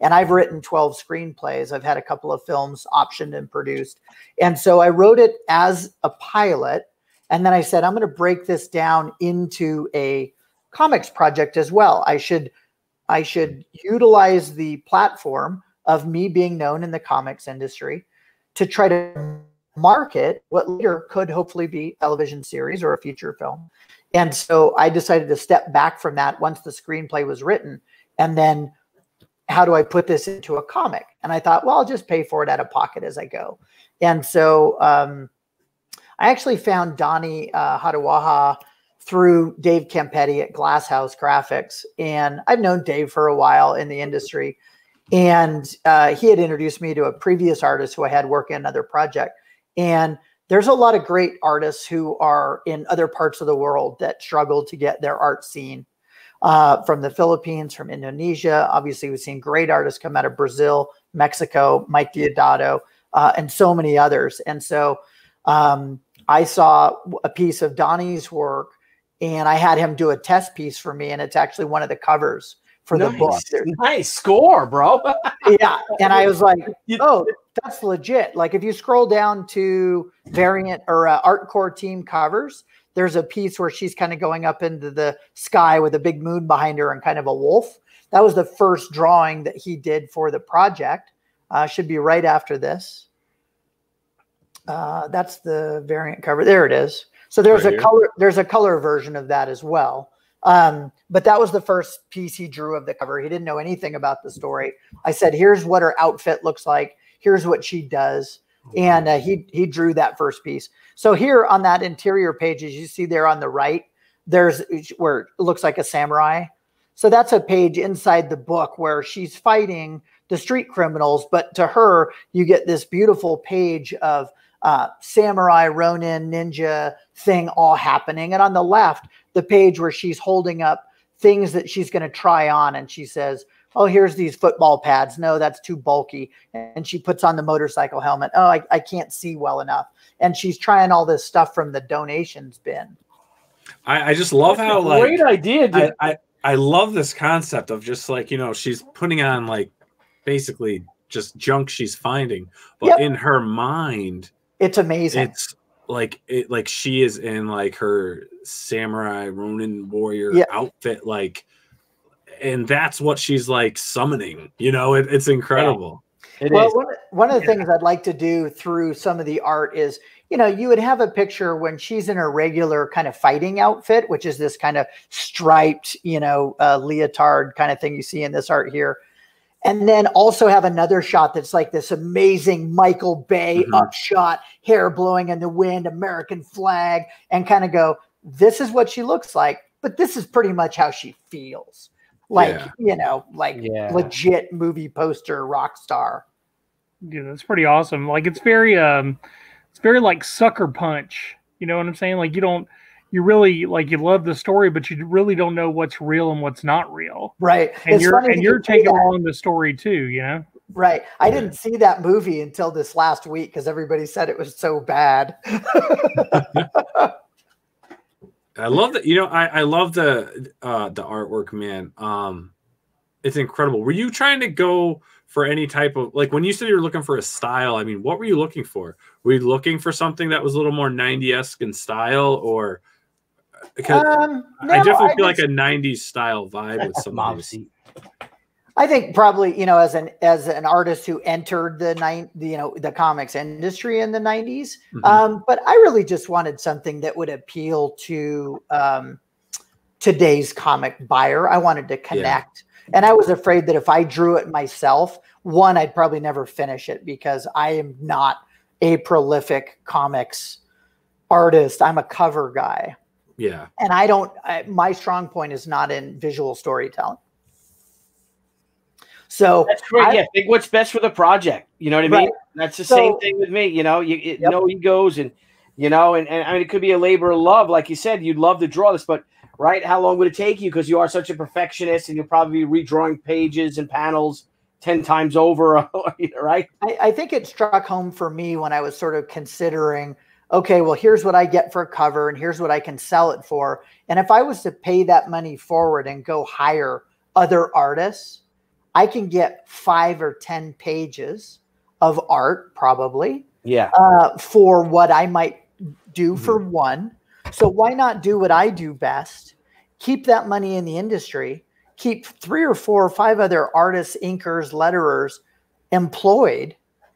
[SPEAKER 5] And I've written twelve screenplays. I've had a couple of films optioned and produced. And so I wrote it as a pilot. And then I said, I'm going to break this down into a comics project as well. I should, I should utilize the platform of me being known in the comics industry to try to market what later could hopefully be a television series or a feature film. And so I decided to step back from that once the screenplay was written. And then how do I put this into a comic? And I thought, well, I'll just pay for it out of pocket as I go. And so um, I actually found Donnie uh, Hadawaha through Dave Campetti at Glass House Graphics. And I've known Dave for a while in the industry. And uh, he had introduced me to a previous artist who I had working on another project. And there's a lot of great artists who are in other parts of the world that struggle to get their art seen. Uh, from the Philippines, from Indonesia. Obviously, we've seen great artists come out of Brazil, Mexico, Mike Deodato, uh, and so many others. And so um, I saw a piece of Donnie's work, and I had him do a test piece for me, and it's actually one of the covers for
[SPEAKER 6] nice.
[SPEAKER 5] the book.
[SPEAKER 6] Nice score, bro.
[SPEAKER 5] Yeah, and I was like, oh, that's legit. Like if you scroll down to variant or uh, Art Core team covers, there's a piece where she's kind of going up into the sky with a big moon behind her and kind of a wolf. That was the first drawing that he did for the project. Uh, should be right after this. Uh, that's the variant cover. There it is. So there's right a here. color. There's a color version of that as well. Um, but that was the first piece he drew of the cover. He didn't know anything about the story. I said, here's what her outfit looks like. Here's what she does. And uh, he he drew that first piece. So here on that interior page, as you see there on the right, there's where it looks like a samurai. So that's a page inside the book where she's fighting the street criminals. But to her, you get this beautiful page of uh, samurai, ronin, ninja thing all happening. And on the left, the page where she's holding up things that she's going to try on. And she says, oh, here's these football pads. No, that's too bulky. And she puts on the motorcycle helmet. Oh, I, I can't see well enough. And she's trying all this stuff from the donations bin.
[SPEAKER 1] I, I just love
[SPEAKER 6] That's
[SPEAKER 1] how
[SPEAKER 6] a
[SPEAKER 1] like
[SPEAKER 6] great idea. Dude.
[SPEAKER 1] I, I, I love this concept of just like, you know, she's putting on like basically just junk she's finding. But yep. in her mind,
[SPEAKER 5] it's amazing.
[SPEAKER 1] It's like it like she is in like her samurai Ronin warrior
[SPEAKER 5] yep.
[SPEAKER 1] outfit, like. And that's what she's like summoning, you know, it, it's incredible.
[SPEAKER 5] Yeah, it well, is. One, one of the yeah. things I'd like to do through some of the art is, you know, you would have a picture when she's in her regular kind of fighting outfit, which is this kind of striped, you know, uh, leotard kind of thing you see in this art here. And then also have another shot that's like this amazing Michael Bay mm-hmm. upshot, hair blowing in the wind, American flag, and kind of go, this is what she looks like, but this is pretty much how she feels. Like, yeah. you know, like yeah. legit movie poster rock star.
[SPEAKER 2] Yeah, that's pretty awesome. Like it's very, um, it's very like Sucker Punch. You know what I'm saying? Like you don't, you really like you love the story, but you really don't know what's real and what's not real.
[SPEAKER 5] Right.
[SPEAKER 2] And
[SPEAKER 5] it's
[SPEAKER 2] you're and you're taking
[SPEAKER 5] that.
[SPEAKER 2] along the story too. You know.
[SPEAKER 5] Right. I yeah. didn't see that movie until this last week because everybody said it was so bad.
[SPEAKER 1] I love that. You know, I, I love the uh, the artwork, man. Um, it's incredible. Were you trying to go for any type of like when you said you were looking for a style? I mean, what were you looking for? Were you looking for something that was a little more nineties-esque in style, or because
[SPEAKER 5] um, no,
[SPEAKER 1] I definitely
[SPEAKER 5] I
[SPEAKER 1] feel
[SPEAKER 5] just,
[SPEAKER 1] like a nineties style vibe with some of these.
[SPEAKER 5] I think probably, you know, as an as an artist who entered the nine, you know, the comics industry in the nineties, mm-hmm. um, but I really just wanted something that would appeal to um, today's comic buyer. I wanted to connect, yeah. and I was afraid that if I drew it myself, one, I'd probably never finish it because I am not a prolific comics artist. I'm a cover guy.
[SPEAKER 1] Yeah,
[SPEAKER 5] and I don't. I, my strong point is not in visual storytelling. So
[SPEAKER 6] that's great. I, yeah, think what's best for the project. You know what I mean?
[SPEAKER 5] Right.
[SPEAKER 6] That's the
[SPEAKER 5] so,
[SPEAKER 6] same thing with me. You know, you it,
[SPEAKER 5] yep.
[SPEAKER 6] no egos, and you know, and, and I mean, it could be a labor of love, like you said. You'd love to draw this, but right, how long would it take you? Because you are such a perfectionist, and you'll probably be redrawing pages and panels ten times over. Right?
[SPEAKER 5] I, I think it struck home for me when I was sort of considering, okay, well, here's what I get for a cover, and here's what I can sell it for. And if I was to pay that money forward and go hire other artists, I can get five or ten pages of art probably.
[SPEAKER 6] Yeah.
[SPEAKER 5] Uh, for what I might do for one. So why not do what I do best? Keep that money in the industry. Keep three or four or five other artists, inkers, letterers employed,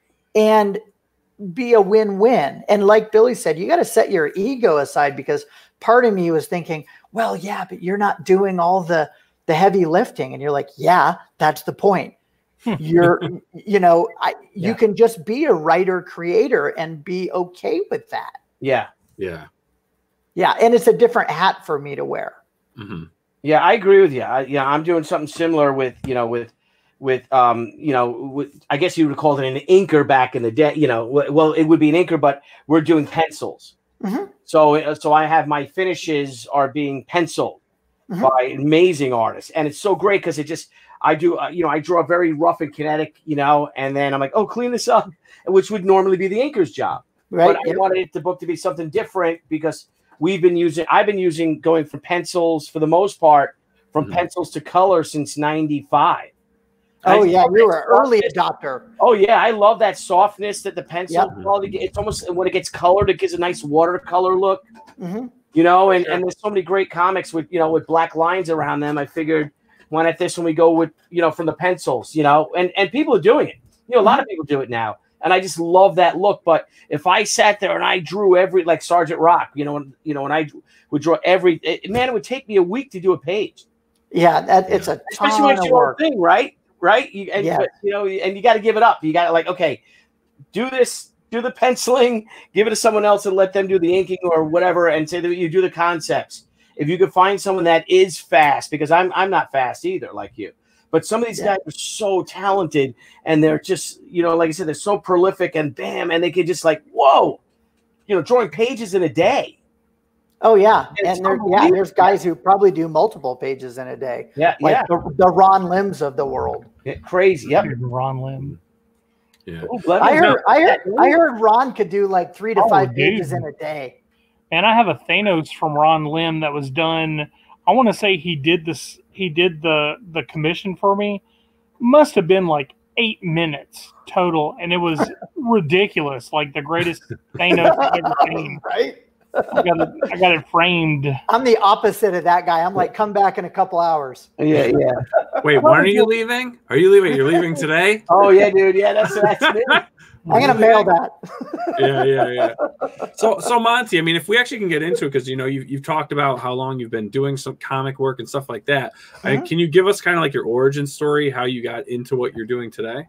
[SPEAKER 5] and be a win-win. And like Billy said, you got to set your ego aside, because part of me was thinking, well, yeah, but you're not doing all the the heavy lifting. And you're like, yeah, that's the point. You're, you know, I, you
[SPEAKER 6] Yeah.
[SPEAKER 5] can just be a writer, creator, and be okay with that.
[SPEAKER 6] Yeah.
[SPEAKER 1] Yeah.
[SPEAKER 5] Yeah. And it's a different hat for me to wear.
[SPEAKER 1] Mm-hmm.
[SPEAKER 6] Yeah, I agree with you. I, yeah, I'm doing something similar with, you know, with, with, um, you know, with, I guess you would call it an inker back in the day, you know, well, it would be an inker, but we're doing pencils.
[SPEAKER 5] Mm-hmm.
[SPEAKER 6] So, so I have my finishes are being penciled
[SPEAKER 5] Mm-hmm.
[SPEAKER 6] by amazing artists. And it's so great because it just, I do, uh, you know, I draw very rough and kinetic, you know, and then I'm like, oh, clean this up, which would normally be the inker's job.
[SPEAKER 5] Right.
[SPEAKER 6] But I
[SPEAKER 5] Yep.
[SPEAKER 6] wanted the book to be something different because we've been using, I've been using going from pencils for the most part, from
[SPEAKER 1] Mhm.
[SPEAKER 6] pencils to color since ninety-five.
[SPEAKER 5] Oh,
[SPEAKER 6] I
[SPEAKER 5] yeah.
[SPEAKER 6] love
[SPEAKER 5] You
[SPEAKER 6] that
[SPEAKER 5] were an early
[SPEAKER 6] softness.
[SPEAKER 5] adopter.
[SPEAKER 6] Oh, yeah. I love that softness that the pencil
[SPEAKER 5] Yep.
[SPEAKER 6] quality, it's almost, when it gets colored, it gives a nice watercolor look.
[SPEAKER 5] Mm-hmm.
[SPEAKER 6] You know, and,
[SPEAKER 1] Sure.
[SPEAKER 6] and there's so many great comics with, you know, with black lines around them. I figured why not this when we go with, you know, from the pencils, you know, and, and people are doing it. You know, a lot of people do it now. And I just love that look. But if I sat there and I drew every, like Sergeant Rock, you know, when, you know, when I would draw every, it, man, it would take me a week to do a page.
[SPEAKER 5] Yeah. That, it's a
[SPEAKER 6] Especially
[SPEAKER 5] ton
[SPEAKER 6] when it's
[SPEAKER 5] of
[SPEAKER 6] your own
[SPEAKER 5] work.
[SPEAKER 6] thing, right? Right? You, and,
[SPEAKER 5] Yeah.
[SPEAKER 6] but, you know, and you got to give it up. You got to like, okay, do this. Do the penciling, give it to someone else and let them do the inking or whatever, and say that you do the concepts. If you could find someone that is fast, because I'm I'm not fast either, like you. But some of these
[SPEAKER 5] Yeah.
[SPEAKER 6] guys are so talented, and they're just, you know, like I said, they're so prolific, and bam, and they could just like, whoa, you know, drawing pages in a day.
[SPEAKER 5] Oh, yeah.
[SPEAKER 6] It's
[SPEAKER 5] And there, yeah,
[SPEAKER 6] unbelievable.
[SPEAKER 5] there's guys who probably do multiple pages in a day.
[SPEAKER 6] Yeah,
[SPEAKER 5] Like
[SPEAKER 6] yeah,
[SPEAKER 5] the, the Ron Limbs of the world.
[SPEAKER 6] yeah, crazy. Yep.
[SPEAKER 2] Ron Lim.
[SPEAKER 1] Yeah.
[SPEAKER 6] Ooh, Blevins,
[SPEAKER 5] I heard, I heard,
[SPEAKER 6] really?
[SPEAKER 5] I heard Ron could do like three to
[SPEAKER 2] Oh,
[SPEAKER 5] five
[SPEAKER 2] dude.
[SPEAKER 5] pages in a day.
[SPEAKER 2] And I have a Thanos from Ron Lim that was done. I want to say he did this. He did the the commission for me. Must have been like eight minutes total, and it was ridiculous. Like the greatest Thanos I've ever seen.
[SPEAKER 5] Right?
[SPEAKER 2] I got it. I got it framed.
[SPEAKER 5] I'm the opposite of that guy. I'm like, come back in a couple hours.
[SPEAKER 6] Yeah, yeah.
[SPEAKER 1] Wait, when are you leaving? Are you leaving? You're leaving today?
[SPEAKER 6] Oh yeah, dude. Yeah, that's that's it.
[SPEAKER 5] I'm gonna mail that.
[SPEAKER 1] Yeah, yeah, yeah. So, so Monty, I mean, if we actually can get into it, because you know you've you've talked about how long you've been doing some comic work and stuff like that. I,
[SPEAKER 5] Mhm.
[SPEAKER 1] can you give us kind of like your origin story, how you got into what you're doing today?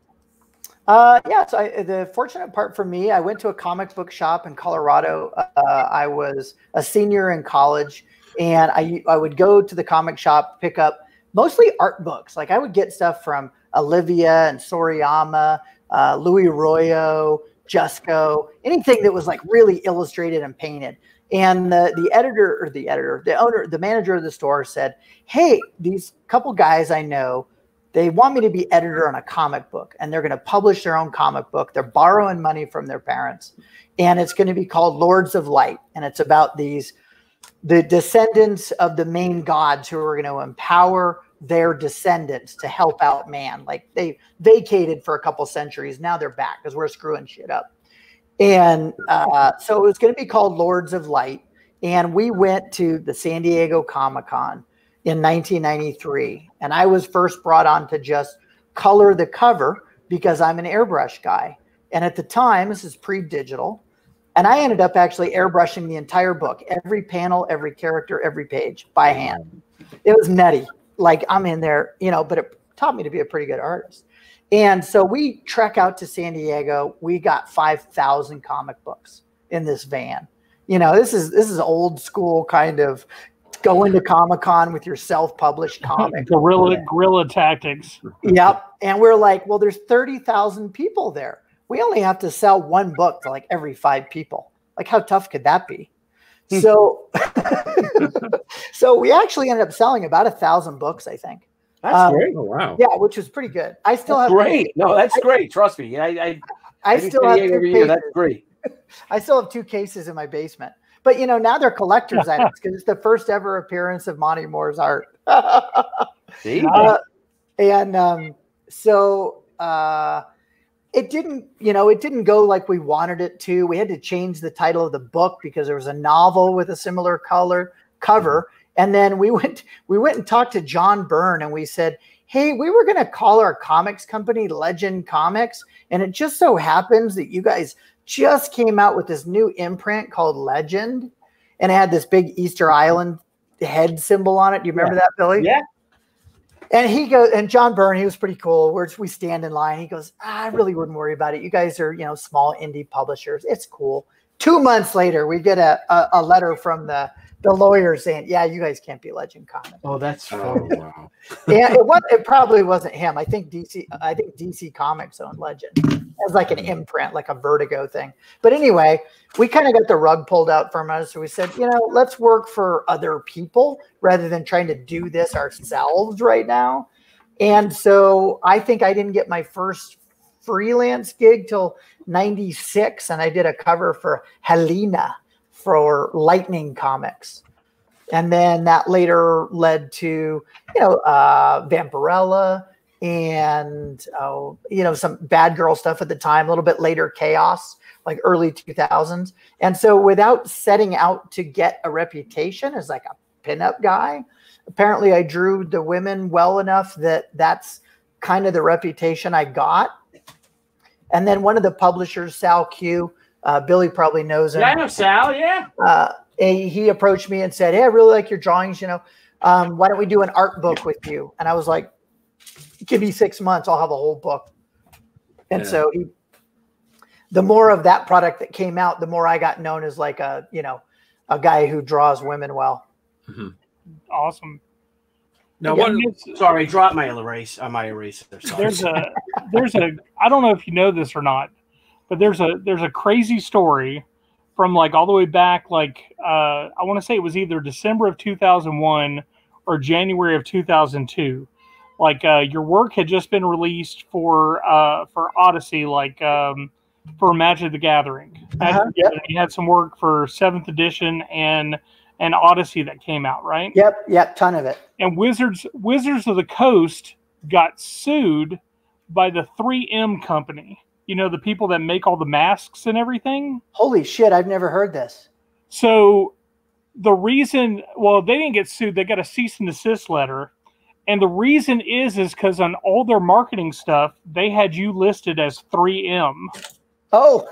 [SPEAKER 5] Uh, yeah, so I, the fortunate part for me, I went to a comic book shop in Colorado. Uh, I was a senior in college, and I I would go to the comic shop, pick up mostly art books. Like I would get stuff from Olivia and Soriyama, uh, Louis Arroyo, Jusco, anything that was like really illustrated and painted. And the the editor or the editor, the owner, the manager of the store said, "Hey, these couple guys I know, they want me to be editor on a comic book, and they're going to publish their own comic book. They're borrowing money from their parents, and it's going to be called Lords of Light. And it's about these, the descendants of the main gods who are going to empower their descendants to help out man. Like they vacated for a couple centuries. Now they're back because we're screwing shit up. And uh, so it was going to be called Lords of Light. And we went to the San Diego Comic-Con in nineteen ninety-three. And I was first brought on to just color the cover because I'm an airbrush guy. And at the time, this is pre-digital. And I ended up actually airbrushing the entire book, every panel, every character, every page by hand. It was nutty. Like I'm in there, you know, but it taught me to be a pretty good artist. And so we trek out to San Diego. We got five thousand comic books in this van. You know, this is, this is old school kind of going to Comic-Con with your self-published comic.
[SPEAKER 2] Guerrilla guerrilla tactics.
[SPEAKER 5] Yep. And we're like, well, there's thirty thousand people there. We only have to sell one book to like every five people. Like how tough could that be? So, so we actually ended up selling about a thousand books, I think.
[SPEAKER 6] That's
[SPEAKER 5] Um,
[SPEAKER 6] great.
[SPEAKER 1] Oh wow.
[SPEAKER 5] Yeah, which was pretty good. I still
[SPEAKER 6] That's
[SPEAKER 5] have
[SPEAKER 6] great. No, that's great. Trust me. I I,
[SPEAKER 5] I
[SPEAKER 6] do
[SPEAKER 5] still
[SPEAKER 6] San
[SPEAKER 5] have
[SPEAKER 6] Diego
[SPEAKER 5] two
[SPEAKER 6] every year.
[SPEAKER 5] cases.
[SPEAKER 6] That's great.
[SPEAKER 5] I still have two cases in my basement. But you know, now they're collector's items because it's the first ever appearance of Monte Moore's art.
[SPEAKER 6] See?
[SPEAKER 5] Uh, and um, so uh, it didn't, you know, it didn't go like we wanted it to. We had to change the title of the book because there was a novel with a similar color cover. And then we went, we went and talked to John Byrne and we said, hey, we were going to call our comics company Legend Comics. And it just so happens that you guys just came out with this new imprint called Legend. And it had this big Easter Island head symbol on it. Do you remember
[SPEAKER 6] yeah.
[SPEAKER 5] that, Billy?
[SPEAKER 6] Yeah.
[SPEAKER 5] And he goes, and John Byrne, he was pretty cool. We're, we stand in line. He goes, ah, I really wouldn't worry about it. You guys are, you know, small indie publishers. It's cool. Two months later, we get a, a, a letter from the, the lawyer saying, yeah, you guys can't be Legend Comics.
[SPEAKER 6] Oh, that's
[SPEAKER 1] oh, wow.
[SPEAKER 5] Yeah, it, was, it probably wasn't him. I think D C, I think D C Comics owned Legend. It was like an imprint, like a Vertigo thing. But anyway, we kind of got the rug pulled out from us. So we said, you know, let's work for other people rather than trying to do this ourselves right now. And so I think I didn't get my first freelance gig till ninety-six, and I did a cover for Helena for Lightning Comics. And then that later led to, you know, uh, Vampirella and, oh, you know, some Bad Girl stuff at the time, a little bit later Chaos, like early two thousands. And so without setting out to get a reputation as like a pinup guy, apparently I drew the women well enough that that's kind of the reputation I got. And then one of the publishers, Sal Q, uh, Billy probably knows him.
[SPEAKER 6] Yeah, I know Sal, yeah.
[SPEAKER 5] Uh, he he approached me and said, hey, I really like your drawings. You know, um, why don't we do an art book with you? And I was like, give me six months. I'll have a whole book. And yeah. so he, the more of that product that came out, the more I got known as like a, you know, a guy who draws women well.
[SPEAKER 2] Mm-hmm. Awesome.
[SPEAKER 6] No, what, sorry, drop my erase on my eraser. Sorry.
[SPEAKER 2] There's a, there's a, I don't know if you know this or not, but there's a, there's a crazy story from like all the way back, like uh, I want to say it was either December of two thousand one or January of two thousand two. Like uh, your work had just been released for uh, for Odyssey, like um, for Magic the Gathering.
[SPEAKER 5] Uh-huh,
[SPEAKER 2] yep. You had some work for seventh edition and and Odyssey that came out, right?
[SPEAKER 5] Yep, yep, ton of it.
[SPEAKER 2] And Wizards Wizards of the Coast got sued by the three M company. You know, the people that make all the masks and everything.
[SPEAKER 5] Holy shit, I've never heard this.
[SPEAKER 2] So the reason, well, they didn't get sued. They got a cease and desist letter. And the reason is, is because on all their marketing stuff, they had you listed as three M.
[SPEAKER 5] Oh.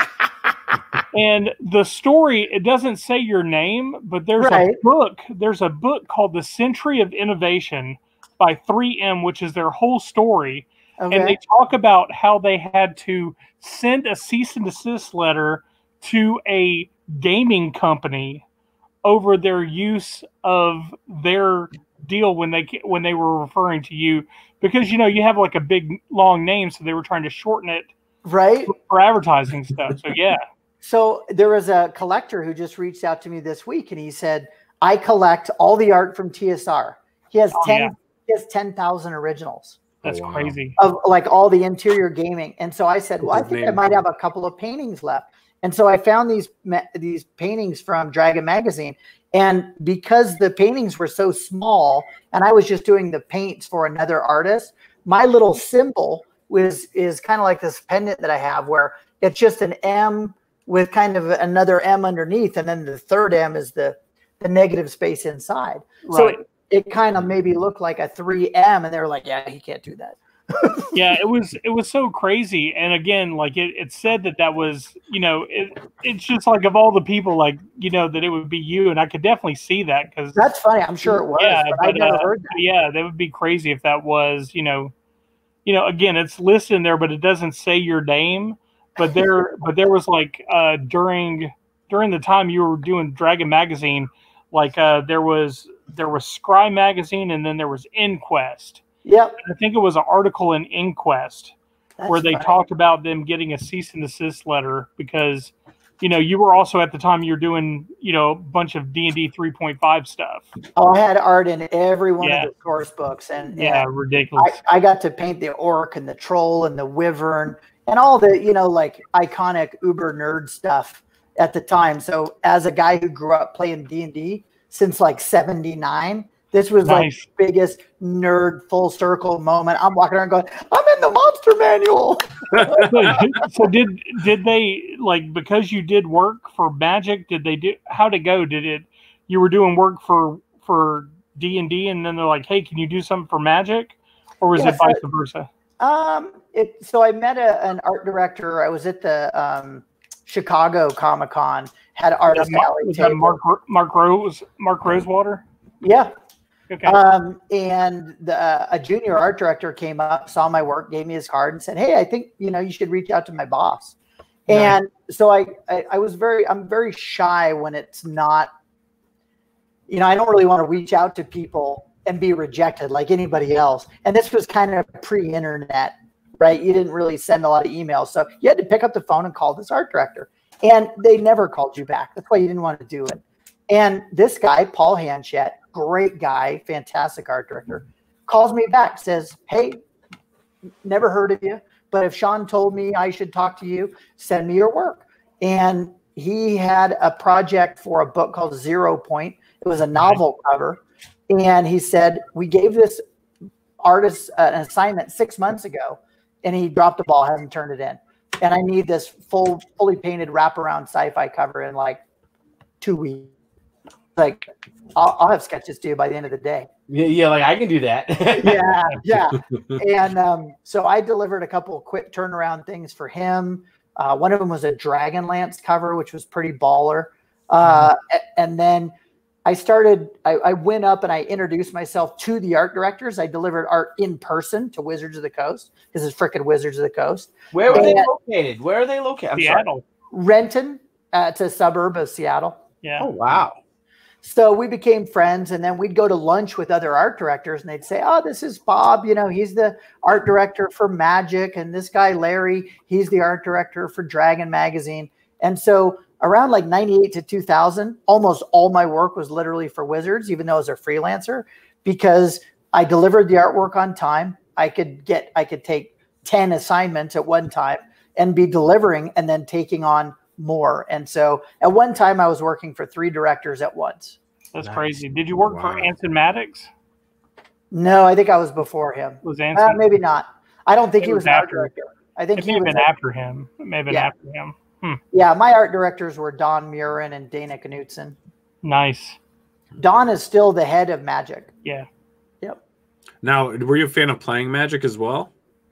[SPEAKER 2] And the story, it doesn't say your name, but there's
[SPEAKER 5] right.
[SPEAKER 2] a book. There's a book called The Century of Innovation by three M, which is their whole story. Okay. And they talk about how they had to send a cease and desist letter to a gaming company over their use of their deal when they when they were referring to you, because you know you have like a big long name, so they were trying to shorten it,
[SPEAKER 5] right,
[SPEAKER 2] for advertising stuff. So yeah.
[SPEAKER 5] So there was a collector who just reached out to me this week, and he said, "I collect all the art from T S R. He has oh, ten. Yeah. He has ten thousand originals."
[SPEAKER 2] That's oh, wow. crazy.
[SPEAKER 5] Of like all the interior gaming. And so I said, well, I think I might have a couple of paintings left. And so I found these these paintings from Dragon Magazine. And because the paintings were so small and I was just doing the paints for another artist, my little symbol was is kind of like this pendant that I have where it's just an M with kind of another M underneath. And then the third M is the, the negative space inside. Right. So it, it kind of maybe looked like a three M, and they were like, yeah, he can't do that.
[SPEAKER 2] Yeah, it was it was so crazy. And again, like it, it said that that was, you know, it, it's just like of all the people, like, you know, that it would be you. And I could definitely see that because
[SPEAKER 5] that's funny. I'm sure it was.
[SPEAKER 2] Yeah,
[SPEAKER 5] but
[SPEAKER 2] but,
[SPEAKER 5] I never
[SPEAKER 2] uh,
[SPEAKER 5] heard that.
[SPEAKER 2] Yeah, that would be crazy if that was, you know, you know, again, it's listed in there, but it doesn't say your name. But there, but there was like uh, during during the time you were doing Dragon Magazine, like uh, there was. There was Scry Magazine, and then there was Inquest.
[SPEAKER 5] Yep.
[SPEAKER 2] I think it was an article in Inquest That's where they funny. talked about them getting a cease and desist letter because, you know, you were also at the time you were doing, you know, a bunch of D and D three point five stuff.
[SPEAKER 5] Oh, I had art in every one
[SPEAKER 2] yeah.
[SPEAKER 5] of the source books. And
[SPEAKER 2] yeah,
[SPEAKER 5] and
[SPEAKER 2] ridiculous.
[SPEAKER 5] I, I got to paint the orc and the troll and the wyvern and all the, you know, like iconic uber nerd stuff at the time. So as a guy who grew up playing D and D, since like seventy-nine, This was
[SPEAKER 2] Nice.
[SPEAKER 5] like the biggest nerd full circle moment. I'm walking around going, I'm in the monster manual.
[SPEAKER 2] so, so did did they like because you did work for Magic? Did they do how'd it go? Did it you were doing work for for D and D, and then they're like, hey, can you do something for Magic, or was
[SPEAKER 5] Yeah,
[SPEAKER 2] it vice
[SPEAKER 5] so-
[SPEAKER 2] versa?
[SPEAKER 5] Um, it so I met a, an art director. I was at the um, Chicago Comic Con. Had artist
[SPEAKER 2] Was that,
[SPEAKER 5] alley
[SPEAKER 2] was that
[SPEAKER 5] table.
[SPEAKER 2] Mark Mark Rose Mark Rosewater?
[SPEAKER 5] Yeah.
[SPEAKER 2] Okay.
[SPEAKER 5] Um, and the, uh, a junior art director came up, saw my work, gave me his card, and said, "Hey, I think you know you should reach out to my boss."
[SPEAKER 2] Nice.
[SPEAKER 5] And so I, I, I was very, I'm very shy when it's not, you know, I don't really want to reach out to people and be rejected like anybody else. And this was kind of pre-internet, right? You didn't really send a lot of emails, so you had to pick up the phone and call this art director, and they never called you back. That's why you didn't want to do it. And this guy, Paul Hanchett, great guy, fantastic art director, calls me back, says, "Hey, never heard of you, but if Sean told me I should talk to you, send me your work." And he had a project for a book called Zero Point. It was a novel cover. And he said, we gave this artist an assignment six months ago, and he dropped the ball, hasn't turned it in. And I need this full, fully painted wraparound sci-fi cover in like two weeks. Like, I'll, I'll have sketches to you by the end of the day.
[SPEAKER 6] Yeah, yeah, like I can do that.
[SPEAKER 5] yeah, yeah. And um, so I delivered a couple of quick turnaround things for him. Uh, one of them was a Dragonlance cover, which was pretty baller. Uh, mm-hmm. And then I started, I, I went up and I introduced myself to the art directors. I delivered art in person to Wizards of the Coast, because it's freaking Wizards of the Coast.
[SPEAKER 6] Where were
[SPEAKER 5] and
[SPEAKER 6] they located? Where are they located? I'm
[SPEAKER 2] Seattle.
[SPEAKER 6] Sorry.
[SPEAKER 5] Renton. Uh, it's a suburb of Seattle.
[SPEAKER 2] Yeah.
[SPEAKER 6] Oh, wow.
[SPEAKER 5] So we became friends, and then we'd go to lunch with other art directors, and they'd say, "Oh, this is Bob. You know, he's the art director for Magic, and this guy Larry, he's the art director for Dragon Magazine." And so around like ninety-eight to two thousand, almost all my work was literally for Wizards, even though I was a freelancer, because I delivered the artwork on time. I could get, I could take ten assignments at one time and be delivering and then taking on more. And so at one time I was working for three directors at once.
[SPEAKER 2] That's
[SPEAKER 6] Nice.
[SPEAKER 2] crazy. Did you work
[SPEAKER 1] Wow.
[SPEAKER 2] for Anson Maddox?
[SPEAKER 5] No, I think I was before him.
[SPEAKER 2] Was
[SPEAKER 5] Uh,
[SPEAKER 2] Anson?
[SPEAKER 5] maybe not. I don't think
[SPEAKER 2] It
[SPEAKER 5] he
[SPEAKER 2] was
[SPEAKER 5] was an art
[SPEAKER 2] after.
[SPEAKER 5] director. I think
[SPEAKER 2] It
[SPEAKER 5] he
[SPEAKER 2] may have
[SPEAKER 5] was
[SPEAKER 2] been
[SPEAKER 5] a-
[SPEAKER 2] after him. It may have been
[SPEAKER 5] Yeah.
[SPEAKER 2] after him.
[SPEAKER 5] yeah, my art directors were Don Murin and Dana Knutson.
[SPEAKER 2] Nice.
[SPEAKER 5] Don is still the head of Magic.
[SPEAKER 2] Yeah.
[SPEAKER 5] Yep.
[SPEAKER 1] Now, were you a fan of playing Magic as well?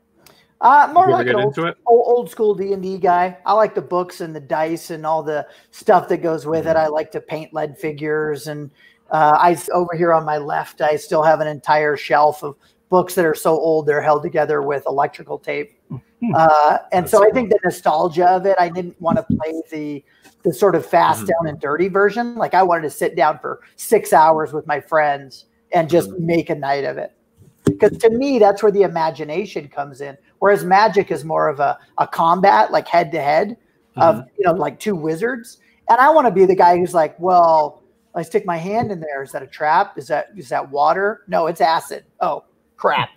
[SPEAKER 5] Uh, more
[SPEAKER 1] Did you ever
[SPEAKER 5] like
[SPEAKER 1] get
[SPEAKER 5] an old,
[SPEAKER 1] into it?
[SPEAKER 5] old, old school D and D guy. I like the books and the dice and all the stuff that goes with it. I like to paint lead figures. And uh, I over here on my left, I still have an entire shelf of books that are so old they're held together with electrical tape. Uh, and
[SPEAKER 1] That's
[SPEAKER 5] so I
[SPEAKER 1] cool.
[SPEAKER 5] think the nostalgia of it, I didn't want to play the the sort of fast
[SPEAKER 1] Mhm.
[SPEAKER 5] down and dirty version. Like I wanted to sit down for six hours with my friends and just
[SPEAKER 1] Mhm.
[SPEAKER 5] make a night of it. Because to me, that's where the imagination comes in. Whereas Magic is more of a, a combat, like head to head of, you know, like two wizards. And I want to be the guy who's like, well, I stick my hand in there. Is that a trap? Is that, is that water? No, it's acid. Oh, crap.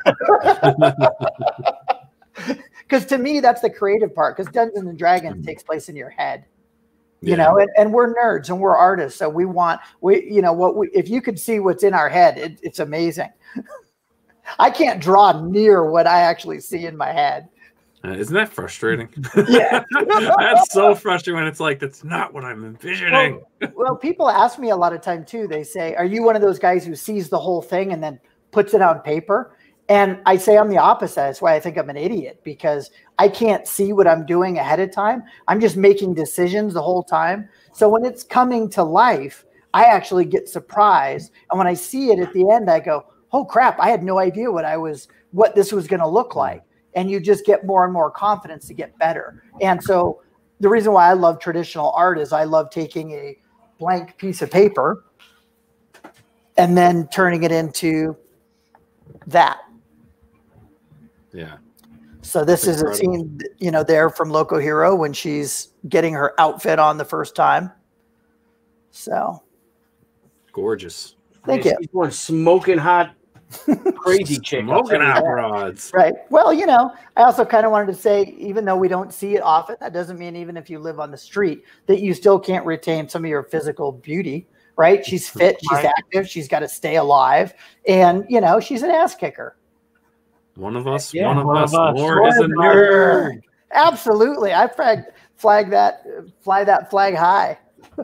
[SPEAKER 5] Because to me, that's the creative part. Because Dungeons and Dragons takes place in your head. You
[SPEAKER 1] Yeah.
[SPEAKER 5] know, and, and we're nerds and we're artists. So we want, we, you know, what we, if you could see what's in our head, it, it's amazing. I can't draw near what I actually see in my head.
[SPEAKER 1] Uh, isn't that frustrating?
[SPEAKER 5] Yeah.
[SPEAKER 1] That's so frustrating when it's like, that's not what I'm envisioning.
[SPEAKER 5] Well, well, people ask me a lot of time too. They say, are you one of those guys who sees the whole thing and then puts it on paper? And I say I'm the opposite. That's why I think I'm an idiot, because I can't see what I'm doing ahead of time. I'm just making decisions the whole time. So when it's coming to life, I actually get surprised. And when I see it at the end, I go, oh crap, I had no idea what I was, what this was going to look like. And you just get more and more confidence to get better. And so the reason why I love traditional art is I love taking a blank piece of paper and then turning it into that.
[SPEAKER 1] Yeah.
[SPEAKER 5] So this
[SPEAKER 1] That's
[SPEAKER 5] is a
[SPEAKER 1] incredible.
[SPEAKER 5] scene, you know, there from Loco Hero when she's getting her outfit on the first time. So
[SPEAKER 1] Gorgeous.
[SPEAKER 5] thank
[SPEAKER 6] Yeah,
[SPEAKER 5] you.
[SPEAKER 6] She's one smoking hot, crazy chick. I'll
[SPEAKER 1] Smoking
[SPEAKER 6] tell you
[SPEAKER 1] out
[SPEAKER 6] that.
[SPEAKER 1] rods.
[SPEAKER 5] Right. Well, you know, I also kind of wanted to say, even though we don't see it often, that doesn't mean even if you live on the street that you still can't retain some of your physical beauty. right? She's fit, she's
[SPEAKER 2] Right.
[SPEAKER 5] active, she's got to stay alive, and you know, she's an ass kicker.
[SPEAKER 1] One of us,
[SPEAKER 6] Yeah,
[SPEAKER 1] one of
[SPEAKER 2] one
[SPEAKER 1] us.
[SPEAKER 2] of us.
[SPEAKER 1] More is a nerd.
[SPEAKER 5] Absolutely, I flag flag that fly that flag high.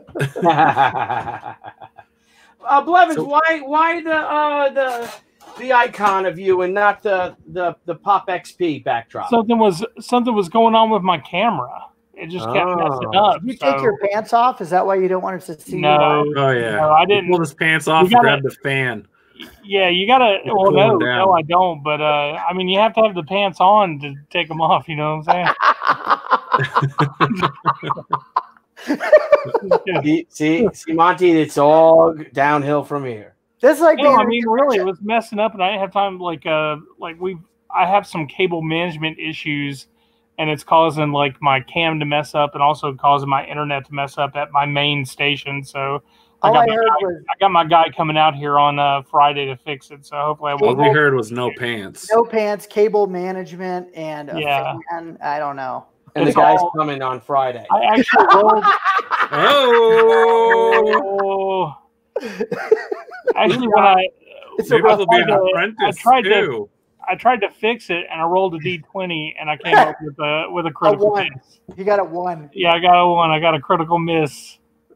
[SPEAKER 6] uh, Blevins,
[SPEAKER 1] So-
[SPEAKER 6] why why the uh, the the icon of you and not the the the PopXP backdrop?
[SPEAKER 2] Something was something was going on with my camera. It just kept messing
[SPEAKER 6] Oh.
[SPEAKER 2] up.
[SPEAKER 5] Did you
[SPEAKER 2] so-
[SPEAKER 5] take your pants off? Is that why you don't want us to see
[SPEAKER 2] No,
[SPEAKER 5] you?
[SPEAKER 1] Oh yeah.
[SPEAKER 2] no, I
[SPEAKER 1] He
[SPEAKER 2] didn't.
[SPEAKER 1] pulled his pants off and
[SPEAKER 2] gotta-
[SPEAKER 1] grabbed the fan.
[SPEAKER 2] Yeah, you gotta.
[SPEAKER 1] You're
[SPEAKER 2] Well, no,
[SPEAKER 1] cooling down.
[SPEAKER 2] no, I don't. But uh, I mean, you have to have the pants on to take them off. You know what I'm saying?
[SPEAKER 6] see, see, see, Monty, it's all downhill from here.
[SPEAKER 5] This is like
[SPEAKER 2] No,
[SPEAKER 5] being
[SPEAKER 2] I mean, really, it was messing up, and I didn't have time. Like, uh, like we, I have some cable management issues, and it's causing like my cam to mess up, and also causing my internet to mess up at my main station. So. I
[SPEAKER 5] all
[SPEAKER 2] got,
[SPEAKER 5] I
[SPEAKER 2] my
[SPEAKER 5] heard
[SPEAKER 2] guy,
[SPEAKER 5] was
[SPEAKER 2] I got my guy coming out here on uh, Friday to fix it. So hopefully I
[SPEAKER 1] All
[SPEAKER 2] won't.
[SPEAKER 1] we heard was no pants.
[SPEAKER 5] no pants, cable management, and a
[SPEAKER 2] Yeah.
[SPEAKER 5] fan. I don't know.
[SPEAKER 6] And the
[SPEAKER 2] It's
[SPEAKER 6] guy's
[SPEAKER 2] all-
[SPEAKER 6] coming on Friday.
[SPEAKER 2] I actually rolled.
[SPEAKER 1] Oh,
[SPEAKER 2] Oh. Actually, when I
[SPEAKER 5] It's
[SPEAKER 1] maybe
[SPEAKER 5] a rough
[SPEAKER 1] it'll be an
[SPEAKER 2] I tried to-
[SPEAKER 1] apprentice
[SPEAKER 2] I tried to-
[SPEAKER 1] too.
[SPEAKER 2] I tried to fix it and I rolled a d twenty and I came up with a with a critical
[SPEAKER 5] one.
[SPEAKER 2] miss.
[SPEAKER 5] You got a one.
[SPEAKER 2] Yeah, I got a one. I got a critical miss.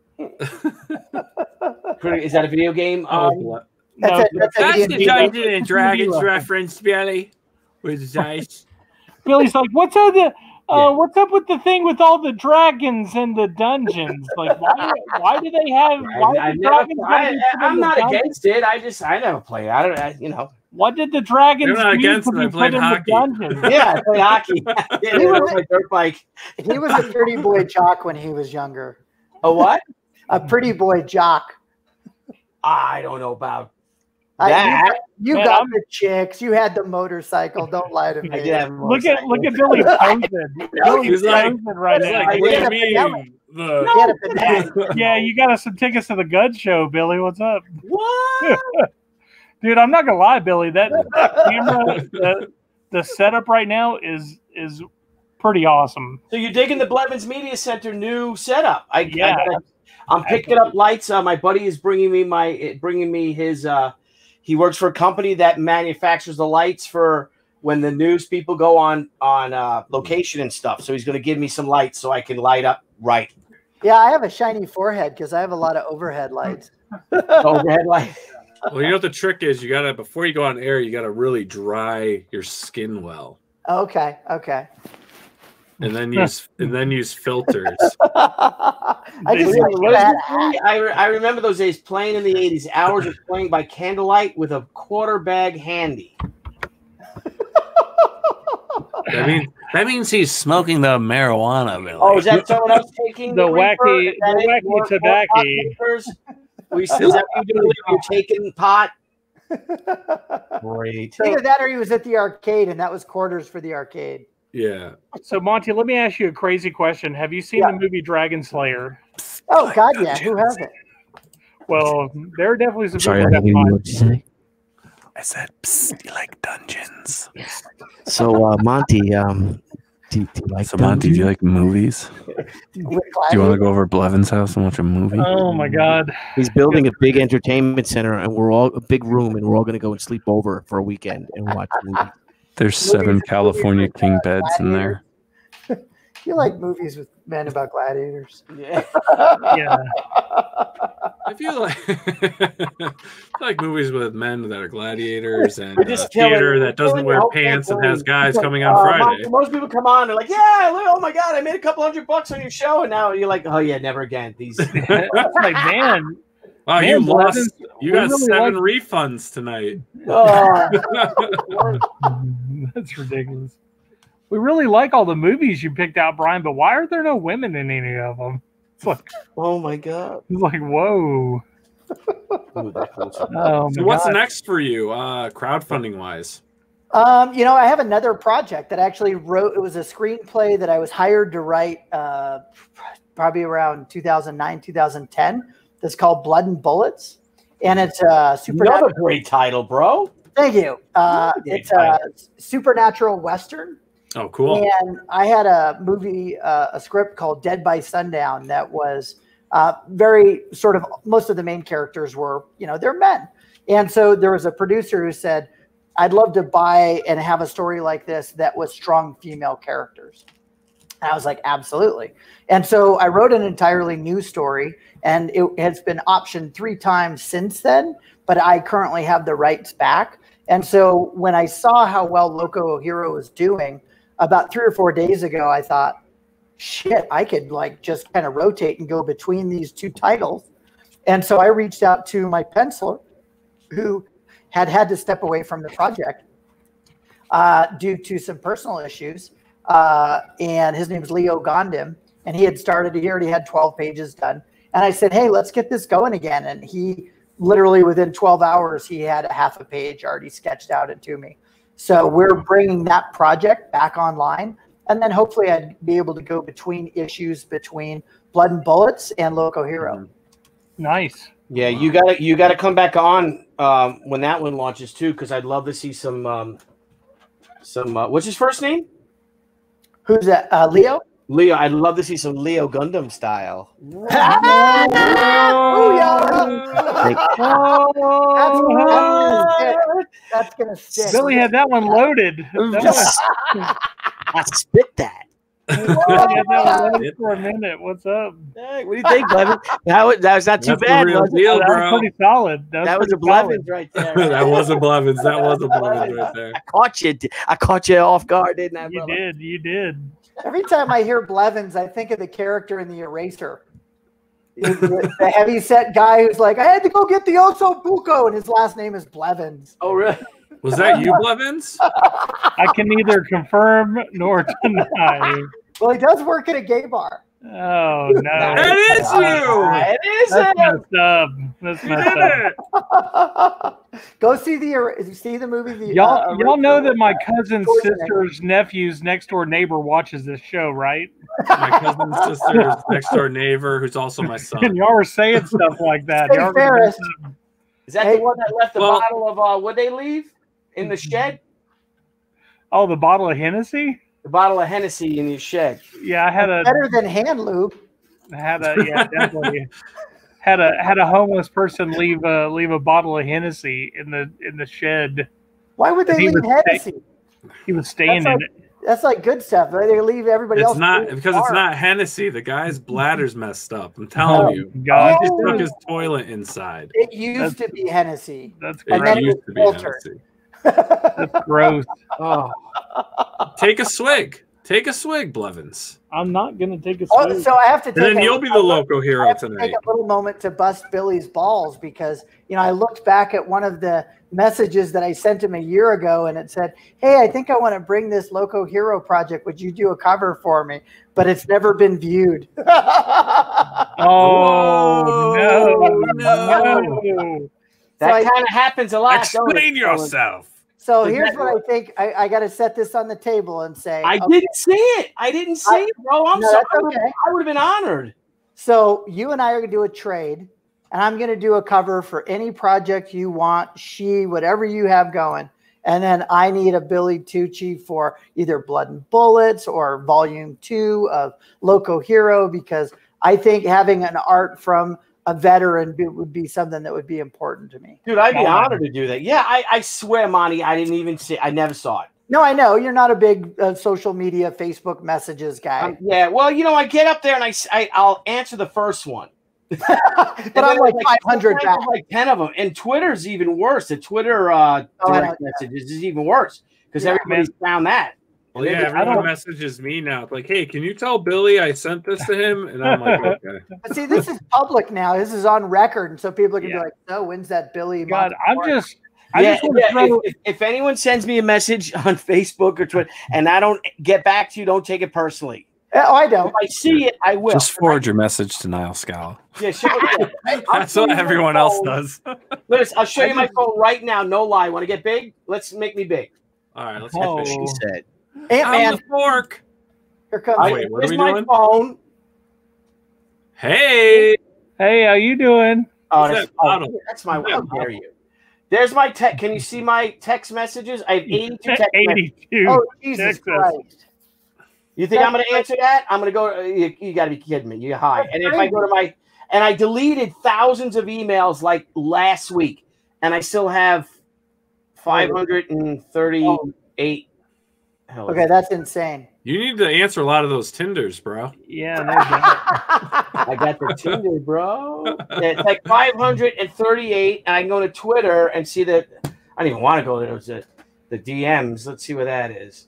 [SPEAKER 6] Is that a video game?
[SPEAKER 1] Oh,
[SPEAKER 6] Um,
[SPEAKER 1] ble-
[SPEAKER 5] That's
[SPEAKER 2] No,
[SPEAKER 5] a, that's a
[SPEAKER 8] That's
[SPEAKER 5] D
[SPEAKER 8] the
[SPEAKER 5] and D
[SPEAKER 8] Dungeons and Dragons
[SPEAKER 2] reference.
[SPEAKER 8] reference, Billy. With dice.
[SPEAKER 2] Billy's like, "What's up? The uh,
[SPEAKER 6] Yeah.
[SPEAKER 2] what's up with the thing with all the dragons and the dungeons? Like, why? Why do they have? Why
[SPEAKER 6] I, I
[SPEAKER 2] did the
[SPEAKER 6] never,
[SPEAKER 2] dragons gotta
[SPEAKER 6] I,
[SPEAKER 2] be put in
[SPEAKER 6] I'm
[SPEAKER 2] the
[SPEAKER 6] not
[SPEAKER 2] dungeons?
[SPEAKER 6] against it. I just I never played. I don't. I, you know.
[SPEAKER 2] What did the dragons
[SPEAKER 1] They're not
[SPEAKER 2] do
[SPEAKER 1] against
[SPEAKER 2] to
[SPEAKER 1] it, I
[SPEAKER 2] be
[SPEAKER 1] played
[SPEAKER 2] put in
[SPEAKER 1] hockey.
[SPEAKER 2] the dungeons?
[SPEAKER 6] Yeah, I played hockey. Yeah,
[SPEAKER 5] He
[SPEAKER 6] I
[SPEAKER 5] was-
[SPEAKER 6] rode my dirt bike.
[SPEAKER 5] He was a pretty boy jock when he was younger.
[SPEAKER 6] A what?
[SPEAKER 5] A pretty boy jock.
[SPEAKER 6] I don't know about
[SPEAKER 5] I-
[SPEAKER 6] that.
[SPEAKER 5] you
[SPEAKER 2] Man,
[SPEAKER 5] got
[SPEAKER 2] I'm-
[SPEAKER 5] the chicks. You had the motorcycle. Don't lie to me.
[SPEAKER 6] I did have a
[SPEAKER 2] Look at
[SPEAKER 6] motorcycle.
[SPEAKER 2] look at Billy posing. Billy's
[SPEAKER 1] He's like-
[SPEAKER 2] posing right
[SPEAKER 1] It's
[SPEAKER 2] now.
[SPEAKER 1] like,
[SPEAKER 5] I
[SPEAKER 1] what do
[SPEAKER 5] did
[SPEAKER 1] you
[SPEAKER 5] a banana.
[SPEAKER 1] mean? The
[SPEAKER 5] He had a banana.
[SPEAKER 2] Yeah, you got us some tickets to the Gun Show, Billy. What's up,
[SPEAKER 6] What?
[SPEAKER 2] dude? I'm not gonna lie, Billy. That camera, the, the setup right now is is pretty awesome.
[SPEAKER 6] So you're digging the Blevins Media Center new setup? I,
[SPEAKER 2] Yeah.
[SPEAKER 6] I, am picking up lights. Uh, my buddy is bringing me my bringing me his. Uh, he works for a company that manufactures the lights for when the news people go on on uh, location and stuff. So he's going to give me some lights so I can light up right.
[SPEAKER 5] Yeah, I have a shiny forehead because I have a lot of overhead lights.
[SPEAKER 6] Overhead light.
[SPEAKER 1] well, you know what the trick is? You gotta before you go on air, you gotta really dry your skin well,
[SPEAKER 5] Okay, okay.
[SPEAKER 1] and then use and then use filters.
[SPEAKER 5] I just
[SPEAKER 2] They-
[SPEAKER 5] like
[SPEAKER 6] What is
[SPEAKER 5] that
[SPEAKER 6] it?
[SPEAKER 5] hat.
[SPEAKER 6] I, re- I remember those days playing in the eighties, hours of playing by candlelight with a quarter bag handy.
[SPEAKER 1] That means
[SPEAKER 8] That means he's smoking the marijuana, Billy.
[SPEAKER 6] Oh, is that someone else taking
[SPEAKER 2] The
[SPEAKER 6] reefer?
[SPEAKER 2] wacky-
[SPEAKER 6] Is that
[SPEAKER 2] the
[SPEAKER 6] it?
[SPEAKER 2] wacky
[SPEAKER 6] More- more
[SPEAKER 2] tobacco.
[SPEAKER 6] pot makers? We, is that what you do? You're taking pot? Great.
[SPEAKER 5] Either that or he was at the arcade and that was quarters for the arcade.
[SPEAKER 1] yeah.
[SPEAKER 2] So, Monty, let me ask you a crazy question. Have you seen
[SPEAKER 5] Yeah.
[SPEAKER 2] the movie Dragon Slayer?
[SPEAKER 5] Oh, God, yeah. Who hasn't?
[SPEAKER 2] Well, there are definitely some
[SPEAKER 9] Sorry, I
[SPEAKER 2] people that
[SPEAKER 9] didn't hear you.
[SPEAKER 2] might.
[SPEAKER 9] What'd you say?
[SPEAKER 8] I said, Psst, you like dungeons.
[SPEAKER 9] So, uh, Monty, um, do, do you like
[SPEAKER 8] So, Monty, do you
[SPEAKER 9] dungeons?
[SPEAKER 8] like movies?
[SPEAKER 5] With
[SPEAKER 8] Do you want to go over Blevins' house and watch a movie?
[SPEAKER 2] Oh my God!
[SPEAKER 9] He's building a big entertainment center, and we're all a big room, and we're all going to go and sleep over for a weekend and watch a movie.
[SPEAKER 8] There's seven
[SPEAKER 5] movies
[SPEAKER 8] California
[SPEAKER 5] with,
[SPEAKER 8] king
[SPEAKER 5] uh,
[SPEAKER 8] beds in there.
[SPEAKER 5] You like movies with men about gladiators.
[SPEAKER 6] Yeah.
[SPEAKER 2] Yeah,
[SPEAKER 1] I feel like I like movies with men that are gladiators and
[SPEAKER 6] We're
[SPEAKER 1] uh,
[SPEAKER 6] just killing-
[SPEAKER 1] theater
[SPEAKER 6] we're
[SPEAKER 1] that doesn't
[SPEAKER 6] killing
[SPEAKER 1] wear
[SPEAKER 6] the whole
[SPEAKER 1] pants and
[SPEAKER 6] campaign.
[SPEAKER 1] has guys coming on
[SPEAKER 6] Uh,
[SPEAKER 1] Friday.
[SPEAKER 6] Most, most people come on, they're like, "Yeah, look, oh my god, I made a couple hundred bucks on your show," and now you're like, "Oh yeah, never again." These
[SPEAKER 2] it's like man,
[SPEAKER 1] Wow,
[SPEAKER 2] Man,
[SPEAKER 1] you lost.
[SPEAKER 2] Blevins,
[SPEAKER 1] You
[SPEAKER 2] we
[SPEAKER 1] got
[SPEAKER 2] really
[SPEAKER 1] seven
[SPEAKER 2] like-
[SPEAKER 1] refunds tonight.
[SPEAKER 6] oh,
[SPEAKER 2] that's ridiculous. We really like all the movies you picked out, Brian, but why are there no women in any of them? It's like,
[SPEAKER 6] oh my god.
[SPEAKER 2] it's like, whoa.
[SPEAKER 6] Ooh, that feels-
[SPEAKER 2] Oh
[SPEAKER 1] So
[SPEAKER 2] my
[SPEAKER 1] what's
[SPEAKER 2] God.
[SPEAKER 1] next for you, uh, crowdfunding wise?
[SPEAKER 5] Um, you know, I have another project that I actually wrote. It was a screenplay that I was hired to write uh, probably around two thousand nine, two thousand ten. That's called Blood and Bullets. And it's a supernatural.
[SPEAKER 6] Another great title, bro.
[SPEAKER 5] Thank you. Uh,
[SPEAKER 6] Great
[SPEAKER 5] it's a supernatural Western.
[SPEAKER 1] Oh, cool.
[SPEAKER 5] And I had a movie, uh, a script called Dead by Sundown that was uh, very sort of most of the main characters were, you know, they're men. And so there was a producer who said, I'd love to buy and have a story like this that was strong female characters. And I was like, absolutely. And so I wrote an entirely new story, and it has been optioned three times since then, but I currently have the rights back. And so when I saw how well Loco Hero was doing about three or four days ago, I thought, shit, I could like just kind of rotate and go between these two titles. And so I reached out to my penciler who had had to step away from the project uh, due to some personal issues. Uh, and his name is Leo Gondim. And he had started, he already had twelve pages done. And I said, hey, let's get this going again. And he literally within twelve hours, he had a half a page already sketched out it to me. So we're bringing that project back online. And then hopefully I'd be able to go between issues between Blood and Bullets and Loco Hero.
[SPEAKER 2] Nice.
[SPEAKER 6] Yeah, you gotta you gotta come back on um, when that one launches too, because I'd love to see some um, some. Uh, what's his first name?
[SPEAKER 5] Who's that? Uh, Leo.
[SPEAKER 6] Leo. I'd love to see some Leo Gundam style.
[SPEAKER 5] Oh, yeah. that's, that's gonna stick.
[SPEAKER 2] Billy had that one loaded. That one,
[SPEAKER 6] I spit that.
[SPEAKER 2] Billy had that one loaded for a minute. What's up?
[SPEAKER 6] Hey, what do you think, Blevins? That was, that was not too
[SPEAKER 1] That's
[SPEAKER 6] bad.
[SPEAKER 1] the real
[SPEAKER 6] Was it?
[SPEAKER 1] deal,
[SPEAKER 2] That
[SPEAKER 1] bro.
[SPEAKER 2] was pretty solid. That was,
[SPEAKER 6] That was a
[SPEAKER 2] pretty solid.
[SPEAKER 6] Blevins right there.
[SPEAKER 1] That was a Blevins. That was a Blevins right there.
[SPEAKER 6] I caught you. I caught you off guard, didn't I,
[SPEAKER 2] You
[SPEAKER 6] brother?
[SPEAKER 2] did. You did.
[SPEAKER 5] Every time I hear Blevins, I think of the character in The Eraser. The, the heavy set guy who's like, I had to go get the Oso Buco, and his last name is Blevins.
[SPEAKER 6] Oh, really?
[SPEAKER 1] Was that you, Blevins?
[SPEAKER 2] I can neither confirm nor deny.
[SPEAKER 5] Well, he does work at a gay bar.
[SPEAKER 2] Oh no!
[SPEAKER 1] That is you.
[SPEAKER 6] It is
[SPEAKER 2] That's
[SPEAKER 6] it.
[SPEAKER 2] messed up. That's
[SPEAKER 1] You
[SPEAKER 2] messed
[SPEAKER 1] did
[SPEAKER 2] up.
[SPEAKER 1] it.
[SPEAKER 5] Go see the see the movie. The,
[SPEAKER 2] Y'all,
[SPEAKER 5] uh,
[SPEAKER 2] y'all know
[SPEAKER 5] Eraser.
[SPEAKER 2] that my cousin's
[SPEAKER 5] Poison.
[SPEAKER 2] sister's nephew's next door neighbor watches this show, right?
[SPEAKER 1] My cousin's sister's next door neighbor, who's also my
[SPEAKER 2] And
[SPEAKER 1] son.
[SPEAKER 2] y'all were saying stuff like that.
[SPEAKER 5] Hey,
[SPEAKER 2] Y'all were gonna
[SPEAKER 5] Ferris.
[SPEAKER 2] mess up.
[SPEAKER 6] Is that
[SPEAKER 5] Hey,
[SPEAKER 6] the one that left the
[SPEAKER 1] well-
[SPEAKER 6] bottle of uh, what they leave in the shed?
[SPEAKER 2] Oh, the bottle of Hennessy.
[SPEAKER 6] The bottle of Hennessy in your shed.
[SPEAKER 2] Yeah, I had a
[SPEAKER 5] Better than hand lube.
[SPEAKER 2] had a yeah definitely had a had a homeless person leave a leave a bottle of Hennessy in the in the shed.
[SPEAKER 5] Why would they
[SPEAKER 2] He
[SPEAKER 5] leave
[SPEAKER 2] was
[SPEAKER 5] Hennessy?
[SPEAKER 2] He was staying
[SPEAKER 5] That's
[SPEAKER 2] in
[SPEAKER 5] like-
[SPEAKER 2] it.
[SPEAKER 5] That's like good stuff. Right? They leave everybody
[SPEAKER 1] It's
[SPEAKER 5] else.
[SPEAKER 1] not
[SPEAKER 5] in the
[SPEAKER 1] because it's
[SPEAKER 5] bar.
[SPEAKER 1] not Hennessy. The guy's bladder's messed up. I'm telling
[SPEAKER 2] Oh,
[SPEAKER 1] you.
[SPEAKER 2] God.
[SPEAKER 1] He just
[SPEAKER 5] Oh.
[SPEAKER 1] took his toilet inside.
[SPEAKER 5] It used to be Hennessy.
[SPEAKER 2] That's
[SPEAKER 1] It
[SPEAKER 5] And then
[SPEAKER 2] gross.
[SPEAKER 5] it
[SPEAKER 1] used
[SPEAKER 5] was
[SPEAKER 1] to be
[SPEAKER 5] filtered.
[SPEAKER 1] Hennessy.
[SPEAKER 2] That's gross.
[SPEAKER 6] Oh,
[SPEAKER 1] Take a swig. Take a swig, Blevins.
[SPEAKER 2] I'm not gonna take a
[SPEAKER 5] Oh,
[SPEAKER 2] swig.
[SPEAKER 5] so I have to take
[SPEAKER 1] And then
[SPEAKER 5] a,
[SPEAKER 1] you'll be the
[SPEAKER 5] I
[SPEAKER 1] Loco Hero
[SPEAKER 5] have to
[SPEAKER 1] tonight.
[SPEAKER 5] take a little moment to bust Billy's balls because you know I looked back at one of the messages that I sent him a year ago and it said, "Hey, I think I want to bring this Loco Hero project. Would you do a cover for me?" But it's never been viewed.
[SPEAKER 2] Oh, no,
[SPEAKER 1] no.
[SPEAKER 2] no.
[SPEAKER 6] that
[SPEAKER 5] So I-
[SPEAKER 6] kind of happens a lot. don't it?
[SPEAKER 1] Explain yourself.
[SPEAKER 5] So
[SPEAKER 6] Is
[SPEAKER 5] here's
[SPEAKER 6] that
[SPEAKER 5] what I think. I, I got to set this on the table and say,
[SPEAKER 6] I
[SPEAKER 5] okay,
[SPEAKER 6] didn't see it. I didn't see
[SPEAKER 5] I-
[SPEAKER 6] it, bro. I'm
[SPEAKER 5] no,
[SPEAKER 6] sorry.
[SPEAKER 5] that's okay.
[SPEAKER 6] I would have been honored.
[SPEAKER 5] So you and I are going to do a trade, and I'm going to do a cover for any project you want, she, whatever you have going. And then I need a Billy Tucci for either Blood and Bullets or Volume Two of Loco Hero because I think having an art from a veteran be, would be something that would be important to me.
[SPEAKER 6] Dude, I'd be
[SPEAKER 2] God.
[SPEAKER 6] honored to do that. Yeah, I, I swear, Monty, I didn't even see I never saw it.
[SPEAKER 5] No, I know you're not a big uh, social media, Facebook messages guy,
[SPEAKER 6] Um, yeah, well, you know, I get up there and I, s- I will answer the first one.
[SPEAKER 5] but
[SPEAKER 6] And
[SPEAKER 5] I'm
[SPEAKER 6] then
[SPEAKER 5] like
[SPEAKER 6] there's
[SPEAKER 5] five hundred
[SPEAKER 6] sometimes
[SPEAKER 5] back.
[SPEAKER 6] there's like ten of them. And Twitter's even worse. The Twitter uh,
[SPEAKER 5] Oh, I
[SPEAKER 6] direct
[SPEAKER 5] know, yeah.
[SPEAKER 6] messages is even worse because
[SPEAKER 5] Yeah,
[SPEAKER 6] everybody's found that.
[SPEAKER 1] Well, yeah,
[SPEAKER 2] I
[SPEAKER 1] everyone
[SPEAKER 2] don't-
[SPEAKER 1] messages me now. Like, hey, can you tell Billy I sent this to him? And I'm like, okay.
[SPEAKER 5] But see, this is public now. This is on record, and so people are gonna
[SPEAKER 2] Yeah.
[SPEAKER 5] be like, "So when's that Billy?"
[SPEAKER 2] God,
[SPEAKER 5] Monte
[SPEAKER 2] I'm
[SPEAKER 5] Moore?"
[SPEAKER 2] just. I
[SPEAKER 6] yeah,
[SPEAKER 2] just want to
[SPEAKER 6] yeah,
[SPEAKER 2] throw.
[SPEAKER 6] if, if, if anyone sends me a message on Facebook or Twitter and I don't get back to you, don't take it personally.
[SPEAKER 5] Oh, I don't.
[SPEAKER 6] If I see it, I will.
[SPEAKER 1] Just forward your message to Nile Scala.
[SPEAKER 6] Yeah, show, yeah. I'll
[SPEAKER 1] That's
[SPEAKER 6] show
[SPEAKER 1] what
[SPEAKER 6] you my
[SPEAKER 1] everyone else
[SPEAKER 6] phone.
[SPEAKER 1] does.
[SPEAKER 6] Listen, I'll show you my phone right now. No lie. Want to get big? Let's make me big.
[SPEAKER 1] All right, let's
[SPEAKER 6] That's
[SPEAKER 2] Oh.
[SPEAKER 6] what she said.
[SPEAKER 5] Ant
[SPEAKER 1] I'm
[SPEAKER 5] Man,
[SPEAKER 1] the fork.
[SPEAKER 5] here comes.
[SPEAKER 6] I,
[SPEAKER 1] wait, what are
[SPEAKER 6] here's
[SPEAKER 1] we
[SPEAKER 6] my
[SPEAKER 1] doing?
[SPEAKER 6] phone.
[SPEAKER 1] Hey.
[SPEAKER 2] Hey, how you doing?
[SPEAKER 6] Oh,
[SPEAKER 1] What's
[SPEAKER 6] that's,
[SPEAKER 1] that
[SPEAKER 6] oh,
[SPEAKER 1] bottle?
[SPEAKER 6] that's my. How dare you? There's my text. Can you see my text messages? I have eighty-two text messages.
[SPEAKER 2] eighty-two.
[SPEAKER 5] Oh, Jesus
[SPEAKER 2] Texas.
[SPEAKER 5] Christ!
[SPEAKER 6] You think I'm going to answer that? I'm going to go. You, you got to be kidding me. You're high. And if I go to my, and I deleted thousands of emails like last week, and I still have five hundred thirty-eight.
[SPEAKER 5] Oh. Okay, that's insane.
[SPEAKER 1] You need to answer a lot of those Tinders, bro.
[SPEAKER 2] Yeah, no doubt.
[SPEAKER 6] I got the Tinder, bro. It's like five hundred thirty-eight, and I can go to Twitter and see that. I don't even want to go to those, the, the D Ms. Let's see what that is.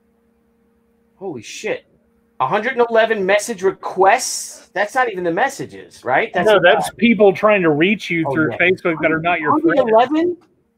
[SPEAKER 6] Holy shit. one hundred eleven message requests. That's not even the messages, right? That's
[SPEAKER 2] no, that's bad. People trying to reach you
[SPEAKER 6] oh,
[SPEAKER 2] through
[SPEAKER 6] yeah.
[SPEAKER 2] Facebook that are not your friends.
[SPEAKER 6] one hundred eleven?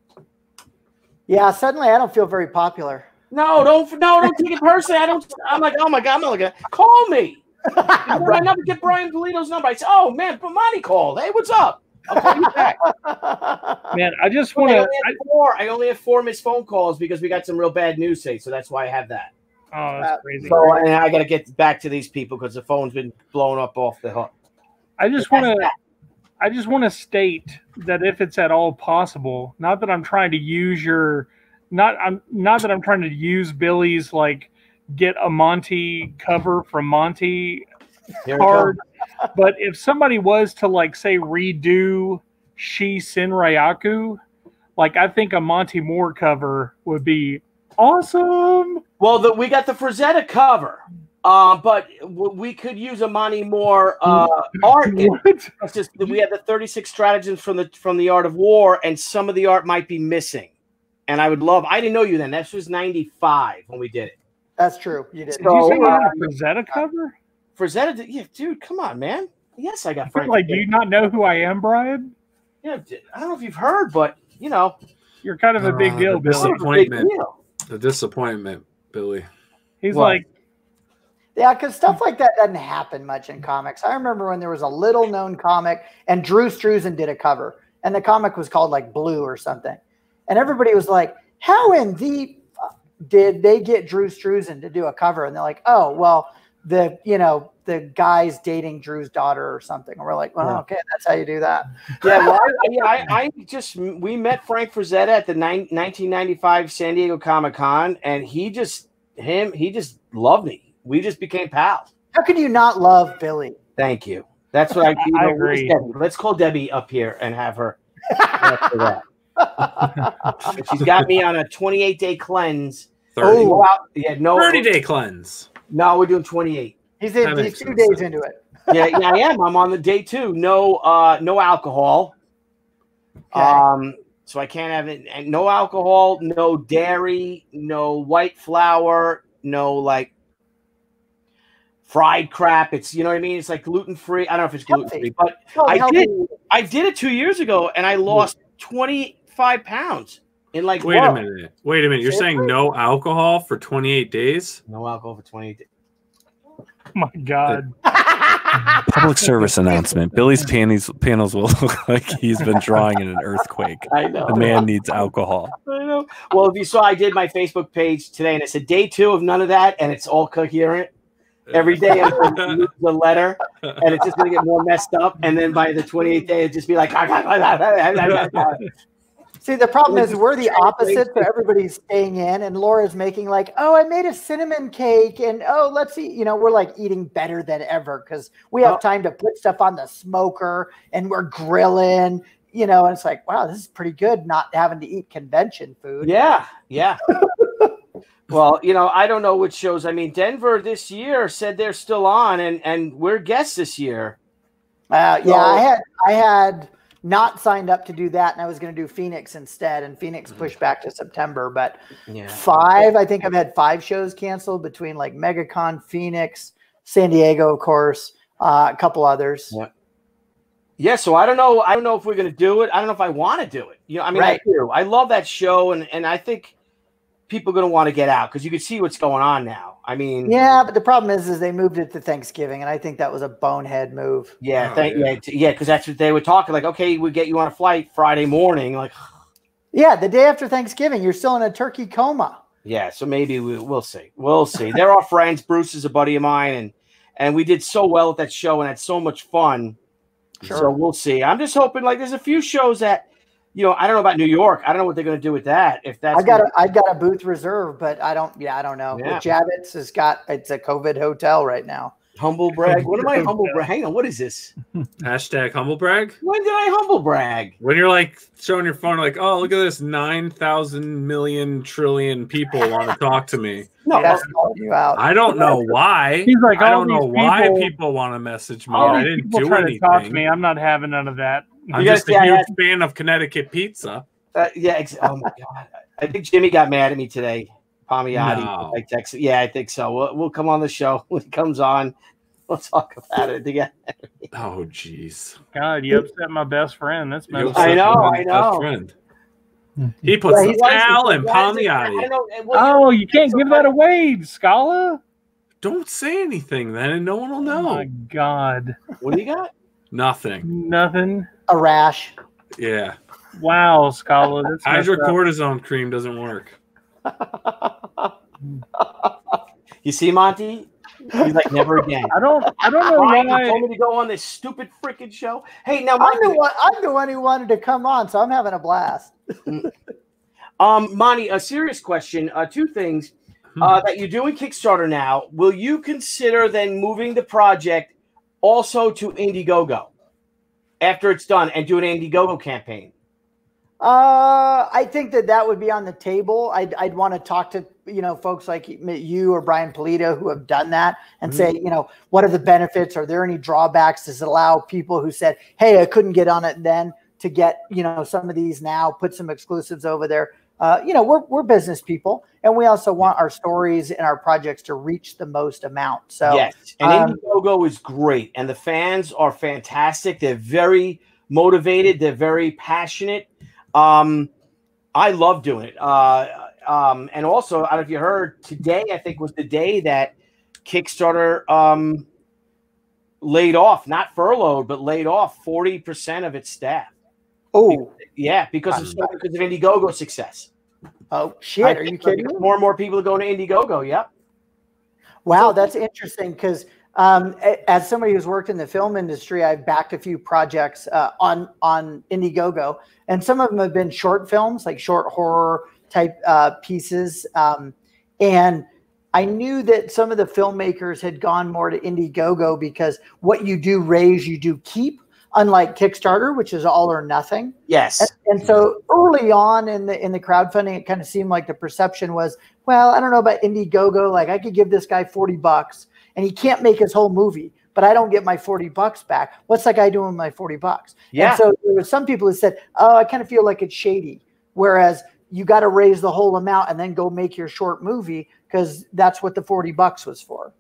[SPEAKER 5] Yeah, suddenly I don't feel very popular.
[SPEAKER 6] No, don't no, don't take it personally. I don't. I'm like, oh my god, I'm not gonna call me. I never get Brian Polito's number. I say, oh man, Monty called. Hey, what's up? I'll call you back.
[SPEAKER 2] Man, I just want to.
[SPEAKER 6] I, I only have four missed phone calls because we got some real bad news today, so that's why I have that.
[SPEAKER 2] Oh, that's crazy.
[SPEAKER 6] So and I got to get back to these people because the phone's been blown up off the hook.
[SPEAKER 2] I just want to. I just want to state that if it's at all possible, not that I'm trying to use your. Not I'm not that I'm trying to use Billy's like get a Monty cover from Monty card, but if somebody was to like say redo Shi Senryaku, like I think a Monte Moore cover would be awesome.
[SPEAKER 6] Well, the, we got the Frazetta cover, uh, but w- we could use a Monte Moore uh, art. It's just we have the thirty-six stratagems from the from the Art of War, and some of the art might be missing. And I would love. I didn't know you then. That was ninety-five when we did it.
[SPEAKER 5] That's true. You did.
[SPEAKER 2] Did you say you had a Frazetta cover?
[SPEAKER 6] Frazetta, yeah, dude. Come on, man. Yes, I got.
[SPEAKER 2] Frank like, do you not know who I am, Brian?
[SPEAKER 6] Yeah, I don't know if you've heard, but you know,
[SPEAKER 2] you're kind of a big
[SPEAKER 1] uh,
[SPEAKER 2] deal,
[SPEAKER 1] the
[SPEAKER 2] Billy.
[SPEAKER 1] Disappointment. The disappointment, Billy.
[SPEAKER 2] He's
[SPEAKER 6] what?
[SPEAKER 2] like,
[SPEAKER 5] yeah, because stuff like that doesn't happen much in comics. I remember when there was a little known comic, and Drew Struzan did a cover, and the comic was called like Blue or something. And everybody was like, how in the fuck did they get Drew Struzan to do a cover? And they're like, oh, well, the, you know, the guy's dating Drew's daughter or something. And we're like, well, okay, that's how you do that.
[SPEAKER 6] Yeah, well, I, yeah, I, I just, we met Frank Frazetta at the ni- nineteen ninety-five San Diego Comic-Con, and he just, him, he just loved me. We just became pals.
[SPEAKER 5] How could you not love Billy?
[SPEAKER 6] Thank you. That's what I, you
[SPEAKER 2] I
[SPEAKER 6] know,
[SPEAKER 2] agree.
[SPEAKER 6] Debbie? Let's call Debbie up here and have her. After that. She's got me on a twenty-eight day cleanse.
[SPEAKER 1] thirty.
[SPEAKER 6] Oh, out, yeah, no
[SPEAKER 1] thirty day cleanse.
[SPEAKER 6] No, we're doing twenty-eight.
[SPEAKER 5] He's in he's two days sense. into it.
[SPEAKER 6] yeah, yeah, I am. I'm on the day two. No, uh, no alcohol.
[SPEAKER 5] Okay.
[SPEAKER 6] Um, so I can't have it. And no alcohol, no dairy, no white flour, no like fried crap. It's you know what I mean. It's like gluten free. I don't know if it's gluten free, but
[SPEAKER 5] oh,
[SPEAKER 6] I
[SPEAKER 5] healthy.
[SPEAKER 6] did. I did it two years ago, and I lost twenty-five pounds in like.
[SPEAKER 1] Wait
[SPEAKER 6] whoa.
[SPEAKER 1] a minute. Wait a minute. You're saying no alcohol for twenty-eight days?
[SPEAKER 6] No alcohol for twenty-eight days.
[SPEAKER 2] Oh my God.
[SPEAKER 8] Public service announcement. Billy's panties, panels will look like he's been drawing in an earthquake.
[SPEAKER 6] I know.
[SPEAKER 8] The man needs alcohol.
[SPEAKER 6] I know. Well, if you saw, I did my Facebook page today, and it said day two of none of that, and it's all coherent. Every day I'm going to use the letter, and it's just going to get more messed up. And then by the twenty-eighth day, it'd just be like.
[SPEAKER 5] See, the problem is we're the opposite, so everybody's staying in, and Laura's making like, oh, I made a cinnamon cake, and oh, let's see, you know, we're like eating better than ever because we have time to put stuff on the smoker, and we're grilling, you know, and it's like, wow, this is pretty good not having to eat convention food.
[SPEAKER 6] Yeah, yeah. Well, you know, I don't know which shows. I mean, Denver this year said they're still on, and and we're guests this year.
[SPEAKER 5] Uh, yeah,
[SPEAKER 6] So-
[SPEAKER 5] I had I had not signed up to do that, and I was going to do Phoenix instead, and Phoenix pushed back to September. But
[SPEAKER 6] Yeah.
[SPEAKER 5] five, I think I've had five shows canceled between like MegaCon, Phoenix, San Diego, of course, uh, a couple others.
[SPEAKER 6] Yeah. Yeah, so I don't know. I don't know if we're going to do it. I don't know if I want to do it. You know, I mean,
[SPEAKER 5] Right.
[SPEAKER 6] I do. I love that show, and and I think people are going to want to get out because you can see what's going on now. I mean,
[SPEAKER 5] Yeah, but the problem is, is they moved it to Thanksgiving, and I think that was a bonehead move.
[SPEAKER 6] yeah,
[SPEAKER 1] Oh,
[SPEAKER 6] thank,
[SPEAKER 1] yeah.
[SPEAKER 6] yeah, t- yeah, because that's what they were talking. Like, okay, we get you on a flight Friday morning. Like,
[SPEAKER 5] Yeah, the day after Thanksgiving, you're still in a turkey coma.
[SPEAKER 6] yeah, so maybe we, we'll see. We'll see. They're our friends. Bruce is a buddy of mine, and and we did so well at that show and had so much fun.
[SPEAKER 5] Sure.
[SPEAKER 6] So we'll see. I'm just hoping. Like, there's a few shows that, you know, I don't know about New York. I don't know what they're going to do with that. If that's
[SPEAKER 5] I got a, I got a booth reserved, but I don't. Yeah, I don't know.
[SPEAKER 6] Yeah.
[SPEAKER 5] Javits has got it's a COVID hotel right now.
[SPEAKER 6] Humble brag. What am I humble brag? Hang on. What is this?
[SPEAKER 1] Hashtag humble brag.
[SPEAKER 6] When did I humble brag?
[SPEAKER 1] When you're like showing your phone, like, oh, look at this, nine thousand million trillion people want to talk to me.
[SPEAKER 6] No,
[SPEAKER 5] That's calling you out.
[SPEAKER 1] I don't know why.
[SPEAKER 2] He's like,
[SPEAKER 1] I
[SPEAKER 2] all
[SPEAKER 1] don't know
[SPEAKER 2] these
[SPEAKER 1] why
[SPEAKER 2] people-
[SPEAKER 1] people want to message me.
[SPEAKER 2] All
[SPEAKER 1] I
[SPEAKER 2] these
[SPEAKER 1] didn't
[SPEAKER 2] people
[SPEAKER 1] do
[SPEAKER 2] trying to talk to
[SPEAKER 1] anything.
[SPEAKER 2] me. I'm not having none of that.
[SPEAKER 1] I'm
[SPEAKER 6] You
[SPEAKER 1] just
[SPEAKER 6] guys
[SPEAKER 1] a
[SPEAKER 6] see I
[SPEAKER 1] huge
[SPEAKER 6] had-
[SPEAKER 1] fan of Connecticut pizza.
[SPEAKER 6] Uh, yeah. Ex- oh my god. I think Jimmy got mad at me today. Palmiotti.
[SPEAKER 1] No.
[SPEAKER 6] I texted. Yeah, I think so. We'll, we'll come on the show when he comes on. We'll talk about it together.
[SPEAKER 1] Oh, jeez.
[SPEAKER 2] God, you upset my best friend. That's
[SPEAKER 1] You
[SPEAKER 2] messed
[SPEAKER 1] upset
[SPEAKER 6] I know,
[SPEAKER 1] my
[SPEAKER 6] I
[SPEAKER 1] best
[SPEAKER 6] know.
[SPEAKER 1] friend. He puts
[SPEAKER 5] Yeah,
[SPEAKER 1] the
[SPEAKER 5] he
[SPEAKER 1] Al and
[SPEAKER 6] Why is it- I
[SPEAKER 1] Palmiotti.
[SPEAKER 6] know, well,
[SPEAKER 2] Oh, you can't give that away, Scala.
[SPEAKER 1] Don't say anything then, and no one will
[SPEAKER 2] Oh
[SPEAKER 1] know.
[SPEAKER 2] my God.
[SPEAKER 6] What do you got?
[SPEAKER 1] Nothing.
[SPEAKER 2] Nothing.
[SPEAKER 5] A rash.
[SPEAKER 1] Yeah.
[SPEAKER 2] Wow, Scala. That's messed up.
[SPEAKER 1] Hydrocortisone cream doesn't work.
[SPEAKER 6] You see, Monty? He's like, never again.
[SPEAKER 2] I don't. I don't know
[SPEAKER 6] Brian, you
[SPEAKER 2] why.
[SPEAKER 6] told me to go on this stupid freaking show. Hey, now,
[SPEAKER 5] I'm
[SPEAKER 6] Monty,
[SPEAKER 5] the one. I'm the one who wanted to come on, so I'm having a blast.
[SPEAKER 6] um, Monty, a serious question. Uh, two things uh, that you're doing Kickstarter now. Will you consider then moving the project also to Indiegogo after it's done and do an Indiegogo campaign?
[SPEAKER 5] Uh, I think that that would be on the table. I'd, I'd want to talk to, you know, folks like you or Brian Polito who have done that and
[SPEAKER 6] Mhm.
[SPEAKER 5] say, you know, what are the benefits? Are there any drawbacks? Does it allow people who said, hey, I couldn't get on it then to get, you know, some of these now, put some exclusives over there. Uh, you know, we're, we're business people, and we also want our stories and our projects to reach the most amount. So
[SPEAKER 6] yes, and
[SPEAKER 5] um,
[SPEAKER 6] Indiegogo is great, and the fans are fantastic. They're very motivated. They're very passionate. Um, I love doing it. Uh, um, and also, I don't know if you heard, today I think was the day that Kickstarter um, laid off, not furloughed, but laid off forty percent of its staff.
[SPEAKER 5] Oh,
[SPEAKER 6] yeah, because of because of Indiegogo success.
[SPEAKER 5] Oh shit!
[SPEAKER 6] I
[SPEAKER 5] Are you
[SPEAKER 6] think
[SPEAKER 5] kidding?
[SPEAKER 6] More and more people are going to Indiegogo. Yep.
[SPEAKER 5] Wow, that's interesting because um, a- as somebody who's worked in the film industry, I've backed a few projects uh, on on Indiegogo, and some of them have been short films, like short horror type uh, pieces. Um, and I knew that some of the filmmakers had gone more to Indiegogo because what you do raise, you do keep. Unlike Kickstarter, which is all or nothing.
[SPEAKER 6] Yes.
[SPEAKER 5] And, and so early on in the in the crowdfunding, it kind of seemed like the perception was, well, I don't know about Indiegogo. Like I could give this guy forty bucks and he can't make his whole movie, but I don't get my forty bucks back. What's that guy doing with my forty bucks?
[SPEAKER 6] Yeah.
[SPEAKER 5] And so there were some people who said, oh, I kind of feel like it's shady. Whereas you got to raise the whole amount and then go make your short movie because that's what the forty bucks was for.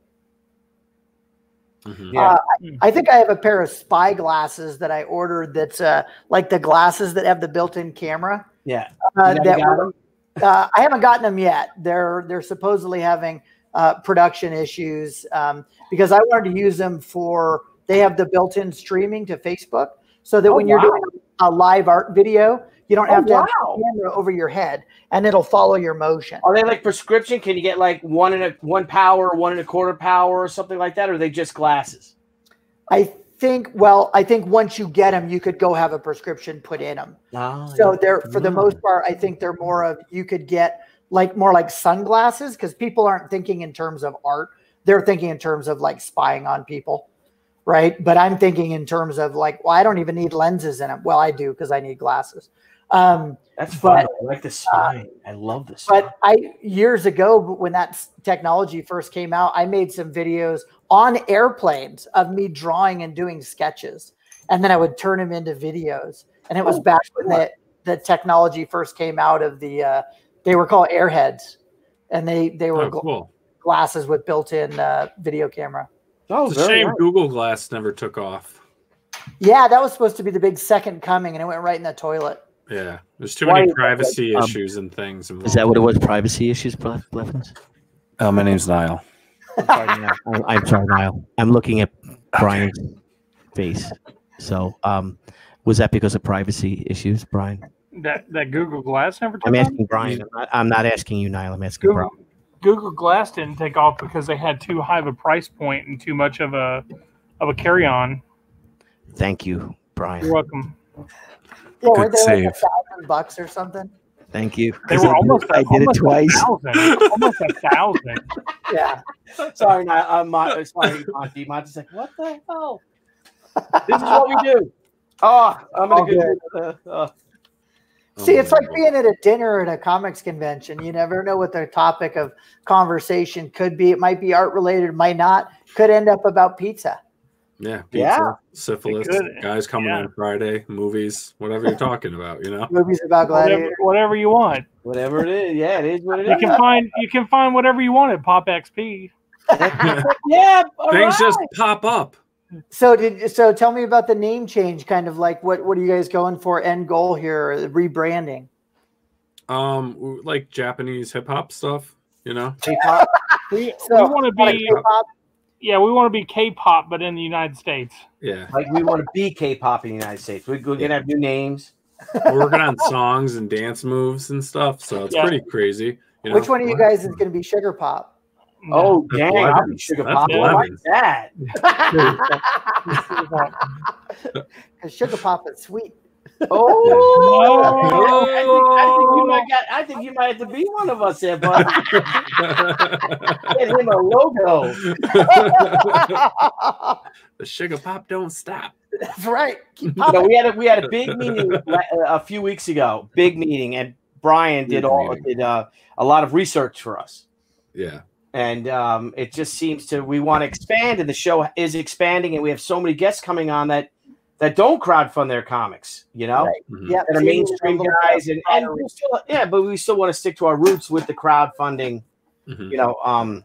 [SPEAKER 1] Mm-hmm.
[SPEAKER 6] Yeah.
[SPEAKER 5] Uh, I, I think I have a pair of spy glasses that I ordered. That's uh, like the glasses that have the built-in camera.
[SPEAKER 6] Yeah.
[SPEAKER 5] Uh,
[SPEAKER 6] You
[SPEAKER 5] that
[SPEAKER 6] got
[SPEAKER 5] were, uh, I haven't gotten them yet. They're they're supposedly having uh, production issues um, because I wanted to use them for. They have the built-in streaming to Facebook, so that
[SPEAKER 6] Oh,
[SPEAKER 5] when you're
[SPEAKER 6] wow.
[SPEAKER 5] doing a live art video, you don't
[SPEAKER 6] Oh,
[SPEAKER 5] have to have
[SPEAKER 6] wow.
[SPEAKER 5] the camera over your head, and it'll follow your motion.
[SPEAKER 6] Are they like prescription? Can you get like one and a one power, one and a quarter power, or something like that? Or are they just glasses?
[SPEAKER 5] I think. Well, I think once you get them, you could go have a prescription put in them.
[SPEAKER 6] Oh,
[SPEAKER 5] So
[SPEAKER 6] yeah.
[SPEAKER 5] they're, for the most part, I think they're more of, you could get like more like sunglasses because people aren't thinking in terms of art. They're thinking in terms of like spying on people. Right. But I'm thinking in terms of like, well, I don't even need lenses in them. Well, I do because I need glasses. Um,
[SPEAKER 6] That's fun.
[SPEAKER 5] but,
[SPEAKER 6] I like the spine. I love the spine.
[SPEAKER 5] but I, years ago, when that s- technology first came out, I made some videos on airplanes of me drawing and doing sketches. And then I would turn them into videos. And it was
[SPEAKER 6] Oh,
[SPEAKER 5] back when
[SPEAKER 6] sure.
[SPEAKER 5] the, the technology first came out of the, uh, they were called airheads. And they, they were
[SPEAKER 1] Oh,
[SPEAKER 5] gl-
[SPEAKER 1] cool.
[SPEAKER 5] glasses with built-in uh, video camera.
[SPEAKER 6] Oh,
[SPEAKER 1] It's a
[SPEAKER 6] very
[SPEAKER 1] shame
[SPEAKER 6] nice.
[SPEAKER 1] Google Glass never took off.
[SPEAKER 5] Yeah, that was supposed to be the big second coming, and it went right in the toilet.
[SPEAKER 1] Yeah, there's too
[SPEAKER 6] Why
[SPEAKER 1] many
[SPEAKER 6] is that,
[SPEAKER 1] privacy
[SPEAKER 9] um,
[SPEAKER 1] issues and things. Involved.
[SPEAKER 9] Is that what it was? Privacy issues, Ble- Blevins?
[SPEAKER 8] Oh, my name's Nile.
[SPEAKER 9] I'm sorry, Niall. I'm, I'm sorry, Niall. I'm looking at Brian's face. So, um, was that because of privacy issues, Brian?
[SPEAKER 2] That that Google Glass never took
[SPEAKER 9] I'm
[SPEAKER 2] off?
[SPEAKER 9] asking Brian. I'm not, I'm not asking you, Niall. I'm asking
[SPEAKER 2] Google,
[SPEAKER 9] Brian.
[SPEAKER 2] Google Glass didn't take off because they had too high of a price point and too much of a of a carry on.
[SPEAKER 9] Thank you, Brian.
[SPEAKER 2] You're welcome.
[SPEAKER 5] Yeah, were
[SPEAKER 8] Good
[SPEAKER 5] they like
[SPEAKER 8] save.
[SPEAKER 5] a thousand bucks or something?
[SPEAKER 9] Thank you.
[SPEAKER 2] They were almost.
[SPEAKER 9] I did it twice.
[SPEAKER 2] A thousand, almost a thousand.
[SPEAKER 5] Yeah.
[SPEAKER 6] Sorry, not, uh, Mon- sorry, Monty. Monty's like, what the hell? This is what we do. Oh, I'm gonna
[SPEAKER 5] Oh,
[SPEAKER 6] go. Uh, uh.
[SPEAKER 5] See, it's like being at a dinner at a comics convention. You never know what the topic of conversation could be. It might be art related, it might not. Could end up about pizza.
[SPEAKER 1] Yeah, pizza,
[SPEAKER 6] Yeah.
[SPEAKER 1] syphilis,
[SPEAKER 2] Good.
[SPEAKER 1] guys coming
[SPEAKER 2] Yeah.
[SPEAKER 1] on Friday, movies, whatever you're talking about, you know.
[SPEAKER 5] Movies about
[SPEAKER 2] Whatever,
[SPEAKER 5] gladiators.
[SPEAKER 2] whatever you want.
[SPEAKER 6] Whatever it is, yeah, it is what it
[SPEAKER 2] You
[SPEAKER 6] is.
[SPEAKER 2] can find you can find whatever you want at PopXP.
[SPEAKER 6] Yeah, all
[SPEAKER 1] Things
[SPEAKER 6] right.
[SPEAKER 1] just pop up.
[SPEAKER 5] So did so tell me about the name change, kind of like what what are you guys going for end goal here, the rebranding?
[SPEAKER 1] Um, like Japanese hip hop stuff, you know.
[SPEAKER 6] K-pop.
[SPEAKER 2] We,
[SPEAKER 5] So,
[SPEAKER 2] we want to
[SPEAKER 5] like
[SPEAKER 2] be
[SPEAKER 5] K-pop?
[SPEAKER 2] yeah, we want to be K-pop, but in the United States.
[SPEAKER 1] Yeah,
[SPEAKER 6] Like we want to be K-pop in the United States. We're going to have new names.
[SPEAKER 1] we're working on songs and dance moves and stuff, so it's
[SPEAKER 2] Yeah.
[SPEAKER 1] pretty crazy. You know?
[SPEAKER 5] Which one of you guys is going to be Sugar Pop?
[SPEAKER 6] Oh,
[SPEAKER 1] That's
[SPEAKER 6] dang. I'll be
[SPEAKER 1] Blevins.
[SPEAKER 6] Sugar
[SPEAKER 1] That's
[SPEAKER 6] Pop. I like
[SPEAKER 1] Blevins.
[SPEAKER 6] that.
[SPEAKER 5] Because Sugar Pop is sweet.
[SPEAKER 6] Oh,
[SPEAKER 2] No.
[SPEAKER 6] I, think, I think you might got. I think you might have to be one of us there, bud. Get him a logo.
[SPEAKER 1] The sugar pop don't stop.
[SPEAKER 5] That's right. Keep
[SPEAKER 6] You know,
[SPEAKER 5] popping.
[SPEAKER 6] we had a we had a big meeting a few weeks ago. Big meeting, and Brian did
[SPEAKER 1] Big
[SPEAKER 6] all
[SPEAKER 1] meeting.
[SPEAKER 6] did uh, a lot of research for us.
[SPEAKER 1] Yeah,
[SPEAKER 6] And um, it just seems to we want to expand, and the show is expanding, and we have so many guests coming on that that don't crowdfund their comics. You know.
[SPEAKER 5] Right.
[SPEAKER 1] Mhm.
[SPEAKER 5] Yeah,
[SPEAKER 6] that are
[SPEAKER 5] so you need a
[SPEAKER 6] mainstream
[SPEAKER 5] little
[SPEAKER 6] guys,
[SPEAKER 5] bit
[SPEAKER 6] and,
[SPEAKER 5] of
[SPEAKER 6] and we still, yeah, but we still want to stick to our roots with the crowdfunding,
[SPEAKER 1] Mhm.
[SPEAKER 6] you know, um,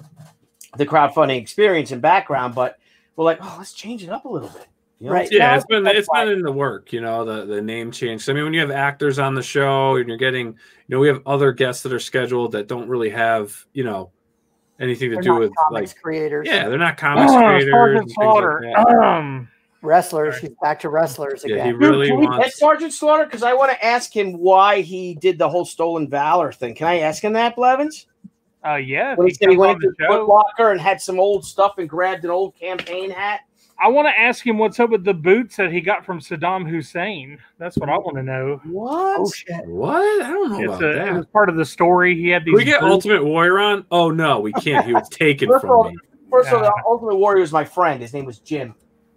[SPEAKER 6] the crowdfunding experience and background. But we're like, oh, let's change it up a little bit. You know?
[SPEAKER 5] Right.
[SPEAKER 1] Yeah,
[SPEAKER 5] Now,
[SPEAKER 1] it's been
[SPEAKER 5] that's
[SPEAKER 1] it's
[SPEAKER 5] why-
[SPEAKER 1] been in the work, you know, the the name change. I mean, when you have actors on the show and you're getting, you know, we have other guests that are scheduled that don't really have, you know, anything to
[SPEAKER 5] They're
[SPEAKER 1] do
[SPEAKER 5] not
[SPEAKER 1] with
[SPEAKER 5] comics
[SPEAKER 1] like,
[SPEAKER 5] creators.
[SPEAKER 1] yeah, they're not comics
[SPEAKER 2] Ah,
[SPEAKER 1] creators.
[SPEAKER 2] Sergeant
[SPEAKER 1] and things like
[SPEAKER 2] Slaughter.
[SPEAKER 1] that.
[SPEAKER 2] Um,
[SPEAKER 5] Wrestlers. He's back to wrestlers
[SPEAKER 1] Yeah,
[SPEAKER 5] again.
[SPEAKER 1] he
[SPEAKER 6] Dude,
[SPEAKER 1] really
[SPEAKER 6] can we
[SPEAKER 1] wants.
[SPEAKER 6] get Sergeant Slaughter? Because I want to ask him why he did the whole stolen valor thing. Can I ask him that, Blevins?
[SPEAKER 2] uh, yeah. if
[SPEAKER 6] When he
[SPEAKER 2] he
[SPEAKER 6] said he
[SPEAKER 2] comes
[SPEAKER 6] went
[SPEAKER 2] on the
[SPEAKER 6] into
[SPEAKER 2] show.
[SPEAKER 6] Foot Locker and had some old stuff and grabbed an old campaign hat.
[SPEAKER 2] I want to ask him what's up with the boots that he got from Saddam Hussein. That's what I want to know.
[SPEAKER 6] What?
[SPEAKER 5] Oh shit!
[SPEAKER 1] What? I don't know
[SPEAKER 2] It's
[SPEAKER 1] about
[SPEAKER 2] a,
[SPEAKER 1] that.
[SPEAKER 2] it was part of the story. He had these.
[SPEAKER 1] Can we get
[SPEAKER 2] boots.
[SPEAKER 1] Ultimate Warrior on? Oh no, we can't. He was taken
[SPEAKER 6] First of all,
[SPEAKER 1] from me.
[SPEAKER 6] first of all,
[SPEAKER 2] Yeah.
[SPEAKER 6] the Ultimate Warrior is my friend. His name was Jim.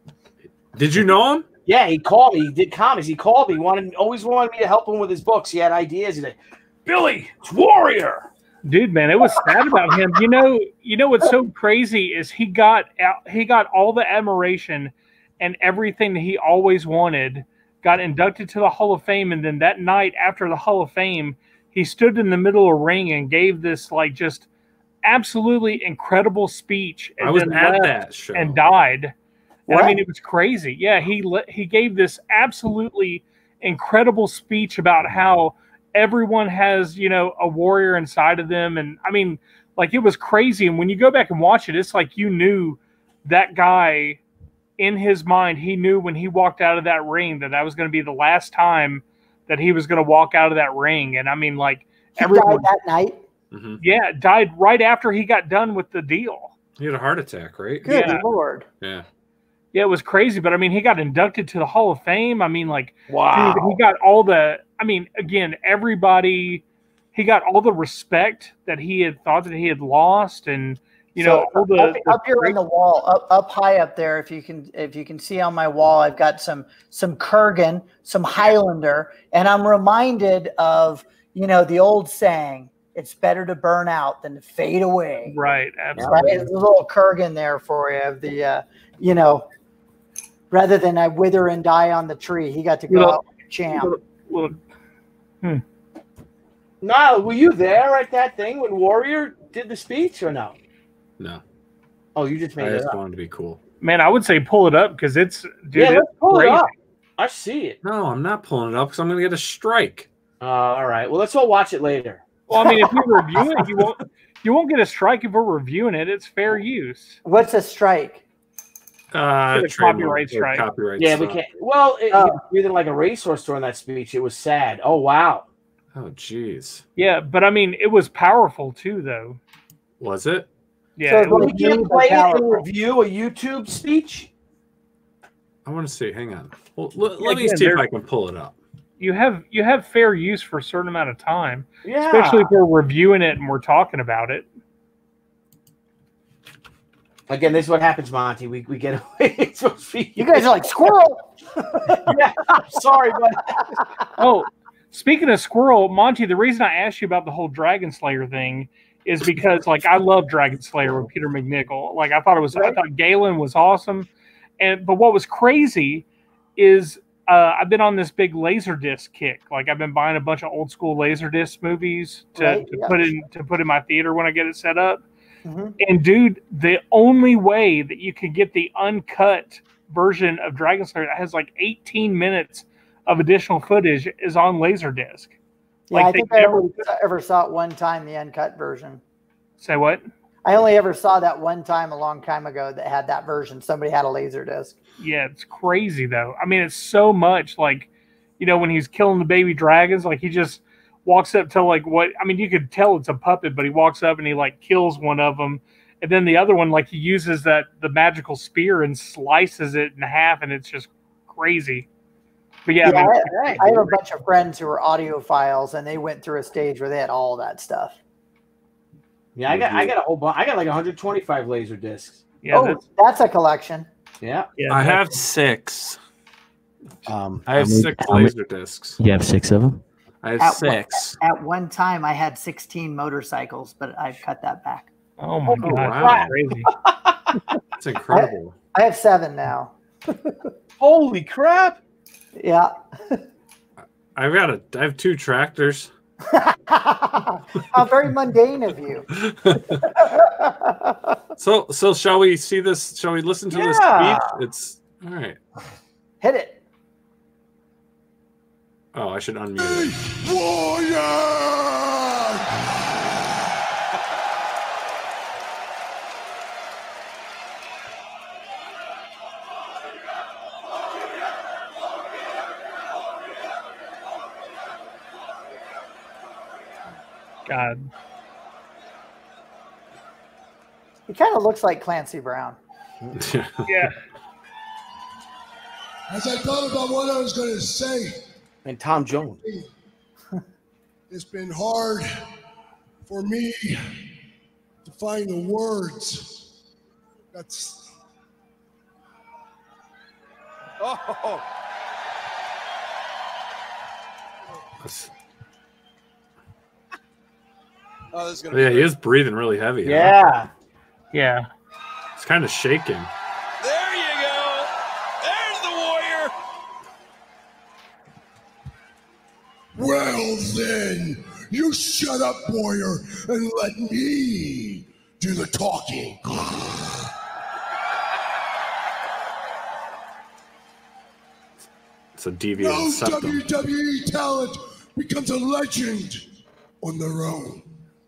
[SPEAKER 1] Did you know him?
[SPEAKER 6] Yeah, he called me. He did comics. He called me. Wanted always wanted me to help him with his books. He had ideas. He's like, Billy, it's Warrior.
[SPEAKER 2] Dude, man, it was sad about him. You know, you know what's so crazy is he got out, he got all the admiration and everything that he always wanted. Got inducted to the Hall of Fame, and then that night after the Hall of Fame, he stood in the middle of a ring and gave this like just absolutely incredible speech. And
[SPEAKER 1] I was
[SPEAKER 2] then
[SPEAKER 1] at
[SPEAKER 2] left
[SPEAKER 1] that show.
[SPEAKER 2] and died. And
[SPEAKER 5] What?
[SPEAKER 2] I mean, it was crazy. Yeah, he le- he gave this absolutely incredible speech about how everyone has, you know, a warrior inside of them. And I mean, like, it was crazy. And when you go back and watch it, it's like you knew that guy in his mind. He knew when he walked out of that ring that that was going to be the last time that he was going to walk out of that ring. And I mean, like,
[SPEAKER 5] He
[SPEAKER 2] everyone,
[SPEAKER 5] died that night.
[SPEAKER 1] hmm
[SPEAKER 2] yeah, died right after he got done with the deal.
[SPEAKER 1] He had a heart attack, right?
[SPEAKER 5] Good
[SPEAKER 2] Yeah.
[SPEAKER 5] lord!
[SPEAKER 1] Yeah.
[SPEAKER 2] Yeah, it was crazy. But I mean, he got inducted to the Hall of Fame. I mean, like,
[SPEAKER 6] Wow.
[SPEAKER 2] dude, he got all the, I mean, again, everybody, he got all the respect that he had thought that he had lost. And, you know,
[SPEAKER 5] So
[SPEAKER 2] all the,
[SPEAKER 5] up,
[SPEAKER 2] the
[SPEAKER 5] up here on the wall, up up high up there, if you can if you can see on my wall, I've got some some Kurgan, some Highlander, and I'm reminded of, you know, the old saying, "It's better to burn out than to fade away."
[SPEAKER 2] right,
[SPEAKER 5] Right,
[SPEAKER 2] absolutely.
[SPEAKER 5] there's a little Kurgan there for you. Of the, uh, you know, rather than I wither and die on the tree, he got to go
[SPEAKER 2] Little-
[SPEAKER 5] out like a champ.
[SPEAKER 2] Well,
[SPEAKER 6] Nile, were you there at that thing when Warrior did the speech or no?
[SPEAKER 1] No.
[SPEAKER 6] Oh, you just
[SPEAKER 1] I
[SPEAKER 6] made it
[SPEAKER 1] just
[SPEAKER 6] up.
[SPEAKER 1] wanted to be cool.
[SPEAKER 2] man, I would say pull it up because it's, dude,
[SPEAKER 6] Yeah,
[SPEAKER 2] it's
[SPEAKER 6] let's pull
[SPEAKER 2] crazy.
[SPEAKER 6] it up. I see it.
[SPEAKER 1] No, I'm not pulling it up because I'm going to get a strike.
[SPEAKER 6] Uh, all right. Well, let's all watch it later.
[SPEAKER 2] Well, I mean, if we review it, you won't, you won't get a strike if we're reviewing it. It's fair use.
[SPEAKER 5] What's a strike?
[SPEAKER 1] Uh,
[SPEAKER 2] Get a
[SPEAKER 1] trademark
[SPEAKER 2] copyright
[SPEAKER 1] or
[SPEAKER 2] strike.
[SPEAKER 1] Copyright
[SPEAKER 6] Yeah, we
[SPEAKER 1] stuff.
[SPEAKER 6] can't. Well, it,
[SPEAKER 5] Oh.
[SPEAKER 6] he was breathing like a racehorse during that speech. It was sad. Oh, wow.
[SPEAKER 1] Oh, jeez.
[SPEAKER 2] Yeah, but I mean, it was powerful too, though.
[SPEAKER 1] Was it?
[SPEAKER 2] Yeah,
[SPEAKER 5] So
[SPEAKER 2] it
[SPEAKER 5] it's
[SPEAKER 2] was-
[SPEAKER 6] We
[SPEAKER 5] like-
[SPEAKER 6] can't
[SPEAKER 5] But
[SPEAKER 6] play it and
[SPEAKER 5] powerful.
[SPEAKER 6] review a YouTube speech.
[SPEAKER 1] I want to see. Hang on. Well, l- let me
[SPEAKER 2] again,
[SPEAKER 1] see if
[SPEAKER 2] there-
[SPEAKER 1] I can pull it up.
[SPEAKER 2] you have you have fair use for a certain amount of time,
[SPEAKER 6] Yeah.
[SPEAKER 2] especially if we're reviewing it and we're talking about it.
[SPEAKER 6] Again, this is what happens, Monty. We we get away from
[SPEAKER 5] You guys are like squirrel.
[SPEAKER 6] Yeah, sorry, but
[SPEAKER 2] Oh, speaking of squirrel, Monty, the reason I asked you about the whole Dragon Slayer thing is because, like, I love Dragon Slayer with Peter McNichol. Like, I thought it was, I thought Galen was awesome, and but what was crazy is uh, I've been on this big Laserdisc kick. Like, I've been buying a bunch of old school Laserdisc movies to,
[SPEAKER 5] Right,
[SPEAKER 2] to
[SPEAKER 5] yeah.
[SPEAKER 2] put in to put in my theater when I get it set up.
[SPEAKER 5] Mhm.
[SPEAKER 2] And dude, the only way that you can get the uncut version of Dragon Slayer that has like eighteen minutes of additional footage is on Laserdisc.
[SPEAKER 5] Yeah,
[SPEAKER 2] Like,
[SPEAKER 5] I
[SPEAKER 2] they
[SPEAKER 5] think I
[SPEAKER 2] never-
[SPEAKER 5] only ever saw it one time, the uncut version.
[SPEAKER 2] Say what?
[SPEAKER 5] I only ever saw that one time a long time ago that had that version. Somebody had a laser disc.
[SPEAKER 2] Yeah, it's crazy though. I mean, it's so much like, you know, when he's killing the baby dragons, like he just walks up to like what, I mean, you could tell it's a puppet, but he walks up and he like kills one of them. And then the other one, like he uses that, the magical spear and slices it in half. And it's just crazy. But yeah,
[SPEAKER 5] Yeah,
[SPEAKER 2] I mean,
[SPEAKER 5] I, I have a bunch of friends who are audiophiles, and they went through a stage where they had all that stuff.
[SPEAKER 6] yeah, I got I got a whole bunch. I got like one hundred twenty-five laser discs.
[SPEAKER 2] yeah,
[SPEAKER 5] oh,
[SPEAKER 2] that's,
[SPEAKER 5] that's a collection.
[SPEAKER 6] Yeah.
[SPEAKER 2] yeah,
[SPEAKER 1] I
[SPEAKER 2] that's-
[SPEAKER 1] have six.
[SPEAKER 6] Um,
[SPEAKER 1] I have
[SPEAKER 9] How many-
[SPEAKER 1] six
[SPEAKER 9] how many-
[SPEAKER 1] laser discs.
[SPEAKER 9] You have six of them.
[SPEAKER 1] I have
[SPEAKER 5] At
[SPEAKER 1] six.
[SPEAKER 5] At one time, I had sixteen motorcycles, but I've cut that back.
[SPEAKER 2] Oh my god,
[SPEAKER 1] wow.
[SPEAKER 2] that's crazy.
[SPEAKER 1] That's incredible.
[SPEAKER 5] I have seven now.
[SPEAKER 6] holy crap!
[SPEAKER 5] Yeah.
[SPEAKER 1] I've got a. I have two tractors.
[SPEAKER 5] How very mundane of you.
[SPEAKER 1] So, so shall we see this? Shall we listen to this
[SPEAKER 6] Yeah.
[SPEAKER 1] speech? It's all right.
[SPEAKER 5] Hit it.
[SPEAKER 1] Oh, I should unmute it.
[SPEAKER 10] Warrior!
[SPEAKER 2] God.
[SPEAKER 5] He kind of looks like Clancy Brown.
[SPEAKER 2] Yeah.
[SPEAKER 10] As I thought about what I was going to say,
[SPEAKER 6] And Tom Jones.
[SPEAKER 10] it's been hard for me to find the words. That's. Oh, oh this is gonna
[SPEAKER 1] Yeah,
[SPEAKER 10] be
[SPEAKER 1] he is breathing really heavy. huh?
[SPEAKER 6] Yeah.
[SPEAKER 2] Yeah.
[SPEAKER 1] It's kind of shaking.
[SPEAKER 10] There you go. There's the warrior. Well, then, you shut up, warrior, and let me do the talking.
[SPEAKER 1] It's a deviant
[SPEAKER 10] No
[SPEAKER 1] septum.
[SPEAKER 10] W W E talent becomes a legend on their own.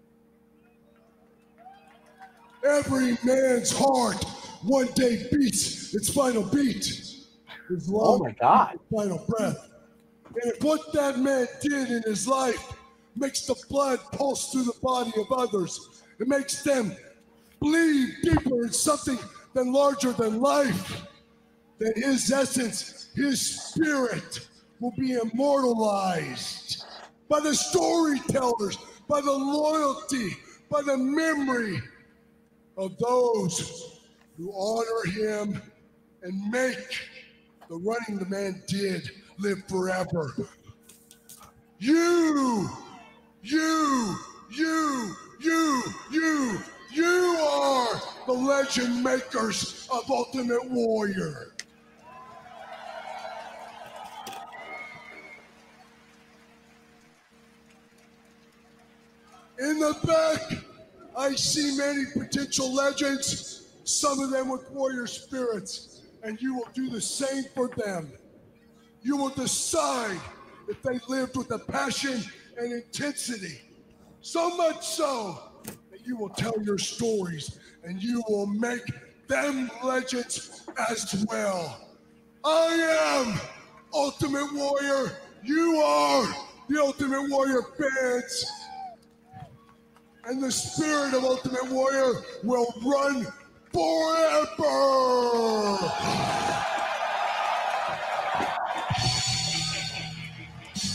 [SPEAKER 10] Every man's heart one day beats its final beat. His
[SPEAKER 6] Oh
[SPEAKER 10] lung,
[SPEAKER 6] my God.
[SPEAKER 10] final breath. And if what that man did in his life makes the blood pulse through the body of others, it makes them bleed deeper in something than larger than life, then his essence, his spirit will be immortalized by the storytellers, by the loyalty, by the memory of those who honor him and make the running the man did live forever. You, you, you, you, you, you are the legend makers of Ultimate Warrior. In the back, I see many potential legends, some of them with warrior spirits, and you will do the same for them. You will decide if they lived with a passion and intensity, so much so that you will tell your stories and you will make them legends as well. I am Ultimate Warrior. You are the Ultimate Warrior fans. And the spirit of Ultimate Warrior will run forever.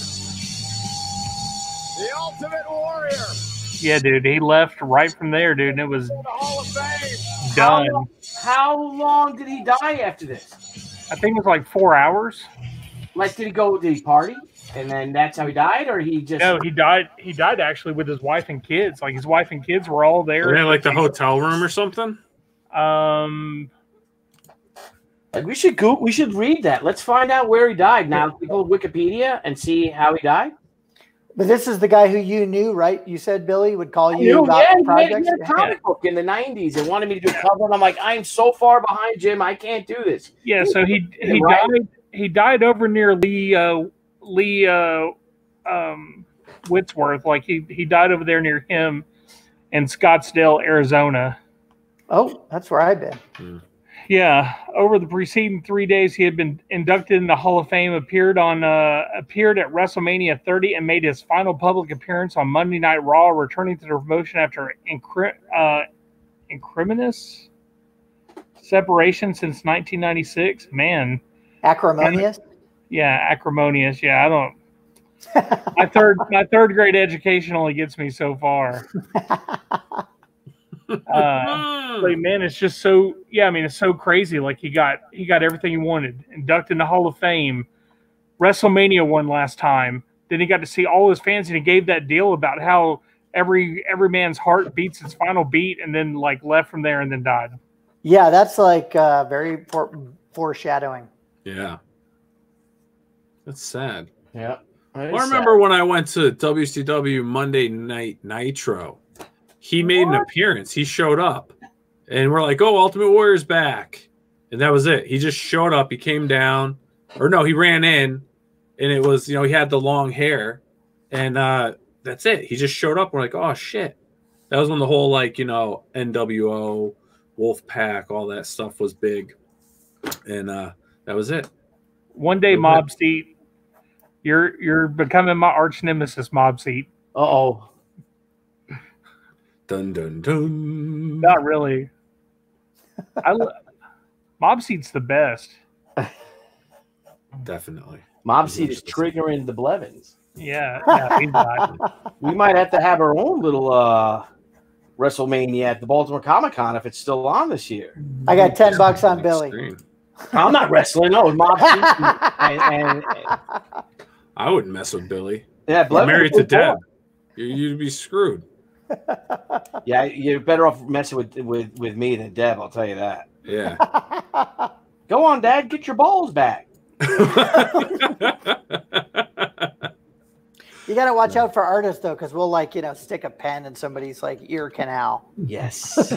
[SPEAKER 2] Yeah, dude. He left right from there, dude, and it was done.
[SPEAKER 6] How, how long did he die after this?
[SPEAKER 2] I think it was like four hours.
[SPEAKER 6] Like, did he go? Did he party, and then that's how he died, or he just?
[SPEAKER 2] No, he died. He died actually with his wife and kids. Like his wife and kids were all there.
[SPEAKER 1] Were they in, like the hotel room or something?
[SPEAKER 2] Um,
[SPEAKER 6] like we should go. We should read that. Let's find out where he died. Now, we go to Wikipedia and see how he died.
[SPEAKER 5] But this is the guy who you knew, right? You said Billy would call you
[SPEAKER 6] knew,
[SPEAKER 5] about
[SPEAKER 6] yeah,
[SPEAKER 5] the projects.
[SPEAKER 6] He had a comic book in the nineties and wanted me to do a cover, and I'm like, I'm so far behind, Jim. I can't do this.
[SPEAKER 2] Yeah, so he he
[SPEAKER 6] right?
[SPEAKER 2] died. He died over near Lee uh, Lee uh, um, Whitworth. Like he he died over there near him in Scottsdale, Arizona.
[SPEAKER 5] Oh, that's where I've been.
[SPEAKER 1] Hmm.
[SPEAKER 2] Yeah, over the preceding three days, he had been inducted in the Hall of Fame. Appeared on uh, appeared at WrestleMania thirty and made his final public appearance on Monday Night Raw, returning to the promotion after incri- uh, incriminous separation since nineteen ninety-six. Man,
[SPEAKER 5] acrimonious.
[SPEAKER 2] Yeah, acrimonious. Yeah, I don't. my third my third grade education only gets me so far. Uh, but man, it's just so yeah. I mean, it's so crazy. Like he got he got everything he wanted. Inducted in the Hall of Fame, WrestleMania won last time. Then he got to see all his fans, and he gave that deal about how every every man's heart beats its final beat, and then like left from there and then died.
[SPEAKER 5] Yeah, that's like uh, very for- foreshadowing.
[SPEAKER 1] Yeah, that's sad.
[SPEAKER 6] Yeah,
[SPEAKER 1] I remember sad. when I went to W C W Monday Night Nitro. He made what? an appearance. He showed up, and we're like, "Oh, Ultimate Warrior's back," and that was it. He just showed up. He came down, or no, he ran in, and it was, you know, he had the long hair, and uh, that's it. He just showed up. We're like, "Oh shit!" That was when the whole like, you know, N W O, Wolfpack, all that stuff was big, and uh, that was it.
[SPEAKER 2] One day, Mob Seat, you're you're becoming my arch nemesis, Mob Seat.
[SPEAKER 6] Uh oh.
[SPEAKER 1] Dun dun dun.
[SPEAKER 2] Not really. I Mob Seat's the best.
[SPEAKER 1] Definitely.
[SPEAKER 6] Mob Seat is triggering the Blevins.
[SPEAKER 2] Yeah, yeah, he's not.
[SPEAKER 6] We might have to have our own little uh, WrestleMania at the Baltimore Comic Con if it's still on this year.
[SPEAKER 5] I got ten bucks on Billy.
[SPEAKER 1] Screen.
[SPEAKER 6] I'm not wrestling. No, Mob Seat. and, and, and,
[SPEAKER 1] I wouldn't mess with Billy.
[SPEAKER 6] Yeah,
[SPEAKER 1] Blevins married to Deb. You'd be screwed.
[SPEAKER 6] Yeah, you're better off messing with, with with me than Deb. I'll tell you that.
[SPEAKER 1] Yeah.
[SPEAKER 6] Go on, Dad. Get your balls back.
[SPEAKER 5] You got to watch out for artists though, because we'll like you know stick a pen in somebody's like ear canal.
[SPEAKER 6] Yes.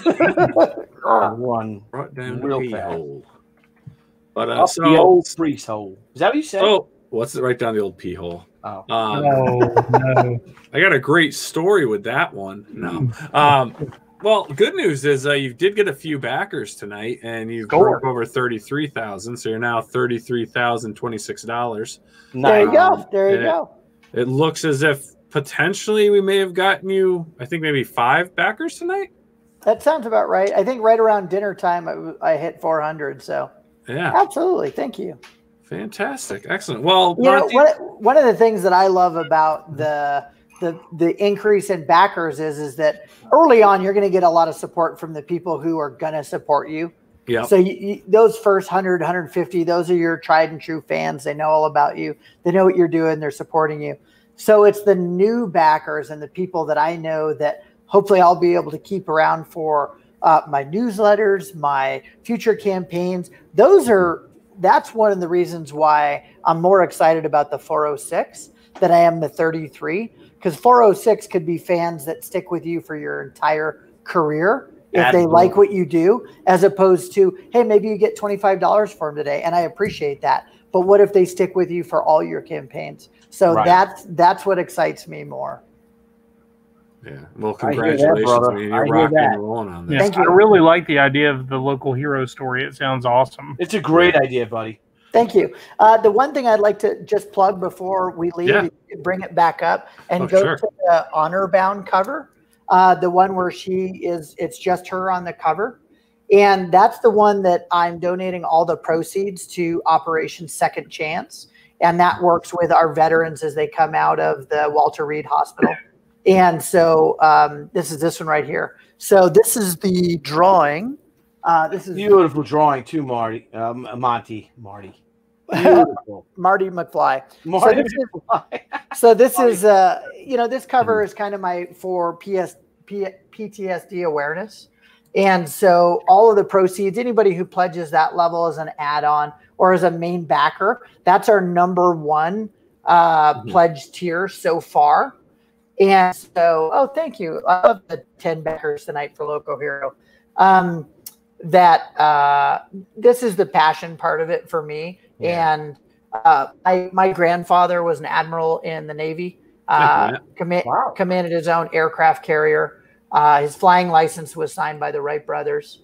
[SPEAKER 6] One
[SPEAKER 1] right down
[SPEAKER 6] real
[SPEAKER 1] the
[SPEAKER 6] fast.
[SPEAKER 1] hole. But uh,
[SPEAKER 6] Up
[SPEAKER 1] so,
[SPEAKER 6] the old priest hole. Is that what you said?
[SPEAKER 1] Oh, what's it? Right down the old pee hole.
[SPEAKER 6] Oh.
[SPEAKER 1] Um,
[SPEAKER 2] no, no.
[SPEAKER 1] I got a great story with that one. No. Um, well, good news is uh, you did get a few backers tonight, and you broke over thirty-three thousand. So you're now thirty-three thousand twenty-six dollars.
[SPEAKER 5] There you go. There you go.
[SPEAKER 1] It, it looks as if potentially we may have gotten you, I think maybe five backers tonight.
[SPEAKER 5] That sounds about right. I think right around dinner time I, I hit four hundred. So
[SPEAKER 1] yeah,
[SPEAKER 5] absolutely. Thank you.
[SPEAKER 1] Fantastic. Excellent. Well,
[SPEAKER 5] you know, what, one of the things that I love about the the the increase in backers is is that early on you're going to get a lot of support from the people who are going to support you.
[SPEAKER 1] Yeah.
[SPEAKER 5] So you, you, those first one hundred, one hundred fifty, those are your tried and true fans. They know all about you. They know what you're doing. They're supporting you. So it's the new backers and the people that I know that hopefully I'll be able to keep around for uh, my newsletters, my future campaigns. Those are That's one of the reasons why I'm more excited about the four oh six than I am the thirty-three, because four oh six could be fans that stick with you for your entire career if Absolutely. They like what you do, as opposed to, hey, maybe you get twenty-five dollars for them today, and I appreciate that. But what if they stick with you for all your campaigns? So right. that's that's what excites me more.
[SPEAKER 1] Yeah. Well, congratulations.
[SPEAKER 6] That,
[SPEAKER 1] I mean, you're rocking and rolling on this.
[SPEAKER 2] Yeah. Thank you. I really like the idea of the local hero story. It sounds awesome.
[SPEAKER 6] It's a great yeah. idea, buddy.
[SPEAKER 5] Thank you. Uh, the one thing I'd like to just plug before we leave, yeah. bring it back up and oh, go sure. to the Honor Bound cover, uh, the one where she is, it's just her on the cover. And that's the one that I'm donating all the proceeds to Operation Second Chance. And that works with our veterans as they come out of the Walter Reed Hospital. And so um, this is this one right here. So this is the drawing. Uh, this is
[SPEAKER 6] beautiful drawing too, Marty. Um, Monty, Marty. Beautiful.
[SPEAKER 5] Marty McFly.
[SPEAKER 6] Marty
[SPEAKER 5] so this
[SPEAKER 6] McFly.
[SPEAKER 5] is, so this is uh, you know, this cover is kind of my for P S, P, P T S D awareness. And so all of the proceeds, anybody who pledges that level as an add-on or as a main backer, that's our number one uh, mm-hmm. pledge tier so far. And so, oh, thank you. I love the ten backers tonight for Loco Hero. Um, that uh, this is the passion part of it for me. Yeah. And uh, I, my grandfather was an admiral in the Navy, uh, commi- wow. commanded his own aircraft carrier. Uh, his flying license was signed by the Wright brothers.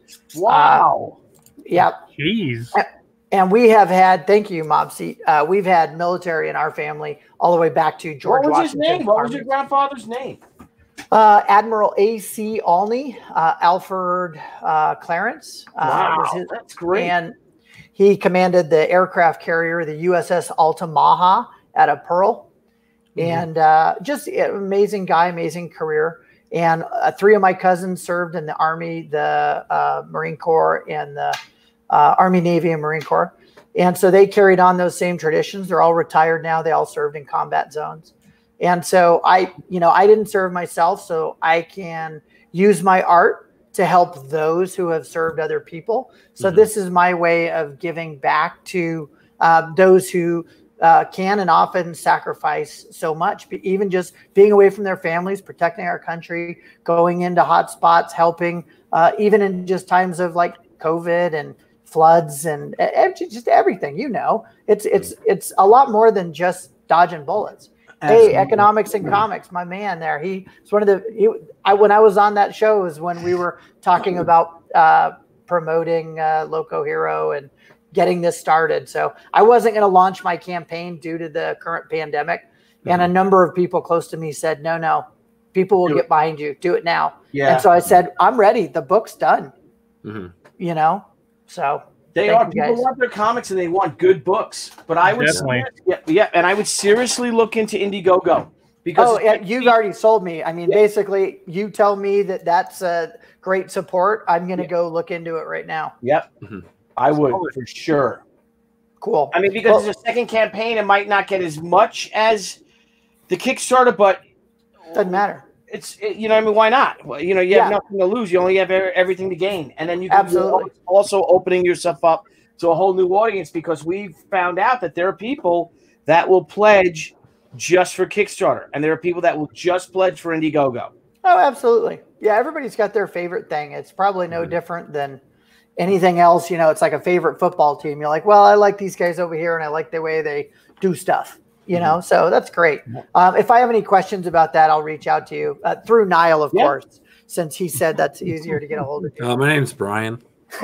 [SPEAKER 6] Wow.
[SPEAKER 5] Uh, yep.
[SPEAKER 2] Jeez.
[SPEAKER 5] And we have had, thank you, Mobsy. Uh, we've had military in our family all the way back to George
[SPEAKER 6] Washington. What was
[SPEAKER 5] Washington
[SPEAKER 6] his name? What was your grandfather's name?
[SPEAKER 5] Uh, Admiral A C Olney, uh, Alfred uh, Clarence. Uh,
[SPEAKER 6] wow,
[SPEAKER 5] was his,
[SPEAKER 6] that's great.
[SPEAKER 5] And he commanded the aircraft carrier, the U S S Altamaha, out of Pearl. Mm-hmm. And uh, just an amazing guy, amazing career. And uh, three of my cousins served in the Army, the uh, Marine Corps, and the uh, Army, Navy, and Marine Corps. And so they carried on those same traditions. They're all retired now. They all served in combat zones. And so I, you know, I didn't serve myself, so I can use my art to help those who have served other people. So mm-hmm. this is my way of giving back to uh, those who uh, can and often sacrifice so much, but even just being away from their families, protecting our country, going into hot spots, helping, uh, even in just times of like COVID and floods and uh, just everything, you know, it's, it's, it's a lot more than just dodging bullets. Absolutely. Hey, economics and comics, my man there. He was one of the, he, I, when I was on that show is when we were talking about uh, promoting uh, Loco Hero and getting this started. So I wasn't going to launch my campaign due to the current pandemic. Mm-hmm. And a number of people close to me said, no, no, people will get behind you. Do it now. Yeah. And so I said, I'm ready. The book's done, mm-hmm. you know, so.
[SPEAKER 6] They Thank are. People guys. want their comics and they want good books. But I would, yeah, yeah, and I would seriously look into Indiegogo because
[SPEAKER 5] oh, yeah, you've already sold me. I mean, yeah. basically, you tell me that that's a great support. I'm going to yeah. go look into it right now.
[SPEAKER 6] Yep, mm-hmm. I would oh, for sure.
[SPEAKER 5] Cool.
[SPEAKER 6] I mean, because well, it's a second campaign, it might not get as much as the Kickstarter, but
[SPEAKER 5] doesn't matter.
[SPEAKER 6] It's it, you know, I mean, why not? Well, you know, you have yeah. nothing to lose. You only have everything to gain, and then you can
[SPEAKER 5] absolutely
[SPEAKER 6] also opening yourself up to a whole new audience because we've found out that there are people that will pledge just for Kickstarter, and there are people that will just pledge for Indiegogo.
[SPEAKER 5] Oh, absolutely, yeah. Everybody's got their favorite thing. It's probably no different than anything else. You know, it's like a favorite football team. You're like, well, I like these guys over here, and I like the way they do stuff. You know, so that's great. Um, if I have any questions about that, I'll reach out to you uh, through Nile, of yeah. course, since he said that's easier to get a hold of you.
[SPEAKER 1] Uh, my name's Brian.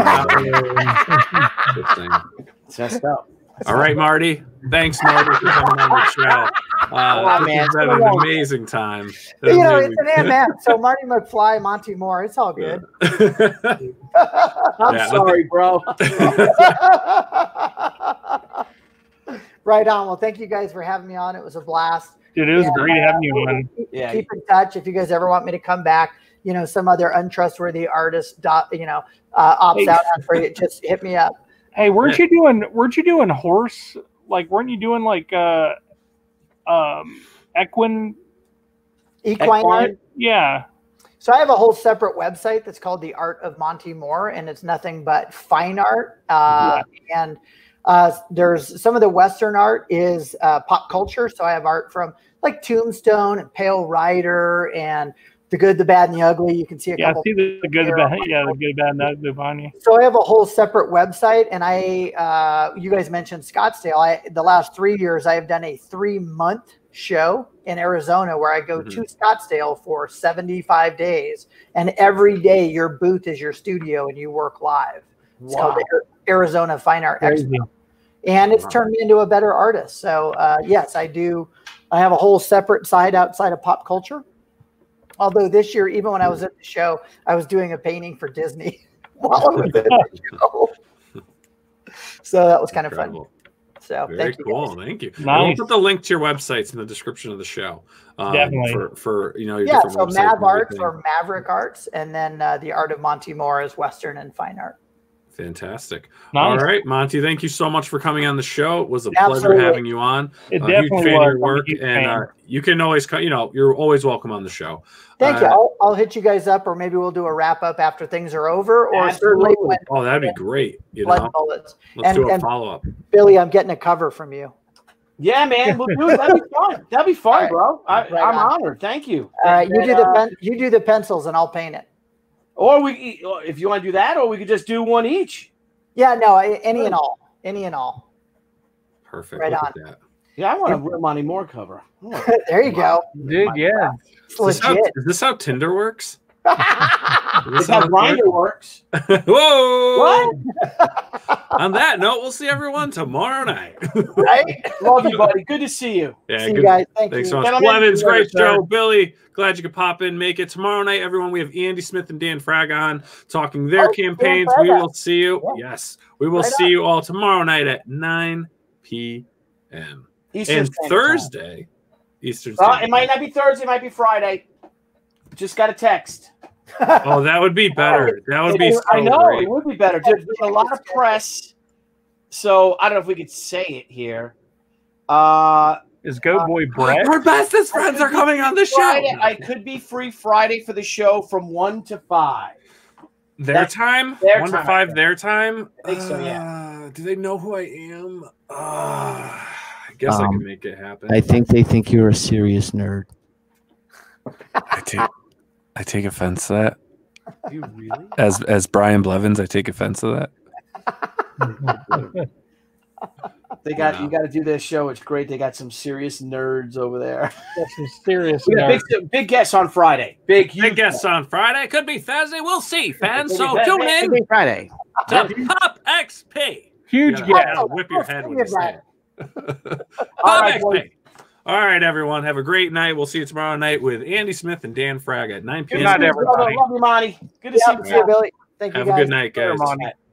[SPEAKER 6] Just up.
[SPEAKER 1] All right, Marty. Thanks, Marty, for coming on the show. Uh,
[SPEAKER 6] oh, man.
[SPEAKER 1] It's been an amazing time.
[SPEAKER 5] You know, amazing. It's an M M. So Marty McFly, Monte Moore, it's all good.
[SPEAKER 6] I'm yeah, sorry, bro.
[SPEAKER 5] Right on. Well, thank you guys for having me on. It was a blast.
[SPEAKER 2] Dude, it was
[SPEAKER 5] and,
[SPEAKER 2] great
[SPEAKER 5] uh,
[SPEAKER 2] having you on.
[SPEAKER 5] Keep,
[SPEAKER 6] yeah.
[SPEAKER 5] keep in touch if you guys ever want me to come back. You know, some other untrustworthy artist, dot, you know, uh, opts hey. out for you. Just hit me up.
[SPEAKER 2] Hey, weren't you doing? Weren't you doing horse? Like, weren't you doing like uh, um, equine?
[SPEAKER 5] Equine art?
[SPEAKER 2] Yeah.
[SPEAKER 5] So I have a whole separate website that's called The Art of Monte Moore, and it's nothing but fine art. Uh, yeah. And uh, there's some of the Western art is uh, pop culture. So I have art from like Tombstone and Pale Rider and The Good, the Bad, and the Ugly. You can see a
[SPEAKER 2] yeah,
[SPEAKER 5] couple.
[SPEAKER 2] Yeah, see the good, the bad, yeah, the good, bad, and the ugly on you.
[SPEAKER 5] So I have a whole separate website, and I, uh, you guys mentioned Scottsdale. I, the last three years, I have done a three-month show in Arizona where I go mm-hmm. to Scottsdale for seventy-five days, and every day your booth is your studio, and you work live. It's wow. called the Arizona Fine Art
[SPEAKER 2] Crazy.
[SPEAKER 5] Expo, and it's wow. turned me into a better artist. So uh, yes, I do. I have a whole separate side outside of pop culture. Although this year, even when I was at the show, I was doing a painting for Disney while I was at the show. So that was kind of fun. So So
[SPEAKER 1] Very
[SPEAKER 5] thank you.
[SPEAKER 1] cool.
[SPEAKER 5] Guys.
[SPEAKER 1] Thank you.
[SPEAKER 2] Nice.
[SPEAKER 1] And we'll put the link to your websites in the description of the show. Um,
[SPEAKER 2] Definitely.
[SPEAKER 1] For, for, you know, your
[SPEAKER 5] Yeah,
[SPEAKER 1] different
[SPEAKER 5] so
[SPEAKER 1] websites
[SPEAKER 5] Mav
[SPEAKER 1] and
[SPEAKER 5] Arts
[SPEAKER 1] everything.
[SPEAKER 5] or Maverick Arts, and then uh, the Art of Monte Moore is Western and Fine Art.
[SPEAKER 1] Fantastic.
[SPEAKER 2] Nice.
[SPEAKER 1] All right, Monty, thank you so much for coming on the show. It was a
[SPEAKER 5] Absolutely.
[SPEAKER 1] pleasure having you on.
[SPEAKER 2] It
[SPEAKER 1] A
[SPEAKER 2] definitely
[SPEAKER 1] huge fan
[SPEAKER 2] was.
[SPEAKER 1] of your
[SPEAKER 2] I'm a
[SPEAKER 1] work,
[SPEAKER 2] huge
[SPEAKER 1] and
[SPEAKER 2] fan.
[SPEAKER 1] uh, you can always, co- you know, you're always welcome on the show.
[SPEAKER 5] Thank
[SPEAKER 1] Uh,
[SPEAKER 5] you. I'll, I'll hit you guys up, or maybe we'll do a wrap up after things are over, or certainly
[SPEAKER 6] Absolutely.
[SPEAKER 5] when
[SPEAKER 1] Oh, that'd be great. You
[SPEAKER 5] blood
[SPEAKER 1] know,
[SPEAKER 5] bullets.
[SPEAKER 1] let's
[SPEAKER 5] And,
[SPEAKER 1] do a
[SPEAKER 5] and
[SPEAKER 1] follow up.
[SPEAKER 5] Billy, I'm getting a cover from you.
[SPEAKER 6] Yeah, man, we'll do it. That'd be fun. That'd be fun,
[SPEAKER 5] All right.
[SPEAKER 6] bro. I,
[SPEAKER 5] Right
[SPEAKER 6] I'm
[SPEAKER 5] on.
[SPEAKER 6] honored. Thank you.
[SPEAKER 5] All right, you
[SPEAKER 6] And,
[SPEAKER 5] do the
[SPEAKER 6] uh,
[SPEAKER 5] pen, you do the pencils, and I'll paint it.
[SPEAKER 6] Or we, if you want to do that, or we could just do one each.
[SPEAKER 5] Yeah, no, any and all, any and all.
[SPEAKER 1] Perfect.
[SPEAKER 5] Right
[SPEAKER 1] Look
[SPEAKER 5] on.
[SPEAKER 1] at that.
[SPEAKER 6] Yeah, I want a real Monty Moore cover. Oh.
[SPEAKER 5] There you go.
[SPEAKER 2] Dude, yeah.
[SPEAKER 5] It's
[SPEAKER 1] Is this, how,
[SPEAKER 5] legit.
[SPEAKER 1] is this how Tinder works?
[SPEAKER 6] It's how Grindr works.
[SPEAKER 1] Whoa!
[SPEAKER 6] What?
[SPEAKER 1] On that note, we'll see everyone tomorrow night.
[SPEAKER 5] Right?
[SPEAKER 6] Love you, buddy. Good to see you.
[SPEAKER 1] Yeah,
[SPEAKER 5] See you
[SPEAKER 1] good-
[SPEAKER 5] guys. Thank
[SPEAKER 1] Thanks
[SPEAKER 5] you.
[SPEAKER 1] so much.
[SPEAKER 6] Gentlemen,
[SPEAKER 1] Blevins, great
[SPEAKER 6] see you later,
[SPEAKER 1] show. Billy, glad you could pop in, make it. Tomorrow night, everyone, we have Andy Smith and Dan Frag on talking their
[SPEAKER 5] Oh, Dan
[SPEAKER 1] campaigns. We
[SPEAKER 5] Fraga.
[SPEAKER 1] will see you.
[SPEAKER 5] Yeah.
[SPEAKER 1] Yes, we will
[SPEAKER 5] Right
[SPEAKER 1] see
[SPEAKER 5] on.
[SPEAKER 1] you all tomorrow night at nine p m
[SPEAKER 6] Eastern
[SPEAKER 1] And
[SPEAKER 6] Standard Time.
[SPEAKER 1] Thursday, Eastern
[SPEAKER 6] Uh,
[SPEAKER 1] Standard
[SPEAKER 6] it might
[SPEAKER 1] Time.
[SPEAKER 6] not be Thursday. It might be Friday. Just got a text.
[SPEAKER 1] Oh, that would be better. That would be
[SPEAKER 6] It-
[SPEAKER 1] so
[SPEAKER 6] I know
[SPEAKER 1] great.
[SPEAKER 6] it would be better. There's been a lot of press, so I don't know if we could say it here. Uh,
[SPEAKER 2] Is Goat Boy Brett?
[SPEAKER 1] Our bestest friends are coming on the show.
[SPEAKER 6] Friday, I could be free Friday for the show from one to five.
[SPEAKER 1] Their
[SPEAKER 6] That's
[SPEAKER 1] time?
[SPEAKER 6] their
[SPEAKER 1] One
[SPEAKER 6] time.
[SPEAKER 1] to five, their time?
[SPEAKER 6] I think so, yeah.
[SPEAKER 1] Uh, do they know who I am? Uh, I guess I
[SPEAKER 9] Um,
[SPEAKER 1] can make it happen.
[SPEAKER 9] I think they think you're a serious nerd.
[SPEAKER 8] I take I take offense to that.
[SPEAKER 6] You really?
[SPEAKER 8] As as Brian Blevins, I take offense to that.
[SPEAKER 6] They got
[SPEAKER 1] No.
[SPEAKER 6] you. Got to do this show. It's great. They got some serious nerds over there.
[SPEAKER 2] That's some serious.
[SPEAKER 6] We got
[SPEAKER 2] nerds.
[SPEAKER 6] big, big guests on Friday. Big, huge
[SPEAKER 1] Big guests on Friday. Could be Thursday. We'll see, fans. So
[SPEAKER 6] Big-
[SPEAKER 1] tune
[SPEAKER 6] big-
[SPEAKER 1] in
[SPEAKER 6] big Friday.
[SPEAKER 1] to Pop X P.
[SPEAKER 2] Huge
[SPEAKER 1] Yeah,
[SPEAKER 2] guest.
[SPEAKER 1] I'll whip your head when you say it.
[SPEAKER 6] All right,
[SPEAKER 1] Pop X P. All right, everyone. Have a great night. We'll see you tomorrow night with Andy Smith and Dan Frag at nine p
[SPEAKER 6] Good
[SPEAKER 1] m
[SPEAKER 2] night,
[SPEAKER 6] night,
[SPEAKER 2] everybody.
[SPEAKER 6] Love you, Monty. Good to
[SPEAKER 5] Yeah,
[SPEAKER 6] see
[SPEAKER 5] see you,
[SPEAKER 6] you.
[SPEAKER 5] Billy. Thank you,
[SPEAKER 1] Have a
[SPEAKER 5] guys.
[SPEAKER 1] good night, guys.
[SPEAKER 2] Monty.